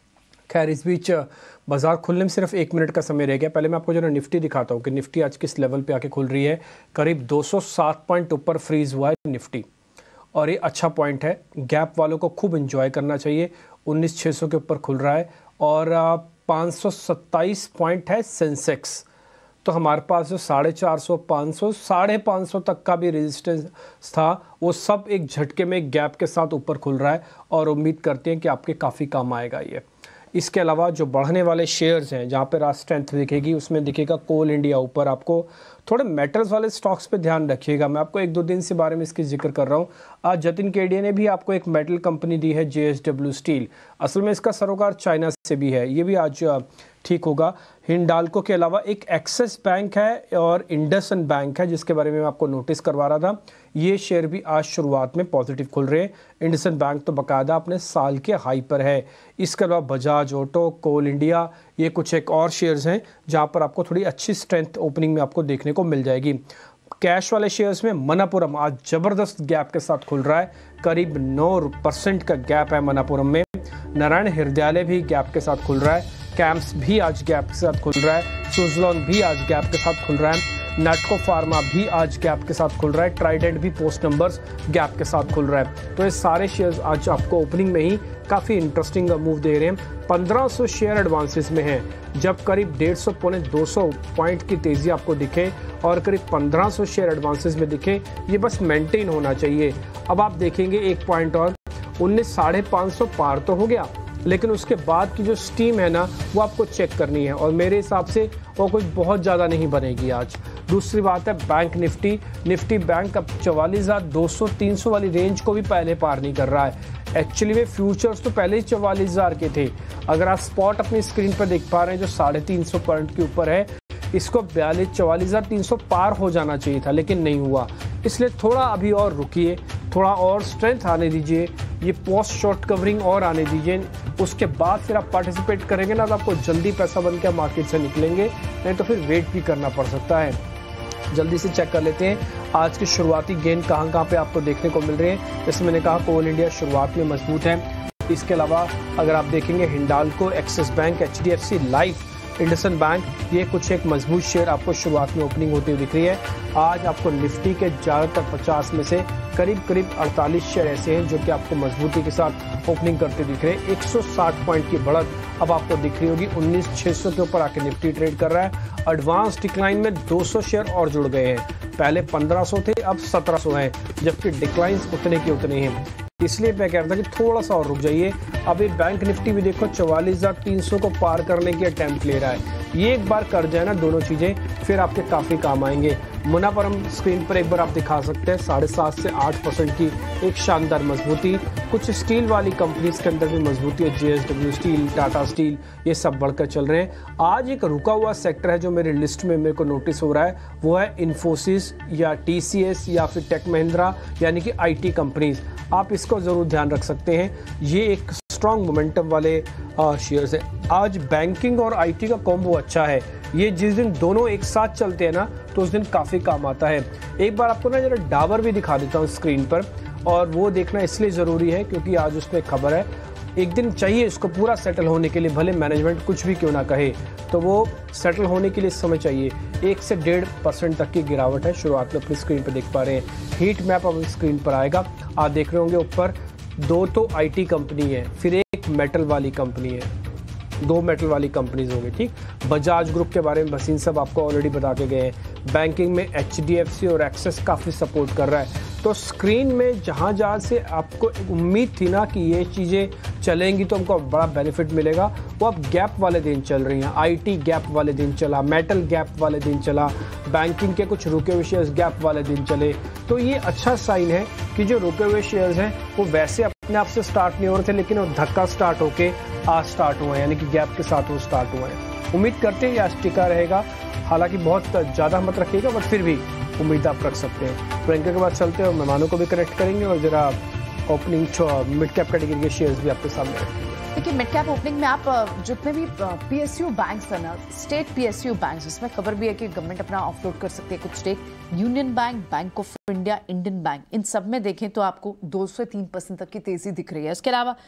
खैर इस बीच बाजार खुलने में सिर्फ एक मिनट का समय रह गया। पहले मैं आपको जरा निफ्टी दिखाता हूँ कि निफ्टी आज किस लेवल पे आके खुल रही है। करीब दो सौ सात पॉइंट ऊपर फ्रीज हुआ है निफ्टी और ये अच्छा पॉइंट है। गैप वालों को खूब एंजॉय करना चाहिए। उन्नीस छः सौ के ऊपर खुल रहा है और पाँच सौ सत्ताईस पॉइंट है सेंसेक्स। तो हमारे पास जो साढ़े चार सौ पाँच सौ साढ़े पाँच सौ तक का भी रेजिस्टेंस था वो सब एक झटके में एक गैप के साथ ऊपर खुल रहा है और उम्मीद करते हैं कि आपके काफ़ी काम आएगा ये। इसके अलावा जो बढ़ने वाले शेयर्स हैं जहाँ पर आज स्ट्रेंथ दिखेगी उसमें दिखेगा कोल इंडिया ऊपर। आपको थोड़े मेटल्स वाले स्टॉक्स पे ध्यान रखिएगा। मैं आपको एक दो दिन से बारे में इसकी जिक्र कर रहा हूँ। आज जतिन केडिया ने भी आपको एक मेटल कंपनी दी है जे एस डब्ल्यू स्टील। असल में इसका सरोकार चाइना से भी है, ये भी आज ठीक होगा। हिंडाल्को के अलावा एक एक्सिस बैंक है और इंडसइंड बैंक है जिसके बारे में मैं आपको नोटिस करवा रहा था। ये शेयर भी आज शुरुआत में पॉजिटिव खुल रहे हैं। इंडसइंड बैंक तो बाकायदा अपने साल के हाई पर है। इसके अलावा बजाज ऑटो, कोल इंडिया, ये कुछ एक और शेयर्स हैं जहां पर आपको थोड़ी अच्छी स्ट्रेंथ ओपनिंग में आपको देखने को मिल जाएगी। कैश वाले शेयर्स में मनापुरम आज ज़बरदस्त गैप के साथ खुल रहा है। करीब नौ परसेंट का गैप है मनापुरम में। नारायण हृदयालय भी गैप के साथ खुल रहा है। कैंप्स भी आज गैप के साथ खुल रहा है। सुजलॉन भी आज गैप के साथ खुल रहा है। नाटको फार्मा भी आज गैप के साथ खुल रहा है। ट्राइडेंट भी पोस्ट नंबर्स गैप के साथ खुल रहा है। तो ये सारे शेयर्स आज आपको ओपनिंग में ही काफ़ी इंटरेस्टिंग मूव दे रहे हैं। पंद्रह सौ शेयर एडवांसेस में हैं। जब करीब डेढ़ सौ पौने दो सौ पॉइंट की तेज़ी आपको दिखे और करीब पंद्रह सौ शेयर एडवांसेस में दिखे, ये बस मेंटेन होना चाहिए। अब आप देखेंगे एक पॉइंट और, उन्नीस साढ़े पाँच सौ पार तो हो गया लेकिन उसके बाद की जो स्टीम है ना वो आपको चेक करनी है और मेरे हिसाब से वो कोई बहुत ज़्यादा नहीं बनेगी आज। दूसरी बात है बैंक निफ्टी निफ्टी बैंक अब चवालीस हज़ार दो सौ तीन सौ वाली रेंज को भी पहले पार नहीं कर रहा है। एक्चुअली वे फ्यूचर्स तो पहले ही चवालीस हज़ार के थे। अगर आप स्पॉट अपनी स्क्रीन पर देख पा रहे हैं जो साढ़े तीन सौ पॉइंट के ऊपर है, इसको बयालीस चवालीस हज़ार तीन सौ पार हो जाना चाहिए था लेकिन नहीं हुआ। इसलिए थोड़ा अभी और रुकिए, थोड़ा और स्ट्रेंथ आने दीजिए, ये पोस्ट शॉर्ट कवरिंग और आने दीजिए। उसके बाद फिर आप पार्टिसिपेट करेंगे ना तो आपको जल्दी पैसा बन के मार्केट से निकलेंगे, नहीं तो फिर वेट भी करना पड़ सकता है। जल्दी से चेक कर लेते हैं आज के शुरुआती गेन कहाँ कहाँ पे आपको देखने को मिल रहे हैं। जैसे मैंने कहा कोल इंडिया शुरुआत में मजबूत है। इसके अलावा अगर आप देखेंगे Hindalco, axis bank, H D F C life, IndusInd bank, ये कुछ एक मजबूत शेयर आपको शुरुआत में ओपनिंग होती हुई दिख रही है। आज आपको निफ्टी के ज़्यादातर पचास में से करीब करीब अड़तालीस शेयर ऐसे हैं जो कि आपको मजबूती के साथ ओपनिंग करते दिख रहे हैं। एक सौ साठ पॉइंट की बढ़त अब आपको दिख रही होगी। उन्नीस छह सौ के ऊपर आके निफ्टी ट्रेड कर रहा है। एडवांस डिक्लाइन में दो सौ शेयर और जुड़ गए हैं। पहले पंद्रह सौ थे, अब सत्रह सौ हैं, जबकि डिक्लाइंस उतने के उतने हैं। इसलिए मैं कह रहा था कि थोड़ा सा और रुक जाइए। अभी बैंक निफ्टी भी देखो चवालीस हज़ार तीन सौ को पार करने की अटेम्प्ट ले रहा है। ये एक बार कर जाए ना दोनों चीज़ें, फिर आपके काफ़ी काम आएंगे। मुनाफरम स्क्रीन पर एक बार आप दिखा सकते हैं, साढ़े सात से आठ परसेंट की एक शानदार मजबूती। कुछ स्टील वाली कंपनीज के अंदर भी मजबूती है, J S W steel, Tata steel, ये सब बढ़कर चल रहे हैं। आज एक रुका हुआ सेक्टर है जो मेरे लिस्ट में मेरे को नोटिस हो रहा है, वो है इन्फोसिस या टी सी एस या फिर टेक महिंद्रा यानी कि आई टी कंपनीज। आप इसको ज़रूर ध्यान रख सकते हैं। ये एक स्ट्रॉन्ग मोमेंटम वाले शेयर्स हैं। आज बैंकिंग और आईटी का कॉम्बो अच्छा है। ये जिस दिन दोनों एक साथ चलते हैं ना तो उस दिन काफ़ी काम आता है। एक बार आपको ना जरा डाबर भी दिखा देता हूँ स्क्रीन पर, और वो देखना इसलिए ज़रूरी है क्योंकि आज उसमें खबर है। एक दिन चाहिए इसको पूरा सेटल होने के लिए, भले मैनेजमेंट कुछ भी क्यों ना कहे, तो वो सेटल होने के लिए समय चाहिए। एक से डेढ़ परसेंट तक की गिरावट है, शुरुआत में अपनी स्क्रीन पर देख पा रहे हैं। हीट मैप अब स्क्रीन पर आएगा, आप देख रहे होंगे ऊपर दो तो आईटी कंपनी है, फिर एक मेटल वाली कंपनी है, दो मेटल वाली कंपनीज होंगी। ठीक, बजाज ग्रुप के बारे में भसीन सब आपको ऑलरेडी बता के गए हैं। बैंकिंग में एच डी एफ सी और एक्सिस काफ़ी सपोर्ट कर रहा है। तो स्क्रीन में जहाँ जहाँ से आपको उम्मीद थी ना कि ये चीज़ें चलेंगी तो हमको बड़ा बेनिफिट मिलेगा, वो अब गैप वाले दिन चल रही हैं। आईटी गैप वाले दिन चला, मेटल गैप वाले दिन चला, बैंकिंग के कुछ रुके हुए शेयर्स गैप वाले दिन चले। तो ये अच्छा साइन है कि जो रुके हुए शेयर्स हैं वो वैसे अपने आप से स्टार्ट नहीं हो रहे थे, लेकिन वो धक्का स्टार्ट होके आज स्टार्ट हुए हैं, यानी कि गैप के साथ वो स्टार्ट हुए हैं। उम्मीद करते हैं ये आज टिका रहेगा, हालांकि बहुत ज़्यादा मत रखिएगा बट फिर भी उम्मीद आप रख सकते हैं। प्रियंका के बाद चलते हैं और मेहमानों को भी कनेक्ट करेंगे और जरा ओपनिंग मिड कैप कैटेगरी के शेयर्स भी आपके सामने रखेंगे। देखिए मिड कैप ओपनिंग में आप जितने भी पीएसयू बैंक्स है ना, स्टेट पीएसयू बैंक्स, इसमें खबर भी है कि गवर्नमेंट अपना ऑफलोड कर सकती है कुछ stake. Union bank, bank of India, Indian bank, इन सब में देखें तो आपको दो से तीन परसेंट तक की तेजी दिख रही है। इसके अलावा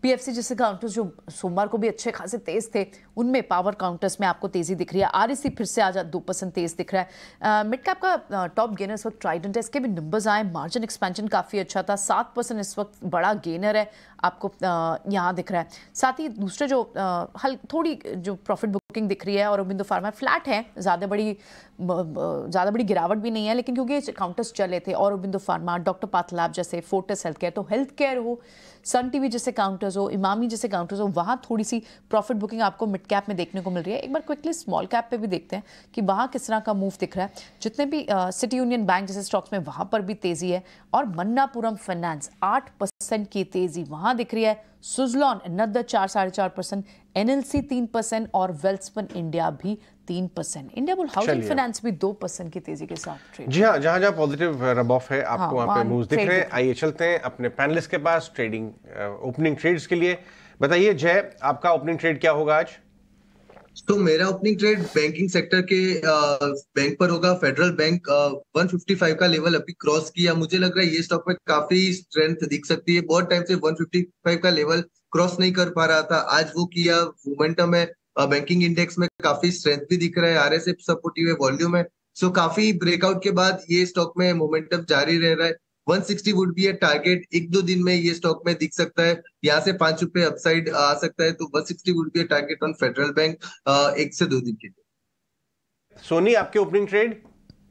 पीएफसी जैसे काउंटर्स जो सोमवार को भी अच्छे खासे तेज थे, उनमें पावर काउंटर्स में आपको तेजी दिख रही है। आरईसी फिर से आज दो परसेंट तेज दिख रहा है। मिड कैप का टॉप गेनर इस वक्त ट्राइडेंट है, इसके भी नंबर्स आए, मार्जिन एक्सपेंशन काफी अच्छा था, सात परसेंट इस वक्त बड़ा गेनर है आपको यहाँ दिख रहा है। साथ ही दूसरे जो हल थोड़ी जो प्रॉफिट बुकिंग दिख रही है और औरोबिंदो फार्मा फ्लैट है, ज़्यादा बड़ी ज़्यादा बड़ी गिरावट भी नहीं है, लेकिन क्योंकि काउंटर्स चले थे औरोबिंदो फार्मा, डॉक्टर पाथलैब जैसे, फोर्टिस हेल्थ केयर, तो हेल्थ केयर हो, सन टीवी जैसे काउंटर्स हो, इमामी जैसे काउंटर्स हो, वहाँ थोड़ी सी प्रॉफिट बुकिंग आपको मिड कैप में देखने को मिल रही है। एक बार क्विकली स्मॉल कैप पे भी देखते हैं कि वहाँ किस तरह का मूव दिख रहा है। जितने भी सिटी यूनियन बैंक जैसे स्टॉक्स में वहाँ पर भी तेजी है, और मन्नापुरम फाइनेंस आठ परसेंट की तेजी वहाँ दिख रही है। सुजलॉन नदर चार साढ़े चार परसेंट, एनएलसी तीन परसेंट और वेल्सपन इंडिया भी तीन percent. India bull housing finance भी दो परसेंट की तेजी के साथ ट्रेड। जी हाँ, जहाँ जहाँ पॉजिटिव रब ऑफ है आपको हाँ, वहाँ पे मूव्स दिख रहे हैं। आइए चलते हैं अपने पैनलिस्ट के पास ट्रेडिंग ओपनिंग ट्रेड्स के लिए। बताइए जय, आपका ओपनिंग ट्रेड क्या होगा आज? तो मेरा ओपनिंग ट्रेड बैंकिंग सेक्टर के बैंक पर होगा। फेडरल बैंक एक सौ पचपन का लेवल अभी क्रॉस किया, मुझे लग रहा है ये स्टॉक में काफी स्ट्रेंथ दिख सकती है। बहुत टाइम से एक सौ पचपन का लेवल क्रॉस नहीं कर पा रहा था, आज वो किया। मोमेंटम है बैंकिंग इंडेक्स में, काफी स्ट्रेंथ भी दिख रहा है, आरएसए सपोर्टिव है, वॉल्यूम है। सो काफी ब्रेकआउट के बाद ये स्टॉक में मोमेंटम जारी रह रहा है। एक सौ साठ वुड बी ए टारगेट, एक दो दिन में ये स्टॉक में दिख सकता है, यहाँ से पांच रुपए अपसाइड आ सकता है। तो एक सौ साठ would be a target on federal bank एक से दो दिन के लिए। सोनी, आपके opening trade?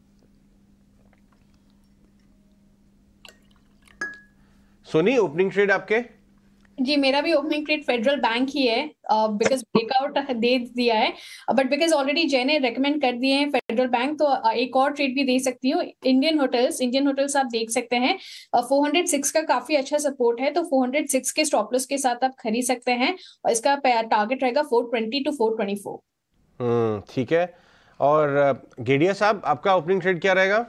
Soni, opening trade आपके? जी, मेरा भी ओपनिंग ट्रेड फेडरल बैंक ही है, बिकॉज ब्रेकआउट दे दिया है, बट बिकॉज ऑलरेडी जय ने रेकमेंड कर दिए हैं फेडरल बैंक, तो uh, एक और ट्रेड भी दे सकती हूँ। इंडियन होटल्स इंडियन होटल्स आप देख सकते हैं, uh, चार सौ छह का काफी अच्छा सपोर्ट है, तो चार सौ छह के स्टॉप लॉस के साथ आप खरीद सकते हैं, और इसका टारगेट रहेगा चार सौ बीस टू चार सौ चौबीस। हम्म, ठीक है। और गेडिया साहब, आपका ओपनिंग ट्रेड क्या रहेगा?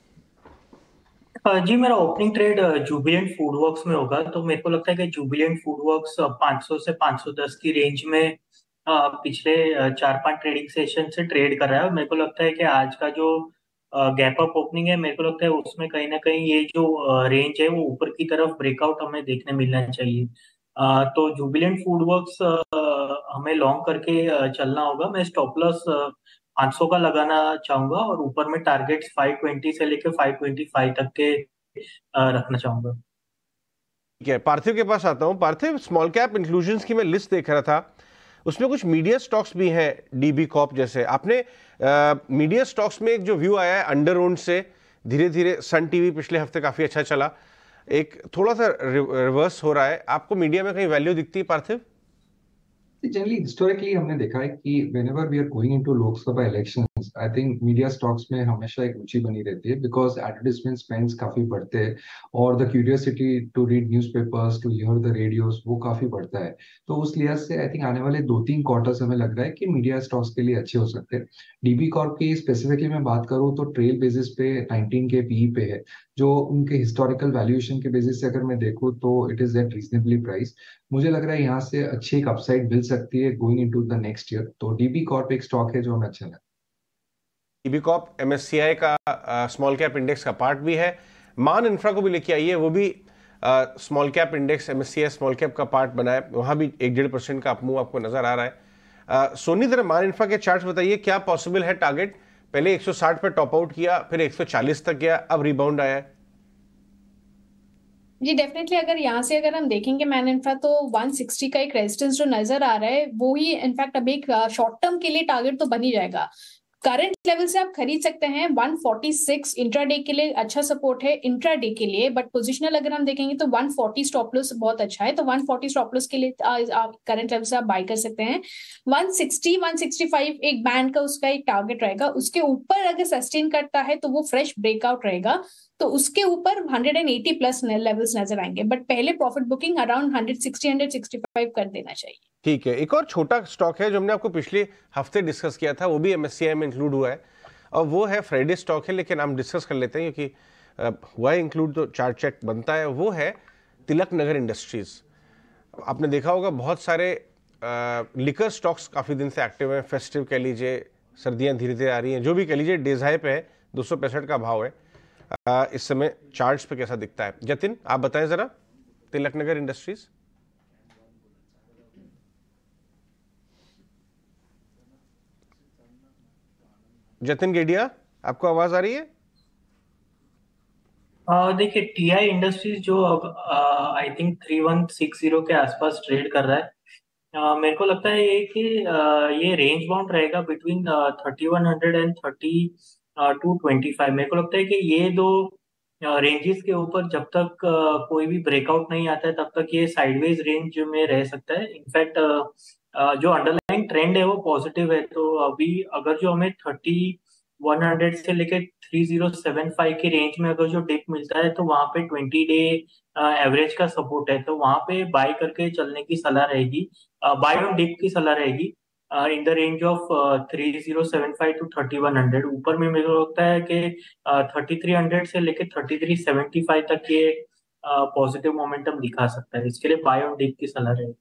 जी, मेरा ओपनिंग ट्रेड जुबिलेंट फूडवर्क्स में होगा। तो मेरे को लगता है कि जुबिलेंट फूडवर्क्स पाँच सौ से पाँच सौ दस की रेंज में पिछले चार पांच ट्रेडिंग सेशन से ट्रेड कर रहा है। मेरे को लगता है कि आज का जो गैप अप ओपनिंग है, मेरे को लगता है उसमें कहीं ना कहीं ये जो रेंज है वो ऊपर की तरफ ब्रेकआउट हमें देखने मिलना चाहिए। तो जुबिलेंट फूडवर्क्स हमें लॉन्ग करके चलना होगा। मैं स्टॉप लॉस पाँच सौ का लगाना चाहूंगा, और ऊपर में टारगेट्स पाँच सौ बीस से लेकर पाँच सौ पच्चीस तक के रखना चाहूंगा। ठीक है, पार्थिव के पास आता हूं। पार्थिव, स्मॉल कैप इंक्लूजन्स की मैं लिस्ट देख रहा था, उसमें कुछ मीडिया स्टॉक्स भी हैं, डीबी कॉप जैसे। आपने आ, मीडिया स्टॉक्स में एक जो व्यू आया है अंडर ओन्ड से, धीरे धीरे सन टीवी पिछले हफ्ते काफी अच्छा चला, एक थोड़ा सा रिवर्स हो रहा है, आपको मीडिया में कहीं वैल्यू दिखती है पार्थिव? जनरली हिस्टोरिकली हमने देखा है कि whenever we are going into Lok Sabha elections, I think media stocks में हमेशा एक रुचि बनी रहती है, बिकॉज एडवर्टाइजमेंट स्पेंड्स काफी बढ़ते हैं, और the curiosity to read newspapers, to hear the radios, वो काफी बढ़ता है। तो उस लिहाज से आई थिंक आने वाले दो तीन क्वार्टर्स हमें लग रहा है कि मीडिया स्टॉक्स के लिए अच्छे हो सकते हैं। डीबी कॉर्प की स्पेसिफिकली मैं बात करूँ तो ट्रेल बेसिस पे नाइनटीन के पीई पे है, जो उनके हिस्टोरिकल वैल्यूएशन के बेसिस से अगर मैं देखूँ तो it is at reasonably price. मुझे लग रहा है यहाँ से अच्छी एक अपसाइड मिल सकती है going into the next year. तो डीबी कॉर्प एक स्टॉक है जो हमें अच्छा लगा। डीबी कॉर्प एमएससीआई का स्मॉल कैप इंडेक्स का पार्ट भी है। मान इंफ्रा को भी लेके आइए, वो भी small cap index MSCI small cap का पार्ट बना है, वहां भी एक डेढ़ परसेंट का अपमूव आपको नजर आ रहा है। uh, सोनी, जरा मान इंफ्रा के चार्ट्स बताइए, क्या पॉसिबल है टारगेट? पहले एक सौ साठ पे टॉप आउट किया, फिर एक सौ चालीस तक गया, अब रिबाउंड आया है। जी, डेफिनेटली अगर यहाँ से अगर हम देखेंगे मैन इंफ्रा, तो एक सौ साठ का एक रेजिस्टेंस जो नजर आ रहा है, वो ही इनफैक्ट अब एक शॉर्ट टर्म के लिए टारगेट तो बन ही जाएगा। करंट लेवल से आप खरीद सकते हैं। एक सौ छियालीस इंट्राडे के लिए अच्छा सपोर्ट है इंट्राडे के लिए, बट पोजिशनल अगर हम देखेंगे तो एक सौ चालीस स्टॉप लॉस बहुत अच्छा है, तो एक सौ चालीस स्टॉप लॉस के लिए आप करंट लेवल से आप बाय कर सकते हैं। एक सौ साठ एक सौ पैंसठ एक बैंड का उसका एक टारगेट रहेगा, उसके ऊपर अगर सस्टेन करता है तो वो फ्रेश ब्रेकआउट रहेगा, तो उसके ऊपर एक सौ अस्सी प्लस लेवल्स नजर आएंगे, बट पहले प्रॉफिट बुकिंग अराउंड एक सौ साठ एक सौ पैंसठ कर देना चाहिए। ठीक है, एक और छोटा स्टॉक है जो हमने आपको पिछले हफ्ते डिस्कस किया था, वो भी एमएससीआई में इंक्लूड हुआ है, और वो है फ्राइडे स्टॉक है, लेकिन हम डिस्कस कर लेते हैं क्योंकि हुआ है इंक्लूड तो चार्ट चेक बनता है। वो है तिलक नगर इंडस्ट्रीज। आपने देखा होगा बहुत सारे लिकर स्टॉक्स काफ़ी दिन से एक्टिव हैं, फेस्टिव कह लीजिए, सर्दियाँ धीरे धीरे आ रही हैं, जो भी कह लीजिए डेज हाई पे है, दो सौ पैंसठ का भाव है। आ, इस समय चार्ट्स पे कैसा दिखता है? जतिन, आप बताएं जरा तिलक नगर इंडस्ट्रीज। जतिन गेडिया, आपको आवाज आ रही है? देखिए, टीआई इंडस्ट्रीज जो अब I think three one six zero के आसपास ट्रेड कर रहा है। uh, मेरे को लगता है ये कि uh, ये रेंज बाउंड रहेगा between thirty one hundred and thirty two twenty five. मेरे को लगता है कि ये दो रेंजेस uh, के ऊपर जब तक uh, कोई भी ब्रेकआउट नहीं आता है तब तक ये साइडवेज रेंज में रह सकता है। इनफैक्ट uh, uh, जो अंडरलाइंग ट्रेंड है वो पॉजिटिव है। तो अभी अगर जो हमें थर्टी वन हंड्रेड से लेके थ्री जीरो सेवन फाइव की रेंज में अगर जो डिप मिलता है तो वहां पे ट्वेंटी डे एवरेज का सपोर्ट है, तो वहां पे बाय करके चलने की सलाह रहेगी, बाय ऑन डिप की सलाह रहेगी in the range of three zero seven five to thirty one hundred. ऊपर में मेरे को लगता है कि थर्टी थ्री हंड्रेड से लेके थर्टी थ्री सेवेंटी फाइव तक ये पॉजिटिव मोमेंटम दिखा सकता है। इसके लिए बाय ऑन डिप की सलाह रहेगी।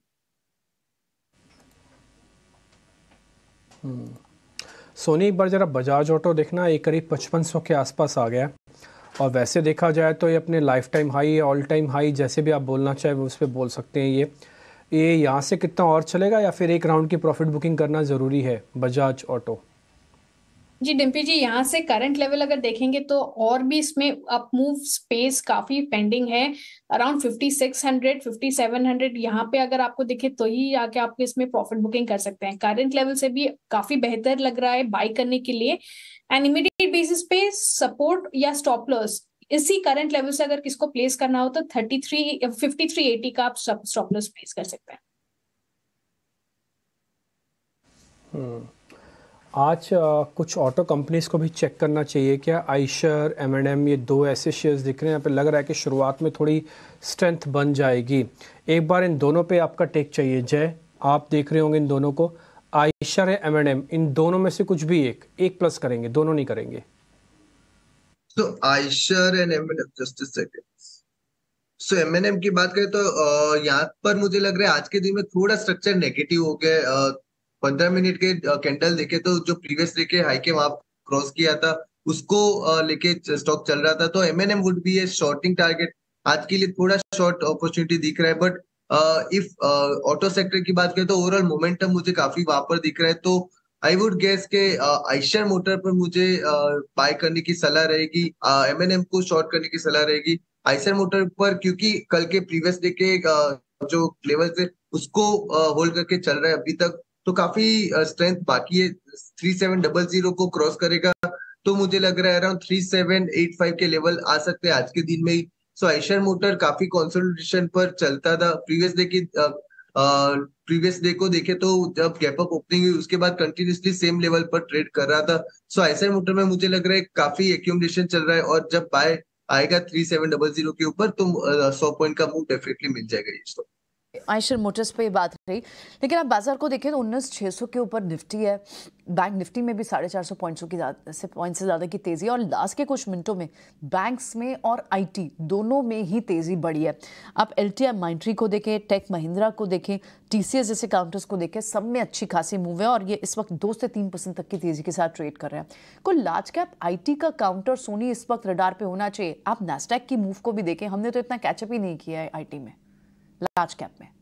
सोनी, एक बार जरा बजाज ऑटो देखना, एक करीब पचपन सौ के आसपास आ गया और वैसे देखा जाए तो ये अपने lifetime high, all time high, जैसे भी आप बोलना चाहे वो उस पर बोल सकते हैं। ये ये यहाँ से कितना और चलेगा या फिर एक राउंड की प्रॉफिट बुकिंग करना ज़रूरी है बजाज ऑटो? जी डिम्पी जी, यहाँ से करंट लेवल अगर देखेंगे तो और भी इसमें अप मूव स्पेस काफी पेंडिंग है। Around fifty six hundred fifty seven hundred यहाँ पे अगर आपको दिखे तो ही आके आपको इसमें प्रॉफिट बुकिंग कर सकते हैं। करंट लेवल से भी काफी बेहतर लग रहा है बाई करने के लिए। एंड इमीडिएट बेसिस पे सपोर्ट या स्टॉप लॉस इसी करंट लेवल से अगर किसको प्लेस करना हो तो thirty three fifty three eighty का आप स्टॉप लॉस प्लेस कर सकते हैं। हम्म आज आ, कुछ ऑटो कंपनीज को भी चेक करना चाहिए क्या? आइशर, एम एंड एम, ये दो ऐसे शेयर्स दिख रहे हैं यहाँ पे, लग रहा है कि शुरुआत में थोड़ी स्ट्रेंथ बन जाएगी। एक बार इन दोनों पे आपका टेक चाहिए। जय, आप देख रहे होंगे इन दोनों को, आइशर है, एम एंड एम, इन दोनों में से कुछ भी एक एक प्लस करेंगे, दोनों नहीं करेंगे। तो Eicher and M and M, just a second. So M N M की बात करें तो यहाँ पर मुझे लग रहा है आज के दिन में थोड़ा स्ट्रक्चर नेगेटिव हो गया। पंद्रह मिनट के कैंडल देखे तो जो प्रीवियस डे के हाई के वहां क्रॉस किया था उसको लेके स्टॉक चल रहा था। तो M N M would be a shorting target. आज के लिए थोड़ा शॉर्ट अपॉर्चुनिटी दिख रहा है, बट इफ ऑटो सेक्टर की बात करें तो ओवरऑल मोमेंटम मुझे काफी वहां पर दिख रहा है। तो आई वुड गेस के आइशर मोटर पर मुझे बाय करने की सलाह रहेगी, एम एन एम को शॉर्ट करने की सलाह रहेगी आइशर मोटर पर, क्योंकि कल के प्रीवियस डे के जो लेवल थे उसको होल्ड करके चल रहा है अभी तक। तो काफी स्ट्रेंथ बाकी है। थ्री सेवन डबल जीरो को क्रॉस करेगा तो मुझे लग रहा है around three seven eight five के लेवल आ सकते हैं आज के दिन में ही। सो आइशर मोटर काफी कंसोलिडेशन पर चलता था। प्रीवियस डे की प्रीवियस डे को देखे तो जब गैप अप ओपनिंग हुई उसके बाद कंटिन्यूसली सेम लेवल पर ट्रेड कर रहा था। सो आइशर मोटर में मुझे लग रहा है काफी एक्यूमुलेशन चल रहा है और जब बाय आएगा थ्री सेवन डबल जीरो के ऊपर तो सौ पॉइंट का मूव डेफिनेटली मिल जाएगा ये स्टॉक। आइशर मोटर्स पे बात रही, लेकिन आप बाजार को देखें तो उन्नीस छह सौ के ऊपर निफ्टी है। बैंक निफ्टी में भी साढ़े चार सौ पॉइंट्स की से पॉइंट से ज़्यादा की तेज़ी है और लास्ट के कुछ मिनटों में बैंक्स में और आईटी दोनों में ही तेज़ी बढ़ी है। आप एलटीआई माइंट्री को देखें, टेक महिंद्रा को देखें, टीसीएस जैसे काउंटर्स को देखें, सब में अच्छी खासी मूव है और ये इस वक्त दो से तीन परसेंट तक की तेज़ी के साथ ट्रेड कर रहे हैं। कोई लार्ज कैप आईटी का काउंटर सोनी इस वक्त रडार पे होना चाहिए। आप नैस्डैक की मूव को भी देखें, हमने तो इतना कैचअप ही नहीं किया है आईटी में, लार्ज कैप में।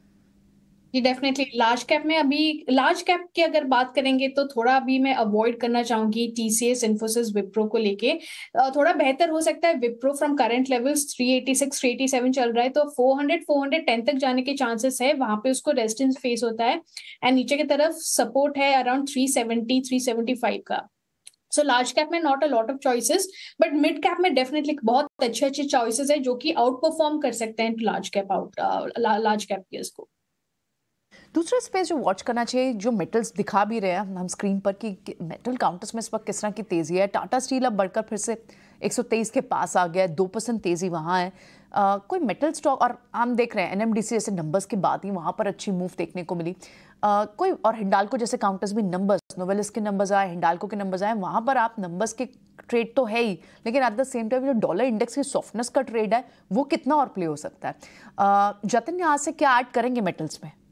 जी डेफिनेटली लार्ज कैप में अभी लार्ज कैप की अगर बात करेंगे तो थोड़ा अभी मैं अवॉइड करना चाहूंगी टीसीएस, इन्फोसिस, विप्रो को लेके। थोड़ा बेहतर हो सकता है Wipro from current levels three eighty six three eighty seven चल रहा है तो four hundred four hundred ten तक जाने के चांसेस है, वहां पे उसको रेजिस्टेंस फेस होता है। एंड नीचे की तरफ सपोर्ट है around three seventy three seventy five का। सो लार्ज कैप में not a lot of choices, but mid cap में डेफिनेटली बहुत अच्छे अच्छे चॉइसेस है जो कि आउट परफॉर्म कर सकते हैं large cap out large cap के इसको। दूसरा स्पेस जो वॉच करना चाहिए, जो मेटल्स दिखा भी रहे हैं हम स्क्रीन पर कि मेटल काउंटर्स में इस वक्त किस तरह की तेज़ी है। टाटा स्टील अब बढ़कर फिर से एक सौ तेईस के पास आ गया है, दो परसेंट तेज़ी वहाँ है। आ, कोई मेटल स्टॉक और हम देख रहे हैं एनएमडीसी जैसे नंबर्स के बाद ही वहाँ पर अच्छी मूव देखने को मिली। आ, कोई और हिंडाल्को जैसे काउंटर्स भी नंबर्स, नोवेलिस के नंबर्स आए, हिंडाल्को के नंबर्स आए, वहाँ पर आप नंबर्स के ट्रेड तो है ही, लेकिन एट द सेम टाइम जो डॉलर इंडेक्स की सॉफ्टनेस का ट्रेड है वो कितना और प्ले हो सकता है। जतिन यहाँ से क्या ऐड करेंगे मेटल्स में?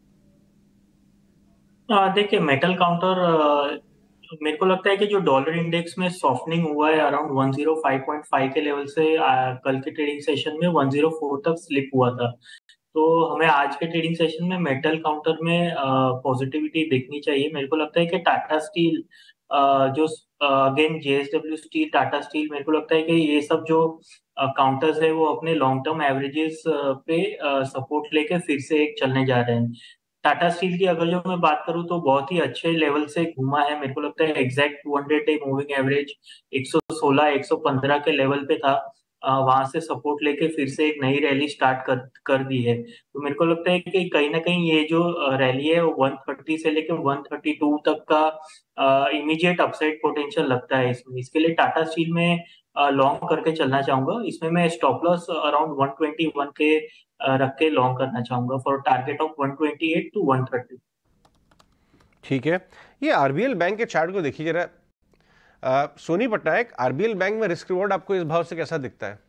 देखिए मेटल काउंटर मेरे को लगता है कि जो डॉलर इंडेक्स में सॉफ्टनिंग हुआ है around one zero five point five के लेवल से आ, कल के ट्रेडिंग सेशन में वन जीरो फोर तक स्लिप हुआ था। तो हमें आज के ट्रेडिंग सेशन में मेटल काउंटर में पॉजिटिविटी देखनी चाहिए। मेरे को लगता है कि टाटा स्टील आ, जो again JSW steel, Tata steel, मेरे को लगता है कि ये सब जो काउंटर्स है वो अपने लॉन्ग टर्म एवरेजेस पे सपोर्ट लेके फिर से एक चलने जा रहे हैं। टाटा स्टील की अगर जो मैं बात करूं तो बहुत ही अच्छे लेवल से घूमा है, मेरे को लगता है exact two hundred day moving average एक सौ सोलह एक सौ पंद्रह के लेवल पे था, वहां से सपोर्ट लेके फिर से एक नई रैली स्टार्ट कर कर दी है। तो मेरे को लगता है कि कहीं ना कहीं ये जो रैली है वो वन थर्टी से लेके वन थर्टी टू तक का इमीडिएट अपसाइड पोटेंशियल लगता है इसमें। इसके लिए टाटा स्टील में लॉन्ग करके चलना चाहूंगा। इसमें मैं stop loss around one twenty one के रख के लॉन्ग करना चाहूंगा for target of one twenty eight to one thirty. ठीक है, ये आरबीएल बैंक के चार्ट को देखिए जरा। सोनी पटनायक, आरबीएल बैंक में रिस्क रिवॉर्ड आपको इस भाव से कैसा दिखता है?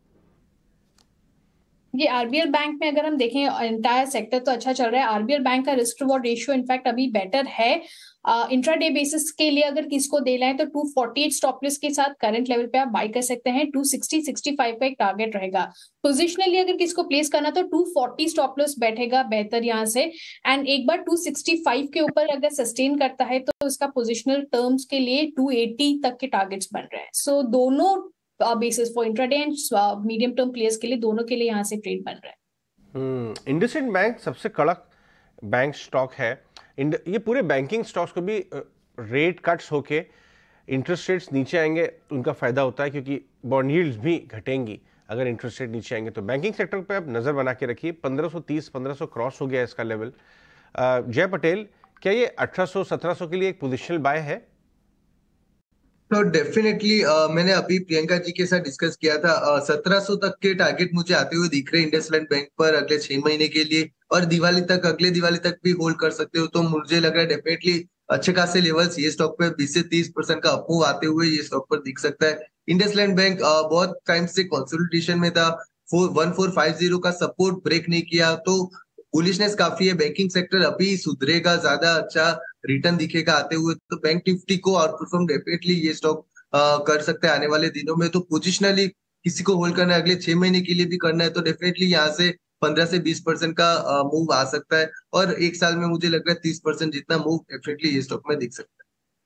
ये आरबीएल बैंक में अगर हम देखें इंटायर सेक्टर तो अच्छा चल रहा है। आरबीएल बैंक का रिस्क रिवॉर्ड रेशियो इनफैक्ट अभी बेटर है। इंट्राडे बेसिस के लिए अगर किसको दे लाएं तो two forty eight stop loss के साथ करंट लेवल पे आप बाय कर सकते हैं। टू सिक्सटी सिक्सटी फाइव का एक टारगेट रहेगा। पोजिशनली अगर किसको प्लेस करना तो टू फोर्टी स्टॉप लॉस बैठेगा बेहतर यहाँ से। एंड एक बार टू सिक्सटी फाइव के ऊपर अगर सस्टेन करता है तो उसका पोजिशनल टर्म्स के लिए टू एटी तक के टारगेट्स बन रहे हैं। सो so, दोनों basis for intraday and medium term players के लिए दोनों के लिए यहाँ से ट्रेड बन रहा है। हम्म इंडसइंड बैंक सबसे कड़क बैंक स्टॉक है। ये पूरे बैंकिंग स्टॉक्स को भी रेट कट्स होके इंटरेस्ट रेट्स नीचे आएंगे उनका फायदा होता है, क्योंकि बॉन्ड यील्ड्स भी घटेंगी अगर इंटरेस्ट रेट नीचे आएंगे। तो बैंकिंग सेक्टर पे आप नजर बना के रखिए। पंद्रह सौ तीस पंद्रह सौ क्रॉस हो गया इसका लेवल। जय पटेल, क्या ये अठारह सौ सत्रह सौ के लिए एक पोजिशनल बाय है? तो डेफिनेटली uh, मैंने अभी प्रियंका जी के साथ डिस्कस किया था। सत्रह सौ तक के टारगेट मुझे आते हुए दिख रहे हैं इंडसलैंड बैंक पर अगले छह महीने के लिए, और दिवाली तक, अगले दिवाली तक भी होल्ड कर सकते हो। तो मुझे लग रहा है डेफिनेटली अच्छे खासे लेवल्स ये स्टॉक पे बीस से तीस परसेंट का अपूव आते हुए ये स्टॉक पर दिख सकता है। इंडसलैंड बैंक uh, बहुत टाइम से कंसोलिडेशन में था। वन फोर फाइव जीरो का सपोर्ट ब्रेक नहीं किया, तो बुलिशनेस काफी है। बैंकिंग सेक्टर अभी सुधरेगा, ज्यादा अच्छा रिटर्न दिखेगा आते हुए। तो बैंक निफ्टी को आउट परफॉर्म डेफिनेटली ये स्टॉक कर सकता है आने वाले दिनों में। तो पोजिशनली किसी को होल्ड करना है, अगले छह महीने के लिए भी करना है, तो डेफिनेटली यहाँ से पंद्रह से बीस परसेंट का मूव आ सकता है। और एक साल में मुझे लग रहा है तीस परसेंट जितना मूव डेफिनेटली ये स्टॉक में दिख सकता है।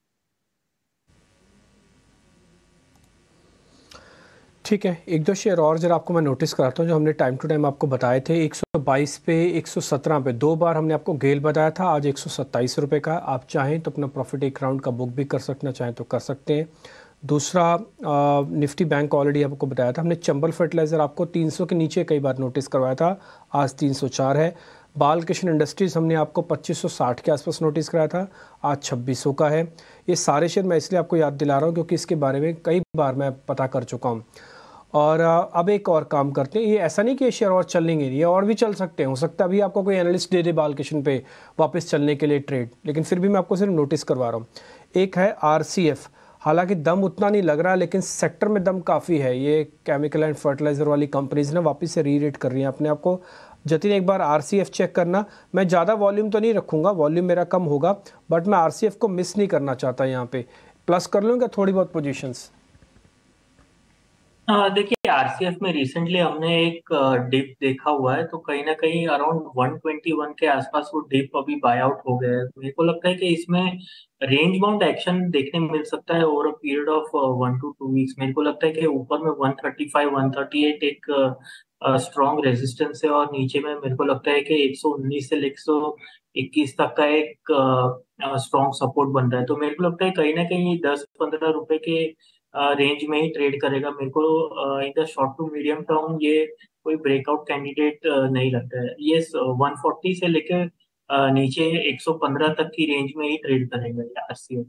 ठीक है, एक दो शेयर और जरा आपको मैं नोटिस कराता हूँ जो हमने टाइम टू टाइम आपको बताए थे। एक सौ बाईस पे, एक सौ सत्रह पे दो बार हमने आपको गेल बताया था। आज एक सौ सत्ताईस रुपये का। आप चाहें तो अपना प्रॉफिट एक राउंड का बुक भी कर सकना चाहें तो कर सकते हैं। दूसरा आ, निफ्टी बैंक ऑलरेडी आपको बताया था हमने। चंबल फर्टिलाइज़र आपको तीन सौ के नीचे कई बार नोटिस करवाया था, आज तीन सौ चार है। बालकृष्ण इंडस्ट्रीज़ हमने आपको पच्चीस सौ साठ के आसपास नोटिस कराया था, आज छब्बीस सौ का है। ये सारे शेयर मैं इसलिए आपको याद दिला रहा हूँ क्योंकि इसके बारे में कई बार मैं पता कर चुका हूँ। और अब एक और काम करते हैं, ये ऐसा नहीं कि ये शेयर और चलेंगे, ये और भी चल सकते हैं। हो सकता है अभी आपको कोई एनालिस्ट दे दे बालकृष्ण पे वापस चलने के लिए ट्रेड, लेकिन फिर भी मैं आपको सिर्फ नोटिस करवा रहा हूँ। एक है आरसीएफ, हालांकि दम उतना नहीं लग रहा लेकिन सेक्टर में दम काफ़ी है। ये केमिकल एंड फर्टिलाइज़र वाली कंपनीज ना वापस से री रेट कर रही हैं अपने आप को। जतिन एक बार आरसीएफ चेक करना। मैं ज़्यादा वॉल्यूम तो नहीं रखूँगा, वॉल्यूम मेरा कम होगा, बट मैं आरसीएफ को मिस नहीं करना चाहता। यहाँ पे प्लस कर लूँगा थोड़ी बहुत पोजीशंस। देखिए आरसीएफ में रिसेंटली हमने एक डिप देखा हुआ है, तो कहीं ना कहीं अराउंड वन ट्वेंटी वन के आसपास वो डिप अभी बाय आउट हो गया है। मेरे को लगता है कि इसमें रेंज बाउंड एक्शन देखने मिल सकता है over a period of one two two weeks. मेरे को लगता है कि ऊपर में one thirty five one thirty eight एक स्ट्रॉन्ग रेजिस्टेंस है, और नीचे में मेरे को लगता है कि एक सौ उन्नीस से एक सौ इक्कीस तक का एक स्ट्रॉन्ग सपोर्ट बन रहा है। तो मेरे को लगता है कहीं ना कहीं दस पंद्रह रुपए के रेंज में ही ट्रेड करेगा। मेरे को in the short to medium term ये कोई ब्रेकआउट कैंडिडेट नहीं लगता है। ये वन फोर्टी से लेकर नीचे एक सौ पंद्रह तक की रेंज में ही ट्रेड करेगा ये आरसीएफ।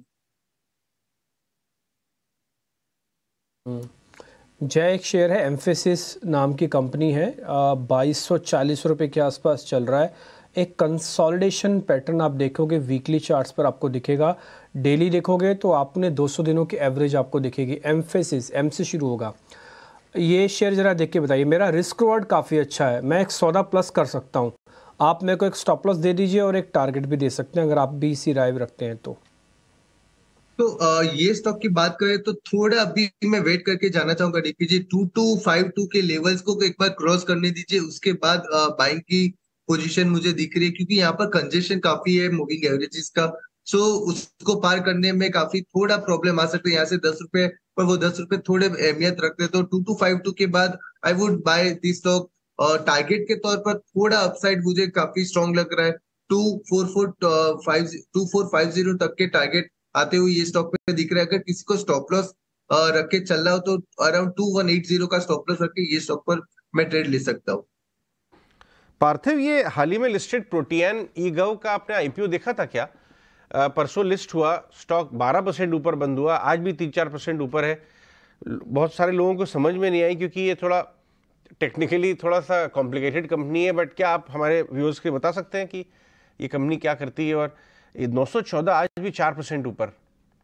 जय एक शेयर है, एम्फेसिस नाम की कंपनी है, बाईस सौ चालीस रुपये के आसपास चल रहा है। एक कंसोलिडेशन पैटर्न आप देखोगे वीकली चार्ट्स पर आपको दिखेगा, डेली देखोगे तो आपने दो सौ दिनों की एवरेज आपको दिखेगी। एम्फेसिस एम से शुरू होगा। ये शेयर ज़रा देख के बताइए। मेरा रिस्क रिवॉर्ड काफ़ी अच्छा है, मैं एक सौदा प्लस कर सकता हूँ। आप मेरे को एक स्टॉप लॉस दे दीजिए और एक टारगेट भी दे सकते हैं अगर आप भी इसी राय रखते हैं तो। तो आ, ये स्टॉक की बात करें तो थोड़ा अभी मैं वेट करके जाना चाहूंगा DP ji. Two two five two के लेवल्स को एक बार क्रॉस करने दीजिए, उसके बाद बाइंग की पोजीशन मुझे दिख रही है, क्योंकि यहाँ पर कंजेशन काफी है मूविंग एवरेजेस का। सो उसको पार करने में काफी थोड़ा प्रॉब्लम आ सकता है। यहाँ से दस रुपए पर वो दस रुपए थोड़े अहमियत रखते हैं, तो टू टू फाइव टू के बाद I would buy this stock. Target के तौर पर थोड़ा अपसाइड मुझे काफी स्ट्रॉन्ग लग रहा है। Two four four five two four five zero तक के टारगेट आते हुए ये स्टॉक में दिख रहा है। अगर किसी को स्टॉप लॉस रख के चल रहा हो तो around two one eight zero का स्टॉप लॉस रख के ये स्टॉक पर मैं ट्रेड ले सकता हूँ। पार्थिव, ये हाल ही में लिस्टेड प्रोटियन ई गव का आपने आईपीओ देखा था क्या? परसों लिस्ट हुआ, स्टॉक बारह परसेंट ऊपर बंद हुआ, आज भी तीन चार परसेंट ऊपर है। बहुत सारे लोगों को समझ में नहीं आई क्योंकि ये थोड़ा टेक्निकली थोड़ा सा कॉम्प्लिकेटेड कंपनी है, बट क्या आप हमारे व्यूअर्स के बता सकते हैं कि ये कंपनी क्या करती है? और ये नौ सौ चौदह आज भी चार परसेंट ऊपर।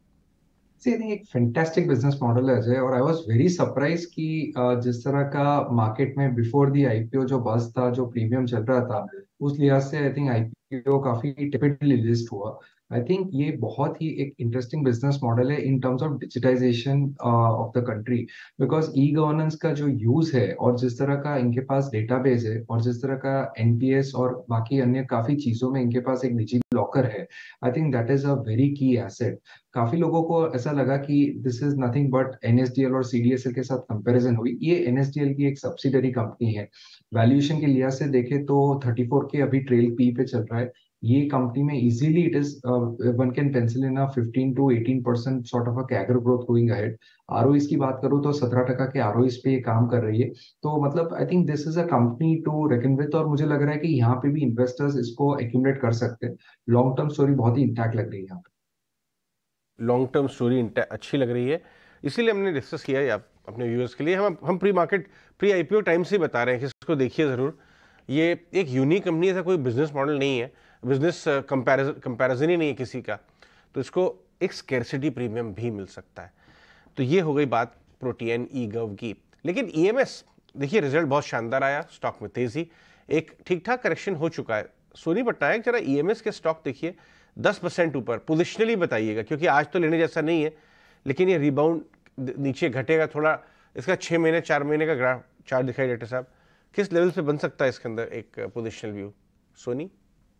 See, I think एक फैंटास्टिक बिजनेस मॉडल है अजय, और आई वाज वेरी सरप्राइज कि जिस तरह का मार्केट में बिफोर दी आईपीओ जो बस था, जो प्रीमियम चल रहा था, उस लिहाज से आई थिंक आईपीओ काफी टिपिकली लिस्ट हुआ। आई थिंक ये बहुत ही एक इंटरेस्टिंग बिजनेस मॉडल है in terms of digitisation of the country, because e governance का जो यूज है और जिस तरह का इनके पास डेटाबेस है और जिस तरह का एनपीएस और बाकी अन्य काफी चीजों में इनके पास एक डिजी लॉकर है, I think that is a very key asset. काफी लोगों को ऐसा लगा कि this is nothing but NSDL और सीडीएसएल के साथ कंपैरिजन हुई। ये एनएसडीएल की एक सब्सिडरी कंपनी है। वैल्यूएशन के लिहाज से देखें तो थर्टी फोर के अभी ट्रेल पी पे चल रहा है। ये कंपनी में easily it is one can pencil in a fifteen to eighteen percent sort of a CAGR growth going ahead. ROEs की बात करूं तो सत्रह टका के आरओईज पे ये काम कर रही है। तो मतलब I think this is a company to reckon with, और मुझे लग रहा है कि यहाँ पे भी इन्वेस्टर्स इसको एक्यूमुलेट कर सकते हैं। लॉन्ग टर्म स्टोरी बहुत ही इंटैक्ट लग रही है यहाँ पे। लॉन्ग टर्म स्टोरी अच्छी लग रही है, इसीलिए हमने डिस्कस किया है आप अपने व्यूअर्स के लिए। हम हम pre market pre IPO time से बता रहे हैं कि इसको देखिए ज़रूर। ये एक यूनिक कंपनी, ऐसा कोई बिजनेस मॉडल नहीं है, बिजनेस कंपैरिजन कंपैरिजन ही नहीं है किसी का, तो इसको एक स्कैर्सिटी प्रीमियम भी मिल सकता है। तो ये हो गई बात प्रोटियन ई गव की। लेकिन ईएमएस देखिए, रिजल्ट बहुत शानदार आया, स्टॉक में तेजी, एक ठीक ठाक करेक्शन हो चुका है। सोनी पटनायक, जरा ईएमएस के स्टॉक देखिए, दस परसेंट ऊपर। पोजिशनली बताइएगा, क्योंकि आज तो लेने जैसा नहीं है, लेकिन ये रिबाउंड नीचे घटेगा थोड़ा। इसका छः महीने चार महीने का ग्राफ चार्ट दिखाई डाक्टर साहब, किस लेवल पे बन सकता है इसके अंदर एक positional view? Soni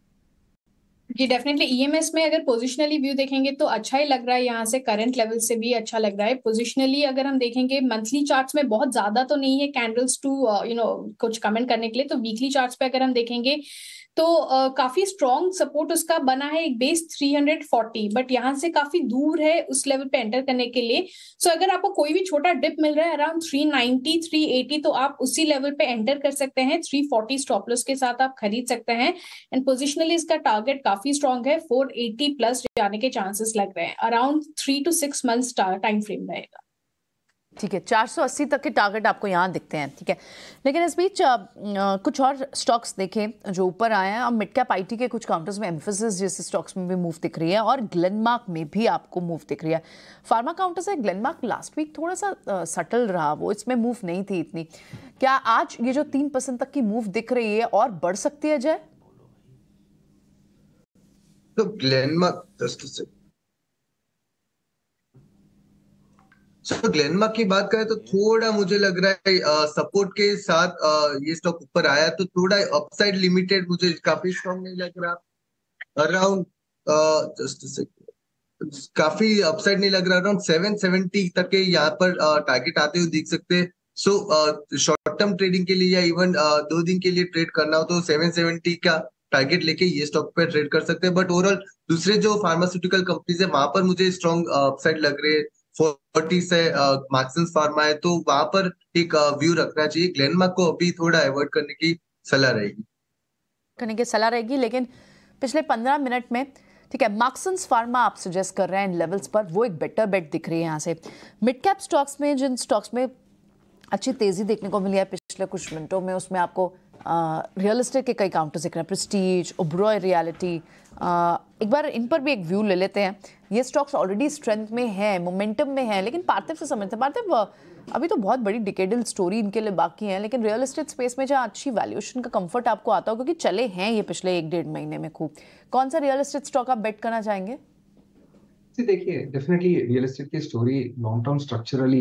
ji definitely EMS में अगर पोजिशनली व्यू देखेंगे तो अच्छा ही लग रहा है, यहाँ से करंट लेवल से भी अच्छा लग रहा है। पोजिशनली अगर हम देखेंगे मंथली चार्ट्स में बहुत ज्यादा तो नहीं है कैंडल्स टू यू नो कुछ कमेंट करने के लिए, तो वीकली चार्ट्स पे अगर हम देखेंगे तो uh, काफी स्ट्रॉन्ग सपोर्ट उसका बना है, एक बेस थ्री फोर्टी, बट यहाँ से काफी दूर है उस लेवल पे एंटर करने के लिए। सो so, अगर आपको कोई भी छोटा डिप मिल रहा है around three ninety three eighty, तो आप उसी लेवल पे एंटर कर सकते हैं। थ्री फोर्टी स्टॉप लॉस के साथ आप खरीद सकते हैं। एंड पोजिशनली इसका टारगेट काफी स्ट्रॉन्ग है, फोर एटी प्लस जाने के चांसेस लग रहे हैं। Around three to six months time frame रहेगा। ठीक है, चार सौ अस्सी तक के टारगेट आपको यहाँ दिखते हैं। ठीक है, लेकिन इस बीच आ, आ, कुछ और स्टॉक्स देखें जो ऊपर आए हैं। अब मिड कैप आईटी के कुछ काउंटर्स में एम्फेसिस जैसे स्टॉक्स में भी मूव दिख रही है, और ग्लेनमार्क में भी आपको मूव दिख रही है। फार्मा काउंटर्स है, ग्लेनमार्क लास्ट वीक थोड़ा सा आ, सटल रहा, वो इसमें मूव नहीं थी इतनी। क्या आज ये जो तीन परसेंट तक की मूव दिख रही है और बढ़ सकती है जय? तो ग्लेनमार्क सो ग्लेनमार्क की बात करें तो थोड़ा मुझे लग रहा है सपोर्ट के साथ आ, ये स्टॉक ऊपर आया, तो थोड़ा अपसाइड लिमिटेड मुझे काफी स्ट्रॉन्ग नहीं लग रहा। अराउंड जस्ट काफी अपसाइड नहीं लग रहा, अराउंड सेवन सेवेंटी तक के यहाँ पर टारगेट आते हुए दिख सकते हैं। सो शॉर्ट टर्म ट्रेडिंग के लिए या इवन दो दिन के लिए ट्रेड करना हो तो सेवन सेवेंटी का टारगेट लेके ये स्टॉक पे ट्रेड कर सकते हैं। बट ओवरऑल दूसरे जो फार्मास्यूटिकल कंपनीज है वहां पर मुझे स्ट्रॉन्ग अपसाइड लग रहे हैं। फोर्टी से मार्क्सन्स फार्मा है, तो वहां पर एक व्यू रखना चाहिए। ग्लेनमार्क को अभी थोड़ा अवॉइड करने की सलाह रहेगी करने की सलाह रहेगी लेकिन पिछले पंद्रह मिनट में ठीक है, मार्क्सन्स फार्मा आप सजेस्ट कर रहे हैं इन लेवल्स पर, वो एक बेटर बेट दिख रही है यहाँ से। मिड कैप स्टॉक्स में जिन स्टॉक्स में अच्छी तेजी देखने को मिली है पिछले कुछ मिनटों में, उसमें आपको रियल एस्टेट के कई काउंटर्स दिख रहे हैं, प्रेस्टीज, ओबरॉय रियलिटी। एक बार इन पर भी एक व्यू ले लेते हैं। ये स्टॉक्स ऑलरेडी स्ट्रेंथ में है, मोमेंटम में है, लेकिन पार्थिव से समझते हैं। पार्थिव, अभी तो बहुत बड़ी डिकेडल स्टोरी इनके लिए बाकी है, लेकिन रियल एस्टेट स्पेस में जहाँ अच्छी वैल्यूएशन का कंफर्ट आपको आता हो, क्योंकि चले हैं ये पिछले एक डेढ़ महीने में खूब, कौन सा रियल एस्टेट स्टॉक आप बेट करना चाहेंगे? देखिए डेफिनेटली रियल एस्टेट की स्टोरी लॉन्ग टर्म स्ट्रक्चरली है।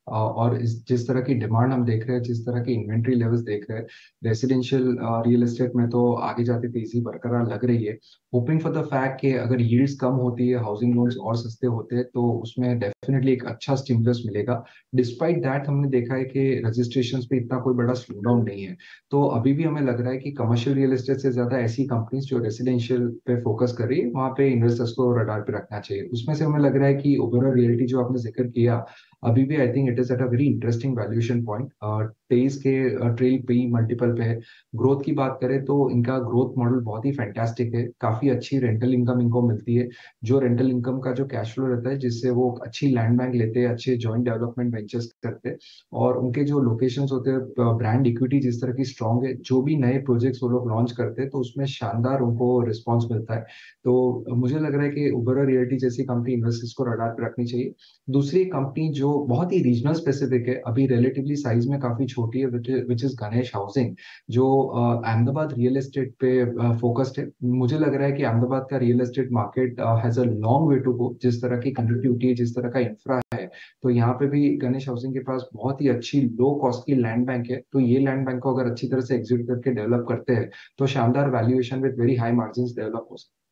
और इस जिस तरह की डिमांड हम देख रहे हैं, जिस तरह की इन्वेंट्री लेवल्स देख रहे हैं, रेसिडेंशियल रियल एस्टेट में तो आगे जाते तेजी बरकरार लग रही है। होपिंग फॉर द फैक्ट कि अगर यील्ड्स कम होती है, हाउसिंग लोन्स और सस्ते होते हैं, तो उसमें डेफिनेटली एक अच्छा स्टिमुलस मिलेगा। डिस्पाइट दैट हमने देखा है कि रजिस्ट्रेशंस पे इतना कोई बड़ा स्लो डाउन नहीं है। तो अभी भी हमें लग रहा है कि कमर्शियल रियल एस्टेट से ज्यादा ऐसी कंपनीज जो रेसिडेंशियल पे फोकस कर रही है, वहाँ पे इन्वेस्टर्स को रडार पे रखना चाहिए। उसमें से हमें लग रहा है कि ओबेरॉय रियल्टी जो आपने जिक्र किया, अभी भी I think it is at a very interesting valuation point. तेईस के ट्रेल पी मल्टीपल पे है। ग्रोथ की बात करें तो इनका ग्रोथ मॉडल बहुत ही फैंटास्टिक है। काफी अच्छी रेंटल इनकम इनको मिलती है, जो रेंटल इनकम का जो कैश फ्लो रहता है, जिससे वो अच्छी लैंड बैंक लेते हैं, अच्छे जॉइंट डेवलपमेंट वेंचर्स करते हैं, और उनके जो लोकेशंस होते हैं, ब्रांड इक्विटी जिस तरह की स्ट्रांग है, जो भी नए प्रोजेक्ट्स वो लोग लॉन्च करते हैं तो उसमें शानदार उनको रिस्पॉन्स मिलता है। तो मुझे लग रहा है कि ओबेरॉय रियल्टी जैसी कंपनी इन्वेस्टर्स को रडार पे रखनी चाहिए। दूसरी कंपनी जो बहुत ही रीजनल स्पेसिफिक है, अभी रिलेटिवली साइज में काफी छोटी है, विच इज गणेश हाउसिंग, जो अहमदाबाद रियल एस्टेट पे फोकस्ड है। मुझे लग रहा है कि अहमदाबाद का real estate market has a long way to go. जिस तरह की कनेक्टिविटी है, जिस तरह का इंफ्रा है, तो यहाँ पे भी गणेश हाउसिंग के पास बहुत ही अच्छी लो कॉस्ट की लैंड बैंक है। तो ये लैंड बैंक को अगर अच्छी तरह से एग्जीक्यूट करके डेवलप करते हैं तो शानदार valuation with very high margin develop हो सकते।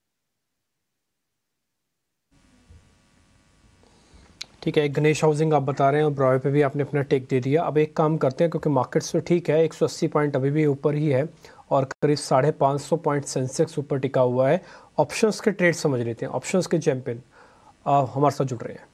ठीक है, गणेश हाउसिंग आप बता रहे हैं, ब्रॉय पे भी आपने अपना टेक दे दिया। अब एक काम करते हैं, क्योंकि मार्केट्स तो ठीक है, एक सौ अस्सी पॉइंट अभी भी ऊपर ही है और करीब साढ़े पाँच सौ पॉइंट सेंसेक्स ऊपर टिका हुआ है। ऑप्शंस के ट्रेड समझ लेते हैं। ऑप्शंस के चैंपियन हमारे साथ जुड़ रहे हैं।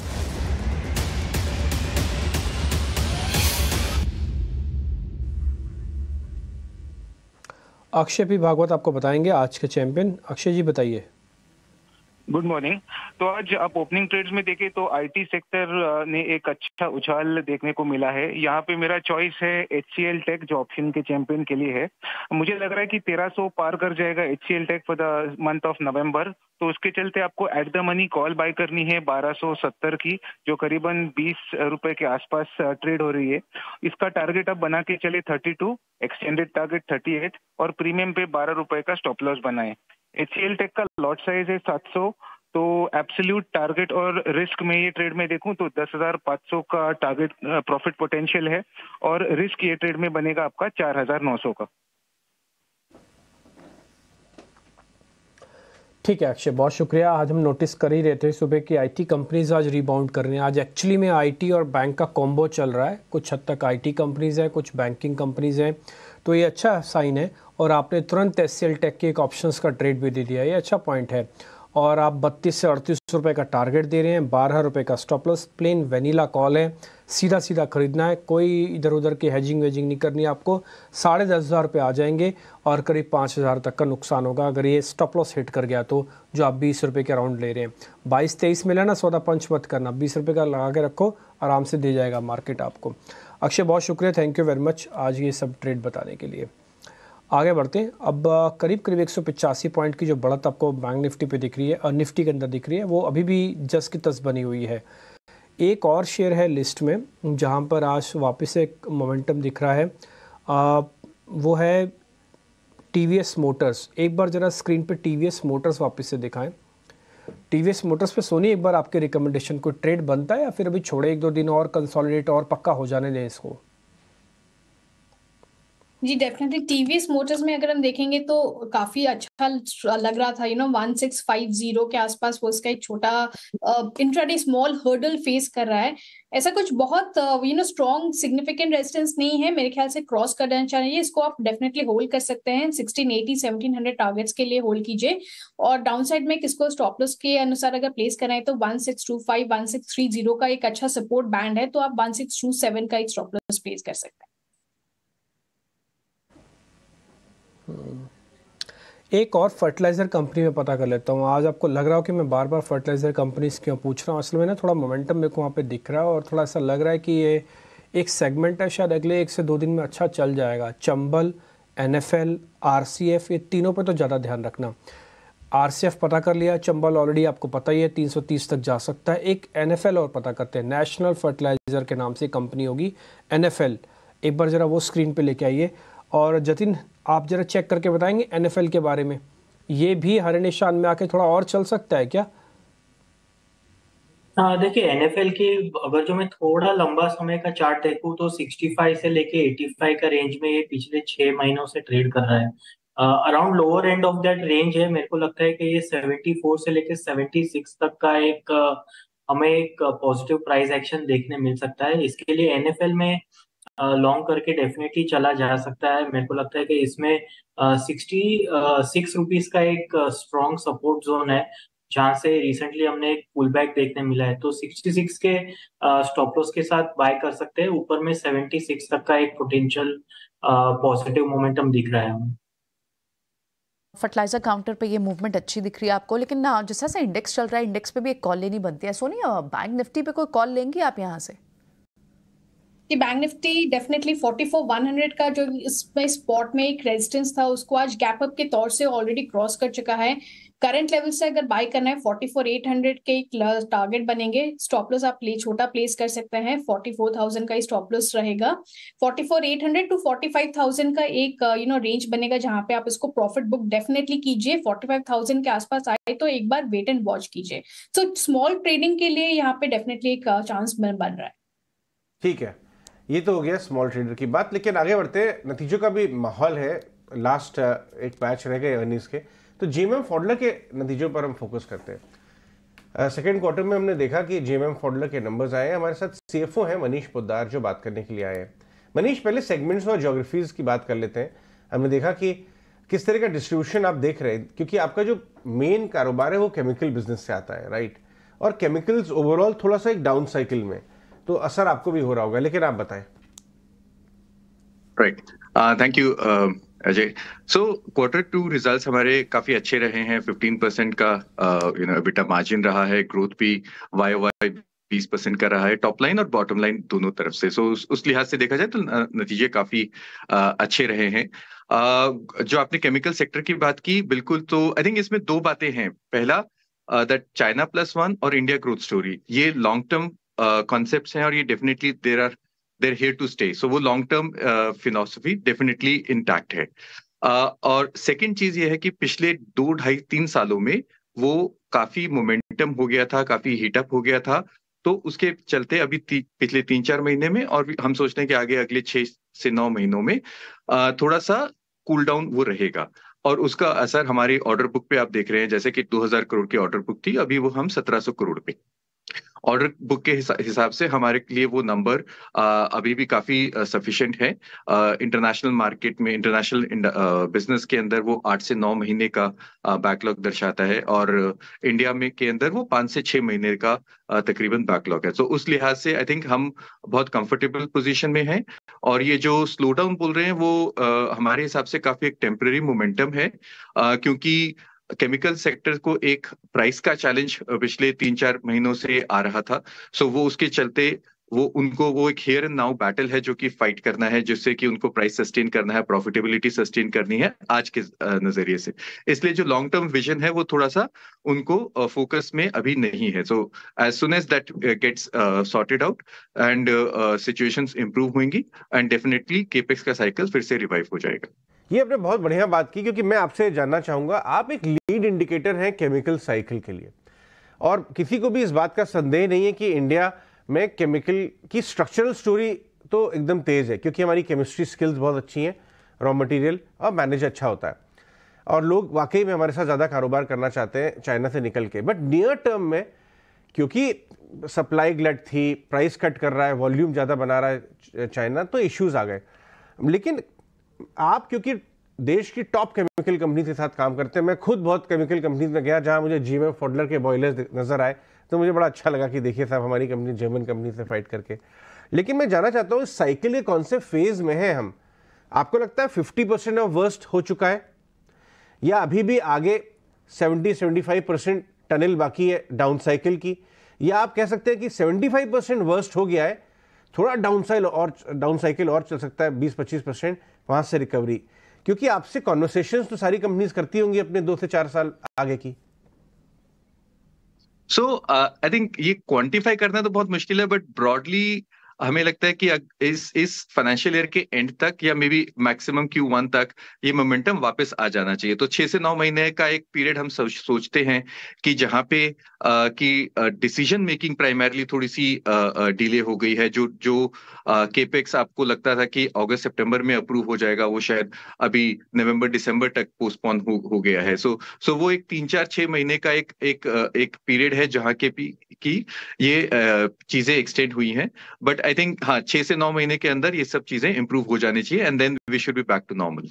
अक्षय पी भागवत आपको बताएंगे आज के चैंपियन। अक्षय जी बताइए। Good morning. तो आज आप ओपनिंग ट्रेड्स में देखें तो आईटी सेक्टर ने एक अच्छा उछाल देखने को मिला है। यहाँ पे मेरा चॉइस है एचसीएल टेक, जो ऑप्शन के चैंपियन के लिए है। मुझे लग रहा है कि तेरह सौ पार कर जाएगा HCL tech for the month of November. तो उसके चलते आपको at the money call buy करनी है बारह सौ सत्तर की, जो करीबन बीस रुपए के आसपास ट्रेड हो रही है। इसका टारगेट आप बना के चले thirty two, extended target thirty eight, और प्रीमियम पे बारह रुपए का स्टॉप लॉस बनाए। एचसीएल टेक का लॉट साइज है सात सौ, तो एब्सोल्यूट टारगेट और रिस्क में ये ट्रेड में देखूं तो दस हज़ार पाँच सौ का टारगेट प्रॉफिट पोटेंशियल है, और रिस्क ये ट्रेड में बनेगा आपका चार हज़ार नौ सौ का। ठीक है अक्षय, बहुत शुक्रिया। आज हम नोटिस कर ही रहे थे सुबह की आईटी कंपनीज आज रिबाउंड कर रही हैं। आज एक्चुअली में आईटी और बैंक का कॉम्बो चल रहा है। कुछ हद तक आईटी कंपनीज है, कुछ बैंकिंग कंपनीज हैं, तो ये अच्छा साइन है। और आपने तुरंत एचसीएल टेक के एक ऑप्शंस का ट्रेड भी दे दिया, ये अच्छा पॉइंट है। और आप बत्तीस से अड़तीस रुपये का टारगेट दे रहे हैं, बारह रुपये का stop loss, plain vanilla call है, सीधा सीधा खरीदना है, कोई इधर उधर की हैजिंग वेजिंग नहीं करनी है आपको। साढ़े दस हज़ार रुपये आ जाएंगे और करीब पाँच हज़ार तक का नुकसान होगा अगर ये स्टॉप लॉस हिट कर गया तो, जो आप बीस रुपये के राउंड ले रहे हैं। बाईस तेईस मिला ना, सौदा पंच मत करना, बीस रुपये का लगा के रखो, आराम से दे जाएगा मार्केट आपको। अक्षय बहुत शुक्रिया, थैंक यू वेरी मच आज ये सब ट्रेड बताने के लिए। आगे बढ़ते हैं। अब करीब करीब एक सौ पचासी पॉइंट की जो बढ़त आपको बैंक निफ्टी पे दिख रही है और निफ्टी के अंदर दिख रही है, वो अभी भी जस की तस बनी हुई है। एक और शेयर है लिस्ट में जहां पर आज वापस एक मोमेंटम दिख रहा है, आ, वो है टीवीएस मोटर्स। एक बार ज़रा स्क्रीन पे टीवीएस मोटर्स वापस से दिखाएं। टीवीएस मोटर्स पे सोनी एक बार आपके रिकमेंडेशन को ट्रेड बनता है या फिर अभी छोड़े एक दो दिन और कंसोलिडेट और पक्का हो जाने दें इसको? जी डेफिनेटली टीवीएस मोटर्स में अगर हम देखेंगे तो काफी अच्छा लग रहा था, you know one six five zero के आसपास वो इसका एक छोटा इंट्राडे स्मॉल हर्डल फेस कर रहा है। ऐसा कुछ बहुत you know strong significant resistance नहीं है, मेरे ख्याल से क्रॉस कर देना चाहिए। इसको आप डेफिनेटली होल्ड कर सकते हैं, sixteen eighty seventeen hundred targets के लिए होल्ड कीजिए। और डाउन साइड में किसको स्टॉप लॉस के अनुसार अगर प्लेस कराएं तो one six two five one six three zero का एक अच्छा सपोर्ट बैंड है, तो आप वन सिक्स टू सेवन का एक स्टॉप लॉस प्लेस कर सकते हैं। एक और फर्टिलाइज़र कंपनी में पता कर लेता हूँ। आज आपको लग रहा हो कि मैं बार बार फर्टिलाइज़र कंपनीज क्यों पूछ रहा हूँ, असल में ना थोड़ा मोमेंटम मेरे को वहाँ पे दिख रहा है और थोड़ा ऐसा लग रहा है कि ये एक सेगमेंट है, शायद अगले एक से दो दिन में अच्छा चल जाएगा। चंबल, एनएफएल, आरसीएफ, ये तीनों पे तो ज़्यादा ध्यान रखना। आरसीएफ पता कर लिया, चंबल ऑलरेडी आपको पता ही है तीन सौ तीस तक जा सकता है। एक एनएफएल और पता करते हैं, नेशनल फर्टिलाइज़र के नाम से कंपनी होगी एनएफएल। एक बार ज़रा वो स्क्रीन पर लेके आइए। और जतिन आप जरा चेक करके बताएंगे एनएफएल के बारे में, ये भी हरे निशान में आके थोड़ा और चल सकता है क्या? हाँ देखिए, एनएफएल की अगर जो मैं थोड़ा लंबा समय का चार्ट देखूं तो पैंसठ से लेके पचासी का रेंज में ये पिछले छह महीनों से ट्रेड कर रहा है। Around lower end of that range है। मेरे को लगता है कि ये चौहत्तर से लेके छिहत्तर तक का एक uh, हमें एक पॉजिटिव प्राइस एक्शन देखने मिल सकता है। इसके लिए एनएफएल में लॉन्ग करके डेफिनेटली चला जा सकता है। मेरे को लगता है कि इसमें सिक्सटी सिक्स रुपीज का एक स्ट्रॉन्ग सपोर्ट जोन है, जहां से रिसेंटली हमने एक पुल बैक देखने मिला है। तो छियासठ के स्टॉप लॉस के साथ बाय कर सकते हैं। ऊपर में छिहत्तर तक का एक पोटेंशियल पॉजिटिव मोमेंटम दिख रहा है हमें। फर्टिलाइजर काउंटर पे ये मूवमेंट अच्छी दिख रही है आपको, लेकिन ना जिस तरह से इंडेक्स चल रहा है, इंडेक्स पे भी एक कॉल लेनी बनती है। सोनी, बैंक निफ्टी पे कोई कॉल लेंगी आप यहाँ से? कि bank nifty definitely forty four one hundred का जो इसमें स्पॉट में एक रेजिस्टेंस था उसको आज गैप अप के तौर से ऑलरेडी क्रॉस कर चुका है। करंट लेवल से अगर बाय करना है फोर्टी फोर एट हंड्रेड के एक टारगेट बनेंगे। स्टॉप लॉस आप प्ले छोटा प्लेस कर सकते हैं, फोर्टी फोर थाउजेंड का स्टॉप लॉस रहेगा। Forty four eight hundred to forty five thousand का एक यू नो रेंज बनेगा, जहां पे आप इसको प्रॉफिट बुक डेफिनेटली कीजिए। फोर्टी फाइव थाउजेंड के आसपास आए तो एक बार वेट एंड वॉच कीजिए। सो स्मॉल ट्रेडिंग के लिए यहाँ पे डेफिनेटली एक चांस बन रहा है। ठीक है, ये तो हो गया स्मॉल ट्रेडर की बात, लेकिन आगे बढ़ते नतीजों का भी माहौल है। लास्ट एक मैच रह गए अर्निंग्स के, तो जेएमएम फॉडलर के नतीजों पर हम फोकस करते हैं। सेकेंड क्वार्टर में हमने देखा कि जेएमएम फॉडलर के नंबर्स आए हैं। हमारे साथ सीएफओ हैं मनीष पोद्दार, जो बात करने के लिए आए हैं। मनीष, पहले सेगमेंट्स और ज्योग्राफीज की बात कर लेते हैं। हमने देखा कि किस तरह का डिस्ट्रीब्यूशन आप देख रहे हैं, क्योंकि आपका जो मेन कारोबार है वो केमिकल बिजनेस से आता है, राइट? और केमिकल्स ओवरऑल थोड़ा सा एक डाउन साइकिल में, तो असर आपको भी हो रहा होगा, लेकिन आप बताएं। Right, thank you Ajay. So quarter two results हमारे काफी अच्छे रहे हैं। फिफ्टीन परसेंट का यू नो एबिटा मार्जिन रहा है। ग्रोथ भी वाई वाई बीस परसेंट का रहा है, टॉप लाइन और बॉटम लाइन दोनों तरफ से। सो so, उस, उस लिहाज से देखा जाए तो नतीजे काफी uh, अच्छे रहे हैं। uh, जो आपने केमिकल सेक्टर की बात की, बिल्कुल, तो आई थिंक इसमें दो बातें हैं। पहला, दैट चाइना प्लस वन और इंडिया ग्रोथ स्टोरी, ये लॉन्ग टर्म कॉन्सेप्ट्स हैं और ये definitely there are there here to stay. So वो long term philosophy definitely intact है। uh, और सेकंड चीज ये है कि पिछले दो ढाई तीन सालों में वो काफी मोमेंटम हो गया था, काफी हीटअप हो गया था। तो उसके चलते अभी ती, पिछले तीन चार महीने में, और भी हम सोचते हैं कि आगे अगले छह से नौ महीनों में uh, थोड़ा सा कूल डाउन वो रहेगा। और उसका असर हमारी ऑर्डर बुक पे आप देख रहे हैं। जैसे कि दो हज़ार करोड़ की ऑर्डर बुक थी, अभी वो हम सत्रह सौ करोड़ पे। ऑर्डर बुक के हिसाब से हमारे लिए वो नंबर अभी भी काफी सफिशिएंट है। इंटरनेशनल मार्केट में, इंटरनेशनल बिजनेस के अंदर वो आठ से नौ महीने का बैकलॉग दर्शाता है, और इंडिया में के अंदर वो पांच से छह महीने का तकरीबन बैकलॉग है। तो उस लिहाज से आई थिंक हम बहुत कंफर्टेबल पोजीशन में हैं। और ये जो स्लो डाउन बोल रहे हैं वो uh, हमारे हिसाब से काफी एक टेम्पररी मोमेंटम है, uh, क्योंकि केमिकल सेक्टर को एक प्राइस का चैलेंज पिछले तीन चार महीनों से आ रहा था। सो वो उसके चलते वो उनको वो एक हियर एंड नाउ बैटल है जो कि फाइट करना है, जिससे कि उनको प्राइस सस्टेन करना है, प्रॉफिटेबिलिटी सस्टेन करनी है आज के नजरिए से। इसलिए जो लॉन्ग टर्म विजन है वो थोड़ा सा उनको फोकस में अभी नहीं है। So as soon as that gets sorted out and situations improve होंगी, एंड डेफिनेटली केपेक्स का साइकिल फिर से रिवाइव हो जाएगा। ये आपने बहुत बढ़िया बात की, क्योंकि मैं आपसे जानना चाहूंगा, आप एक लीड इंडिकेटर हैं केमिकल साइकिल के लिए, और किसी को भी इस बात का संदेह नहीं है कि इंडिया में केमिकल की स्ट्रक्चरल स्टोरी तो एकदम तेज है, क्योंकि हमारी केमिस्ट्री स्किल्स बहुत अच्छी हैं, रॉ मटेरियल और मैनेज अच्छा होता है, और लोग वाकई में हमारे साथ ज़्यादा कारोबार करना चाहते हैं चाइना से निकल के। बट नियर टर्म में क्योंकि सप्लाई ग्लट थी, प्राइस कट कर रहा है, वॉल्यूम ज़्यादा बना रहा है चाइना, तो इश्यूज आ गए। लेकिन आप क्योंकि देश की टॉप केमिकल कंपनी के साथ काम करते हैं, मैं खुद बहुत केमिकल कंपनीज में गया जहां मुझे जेएमएम फॉडलर के बॉयलर्स नजर आए, तो मुझे बड़ा अच्छा लगा कि देखिए साहब, हमारी कंपनी जर्मन कंपनी से फाइट करके। लेकिन मैं जानना चाहता हूँ, इस साइकिल के कौन से फेज में है हम? आपको लगता है फिफ्टी परसेंट ऑफ वर्स्ट हो चुका है, या अभी भी आगे seventy seventy five percent tunnel बाकी है डाउन साइकिल की, या आप कह सकते हैं कि सेवेंटी फाइव परसेंट वर्स्ट हो गया है, थोड़ा डाउन साइकिल और डाउन साइकिल और चल सकता है, बीस पच्चीस परसेंट वहां से रिकवरी? क्योंकि आपसे कॉन्वर्सेशंस तो सारी कंपनीज करती होंगी अपने दो से चार साल आगे की। सो आई थिंक ये क्वांटिफाई करना तो बहुत मुश्किल है, बट ब्रॉडली हमें लगता है कि इस इस फाइनेंशियल ईयर के एंड तक या maybe maximum Q one तक ये मोमेंटम वापस आ जाना चाहिए। तो छह से नौ महीने का एक पीरियड हम सोच, सोचते हैं कि जहाँ पे आ, कि डिसीजन मेकिंग प्राइमरली थोड़ी सी डिले हो गई है। जो जो केपेक्स आपको लगता था कि अगस्त सितंबर में अप्रूव हो जाएगा, वो शायद अभी नवंबर दिसंबर तक पोस्टपोन हो, हो गया है। सो सो वो एक तीन चार छह महीने का एक एक एक पीरियड है जहाँ के भी की ये चीजें एक्सटेंड हुई हैं। बट आई थिंक हाँ, छह से नौ महीने के अंदर ये सब चीजें इंप्रूव हो जानी चाहिए and then we should be back to normal.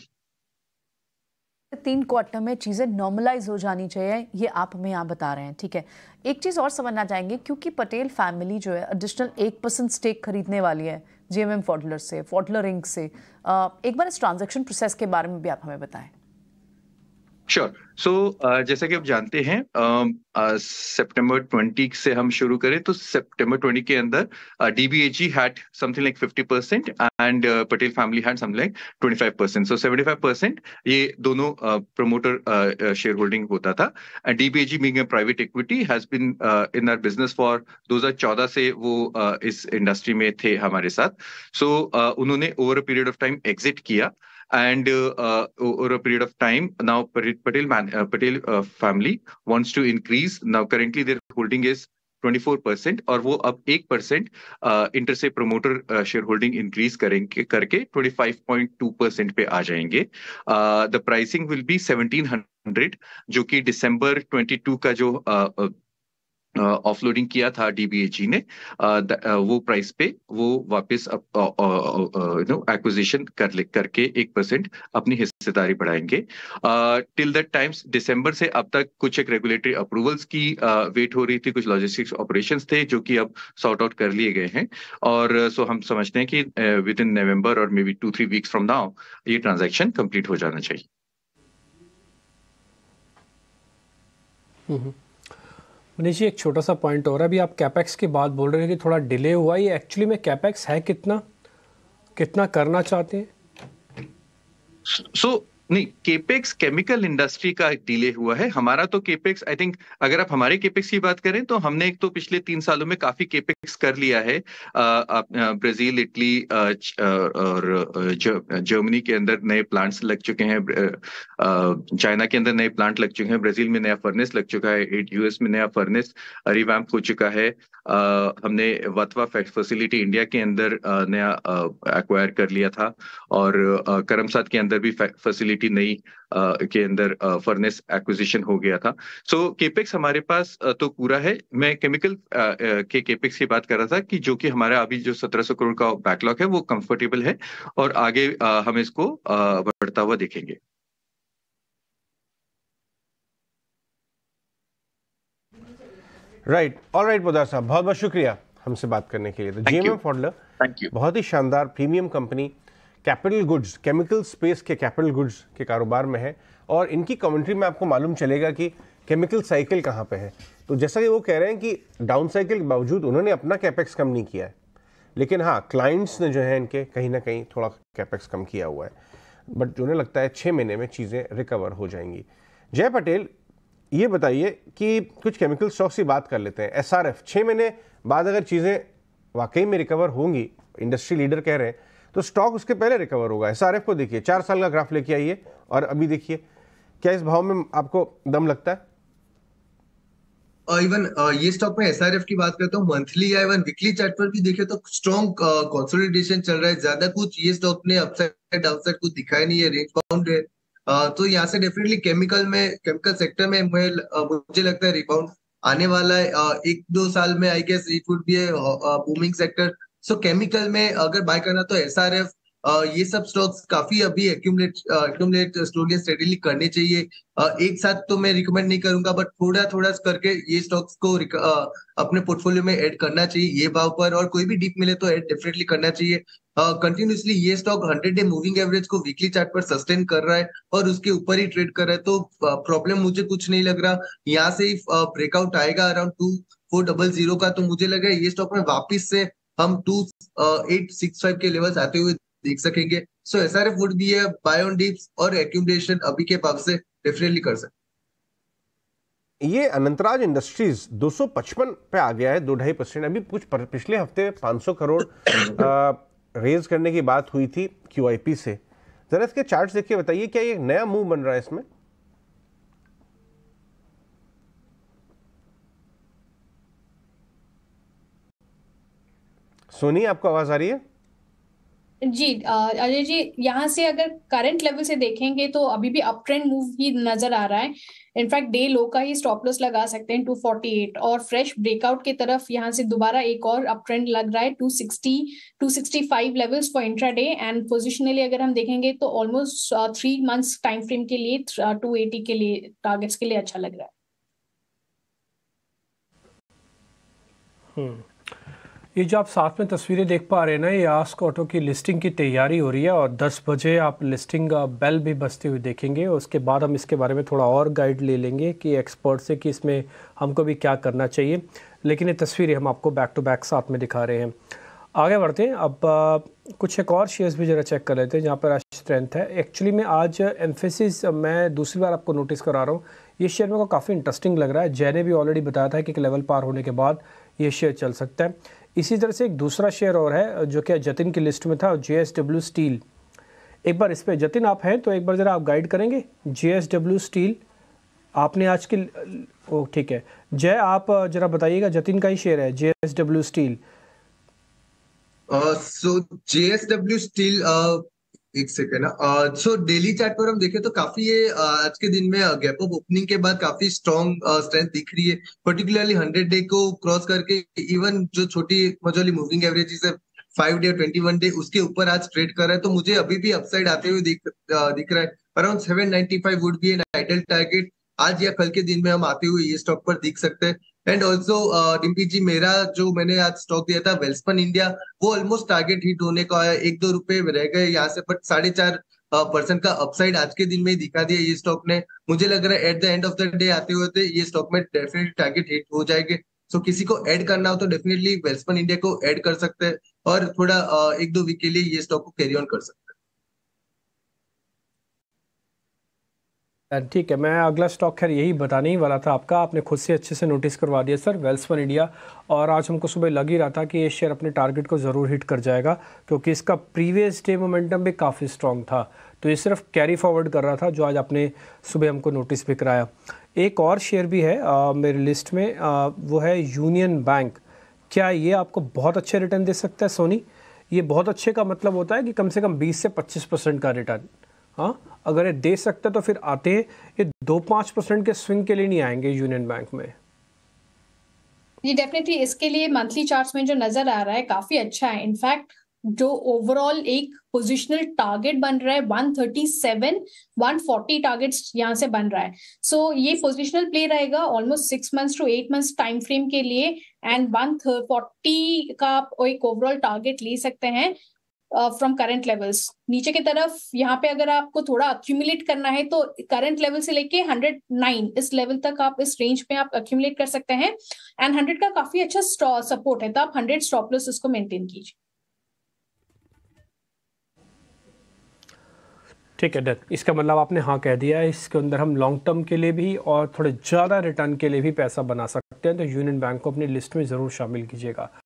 तीन क्वार्टर में चीज़ें नॉर्मलाइज हो जानी चाहिए, ये आप हमें यहाँ बता रहे हैं, ठीक है। एक चीज़ और समझना चाहेंगे, क्योंकि पटेल फैमिली जो है एडिशनल एक परसेंट स्टेक खरीदने वाली है जेएमएम फॉडलर से, फॉडलर इंक से, एक बार इस ट्रांजैक्शन प्रोसेस के बारे में भी आप हमें बताएं। श्योर। सो जैसा कि आप जानते हैं, सितंबर ट्वेंटी से हम शुरू करें तो सितंबर ट्वेंटी के अंदर DBAG had something like fifty percent and Patel family had something like twenty five percent. So seventy five percent ये दोनों प्रमोटर शेयर होल्डिंग होता था। And DBAG being a private equity has been in our business for दो हज़ार चौदह से वो uh, इस इंडस्ट्री में थे हमारे साथ। सो so, uh, उन्होंने over a period of time exit किया and uh, over a period of time now Patel man, uh, Patel uh, family wants to increase. Now currently their holding is twenty-four percent और वो अब one percent इंटर से प्रोमोटर शेयर होल्डिंग इंक्रीज करेंगे करके twenty-five point two percent पे आ जाएंगे। The pricing will be seventeen hundred, जो कि दिसंबर बाईस का जो uh, ऑफलोडिंग किया था डीबीएजी ने, वो प्राइस पे वो वापस एक्विजिशन कर ले करके एक परसेंट अपनी हिस्सेदारी बढ़ाएंगे। टिल दैट टाइम्स दिसंबर से अब तक कुछ एक रेगुलेटरी अप्रूवल्स की वेट हो रही थी, कुछ लॉजिस्टिक्स ऑपरेशंस थे जो कि अब सॉर्ट आउट कर लिए गए हैं। और सो हम समझते हैं कि विद इन नवंबर और maybe two three weeks from now ये ट्रांजैक्शन कंप्लीट हो जाना चाहिए। मनीष जी, एक छोटा सा पॉइंट और है, अभी आप कैपेक्स की बात बोल रहे हैं कि थोड़ा डिले हुआ, ये एक्चुअली में कैपेक्स है कितना कितना करना चाहते हैं? सो so, नहीं, केपेक्स केमिकल इंडस्ट्री का डिले हुआ है। हमारा तो केपेक्स आई थिंक अगर आप हमारे केपेक्स की बात करें तो हमने एक तो पिछले तीन सालों में काफी केपेक्स कर लिया है। ब्राजील, इटली और जर्मनी के अंदर नए प्लांट्स लग चुके हैं, चाइना के अंदर नए प्लांट लग चुके हैं, ब्राजील में नया फर्नेस लग चुका है, यूएस में नया फर्नेस रिवैम्प हो चुका है। uh, हमने वतवा फैसिलिटी इंडिया के अंदर uh, नया एक्वायर uh, कर लिया था और uh, करमसाद के अंदर भी फैसिलिटी नई uh, के अंदर फर्नेस uh, एक्विजिशन हो गया था। सो so, केपेक्स हमारे पास uh, तो पूरा है। मैं केमिकल uh, uh, के केपेक्स की बात कर रहा था कि जो कि हमारा अभी जो सत्रह सौ करोड़ का बैकलॉग है वो कंफर्टेबल है और आगे uh, हम इसको uh, बढ़ता हुआ देखेंगे। राइट, ऑल राइट पोद्दार साहब, बहुत बहुत शुक्रिया हमसे बात करने के लिए। तो जेएमएम फॉडलर बहुत ही शानदार premium company, capital goods, chemical space के कैपिटल गुड्स के कारोबार में है और इनकी कमेंट्री में आपको मालूम चलेगा कि केमिकल साइकिल कहाँ पे है। तो जैसा कि वो कह रहे हैं कि डाउन साइकिल के बावजूद उन्होंने अपना कैपेक्स कम नहीं किया है, लेकिन हाँ क्लाइंट्स ने जो है इनके कहीं ना कहीं थोड़ा कैपेक्स कम किया हुआ है, बट उन्हें लगता है छः महीने में चीज़ें रिकवर हो जाएंगी। जय पटेल, ये बताइए कि कुछ केमिकल स्टॉक्स की बात कर लेते हैं। एसआरएफ छः महीने बाद अगर चीज़ें वाकई में रिकवर होंगी, इंडस्ट्री लीडर कह रहे हैं, तो स्टॉक उसके पहले रिकवर होगा। एसआरएफ को देखिए, चार साल का ग्राफ लेके आइए और अभी देखिए, क्या इस भाव में आपको दम लगता है? इवन uh, uh, ये स्टॉक में एसआरएफ की बात करता हूँ, मंथली या इवन वीकली चार्ट पर भी देखे तो स्ट्रॉन्ग कंसोलिडेशन चल रहा है। ज्यादा कुछ ये स्टॉक ने अपसाइड डाउनसाइड कुछ दिखाया नहीं है, रेंज बाउंड है। Uh, तो यहाँ से डेफिनेटली केमिकल में केमिकल सेक्टर में मैं, uh, मुझे लगता है रिबाउंड आने वाला है। uh, एक दो साल में I guess it would be a booming sector. So chemical में अगर बाय करना तो एसआरएफ, uh, ये सब स्टॉक्स काफी अभी एक्यूमुलेट एक्यूमुलेट स्लोली स्टेडीली करने चाहिए। uh, एक साथ तो मैं रिकमेंड नहीं करूंगा, बट थोड़ा थोड़ा करके ये स्टॉक्स को uh, अपने पोर्टफोलियो में ऐड करना चाहिए ये भाव पर, और कोई भी डिप मिले तो ऐड डेफिनेटली करना चाहिए। कंटिन्यूसली uh, ये stock hundred day moving average को वीकली चार्ट पर सस्टेन कर रहा है और उसके ऊपर ही ट्रेड कर रहा है, तो प्रॉब्लम uh, मुझे कुछ नहीं लग रहा। यहाँ से ही ब्रेकआउट uh, आएगा around two four double zero का, तो मुझे लग रहा है ये स्टॉक में वापिस से हम टू एट सिक्स फाइव के लेवल्स आते हुए देख सकेंगे। So SRF would be a buy on dips और एक्यूमुलेशन अभी के भाव से डेफिनेटली कर सकते। ये अनंतराज इंडस्ट्रीज दो सौ पचपन पे आ गया है, दो ढाई परसेंट। अभी कुछ पर, पिछले हफ्ते पाँच सौ करोड़ रेज करने की बात हुई थी क्यूआईपी से। जरा इसके चार्ट्स देखिए, बताइए क्या ये नया मूव बन रहा है इसमें? सोनी, आपको आवाज आ रही है? जी अजय जी, यहाँ से अगर करंट लेवल से देखेंगे तो अभी भी अप ट्रेंड मूव ही नजर आ रहा है। इनफैक्ट डे लो का ही स्टॉप लॉस लगा सकते हैं टू फोर्टी एट, और फ्रेश ब्रेकआउट की तरफ यहाँ से दोबारा एक और अप ट्रेंड लग रहा है two sixty two sixty five levels for intraday. And positionally अगर हम देखेंगे तो almost three months time frame के लिए टू एटी के लिए टारगेट्स के लिए अच्छा लग रहा है। हम्म ये जो आप साथ में तस्वीरें देख पा रहे हैं ना, ये आस्क ऑटो की लिस्टिंग की तैयारी हो रही है और दस बजे आप लिस्टिंग बेल भी बजते हुए देखेंगे। उसके बाद हम इसके बारे में थोड़ा और गाइड ले लेंगे कि एक्सपर्ट से कि इसमें हमको भी क्या करना चाहिए। लेकिन ये तस्वीरें हम आपको बैक टू बैक साथ में दिखा रहे हैं। आगे बढ़ते हैं। अब आ, कुछ एक और शेयर्स भी ज़रा चेक कर लेते हैं जहाँ पर आज स्ट्रेंथ है। एक्चुअली में आज एम्फेसिस मैं दूसरी बार आपको नोटिस करा रहा हूँ। ये शेयर मेरे को काफ़ी इंटरेस्टिंग लग रहा है। जय ने भी ऑलरेडी बताया था कि एक लेवल पार होने के बाद ये शेयर चल सकता है। इसी तरह से एक दूसरा शेयर और है जो कि जतिन की लिस्ट में था, जे एस डब्ल्यू स्टील। एक बार इस पे जतिन आप हैं तो एक बार ज़रा आप गाइड करेंगे। जे एस डब्ल्यू स्टील आपने आज की, ओ ठीक है जय, आप ज़रा बताइएगा। जतिन का ही शेयर है J S W steel. So J S W steel, एक सेकेंड ना। सो डेली चार्ट पर हम देखें तो काफी ये uh, आज के दिन में गैप अप ओपनिंग के बाद काफी स्ट्रॉन्ग स्ट्रेंथ दिख रही है, पर्टिकुलरली हंड्रेड डे को क्रॉस करके। इवन जो छोटी मजोली मूविंग एवरेजेस है five day twenty one day, उसके ऊपर आज ट्रेड कर रहा है। तो मुझे अभी भी अपसाइड आते हुए दिख uh, दिख रहा है। Around seven ninety five would be an ideal target. आज या कल के दिन में हम आते हुए ये स्टॉक पर दिख सकते हैं। एंड ऑल्सो डिम्पी जी, मेरा जो मैंने आज स्टॉक दिया था वेल्सपन इंडिया, वो ऑलमोस्ट टारगेट हिट होने का है। एक दो रुपए रह गए यहाँ से, बट साढ़े चार परसेंट का अपसाइड आज के दिन में ही दिखा दिया ये स्टॉक ने। मुझे लग रहा है at the end of the day आते हुए ये स्टॉक में डेफिनेटली टारगेट हिट हो जाएंगे। सो so, किसी को ऐड करना हो तो डेफिनेटली वेल्सपन इंडिया को ऐड कर सकते हैं और थोड़ा uh, एक दो वीक के लिए ये स्टॉक को कैरी ऑन कर सकते हैं। ठीक है, मैं अगला स्टॉक खैर यही बताने ही वाला था आपका, आपने खुद से अच्छे से नोटिस करवा दिया सर, वेल्सपन इंडिया। और आज हमको सुबह लग ही रहा था कि ये शेयर अपने टारगेट को ज़रूर हिट कर जाएगा क्योंकि इसका प्रीवियस डे मोमेंटम भी काफ़ी स्ट्रॉन्ग था। तो ये सिर्फ कैरी फॉरवर्ड कर रहा था जो आज आपने सुबह हमको नोटिस भी कराया। एक और शेयर भी है आ, मेरी लिस्ट में, आ, वो है यूनियन बैंक। क्या ये आपको बहुत अच्छे रिटर्न दे सकता है सोनी? ये बहुत अच्छे का मतलब होता है कि कम से कम बीस से पच्चीस परसेंट का रिटर्न। हाँ, अगर ये दे सकते तो फिर आते हैं। ये दो पाँच परसेंट के स्विंग के लिए नहीं आएंगे यूनियन बैंक में। जी डेफिनेटली इसके लिए मंथली चार्ट्स में जो नजर आ रहा है काफी अच्छा है। इनफैक्ट जो ओवरऑल एक पोजिशनल टारगेट बन रहा है one thirty seven one forty targets यहाँ से बन रहा है। सो so, ये पोजिशनल प्ले रहेगा almost six months to eight months time frame के लिए। एंड वन फोर्टी का आप एक ओवरऑल टारगेट ले सकते हैं फ्रॉम करंट लेवल्स। नीचे की तरफ यहाँ पे अगर आपको थोड़ा अक्यूमुलेट करना है तो करंट लेवल से लेके हंड्रेड नाइन इस लेवल तक आप इस रेंज में आप अक्यूमुलेट कर सकते हैं। एंड हंड्रेड का काफी अच्छा सपोर्ट है, तो आप हंड्रेड स्टॉप लॉस इसको मेंटेन कीजिए। ठीक है डन, इसका मतलब आपने हाँ कह दिया है। इसके अंदर हम लॉन्ग टर्म के लिए भी और थोड़े ज़्यादा रिटर्न के लिए भी पैसा बना सकते हैं। तो यूनियन बैंक को अपनी लिस्ट में ज़रूर शामिल कीजिएगा।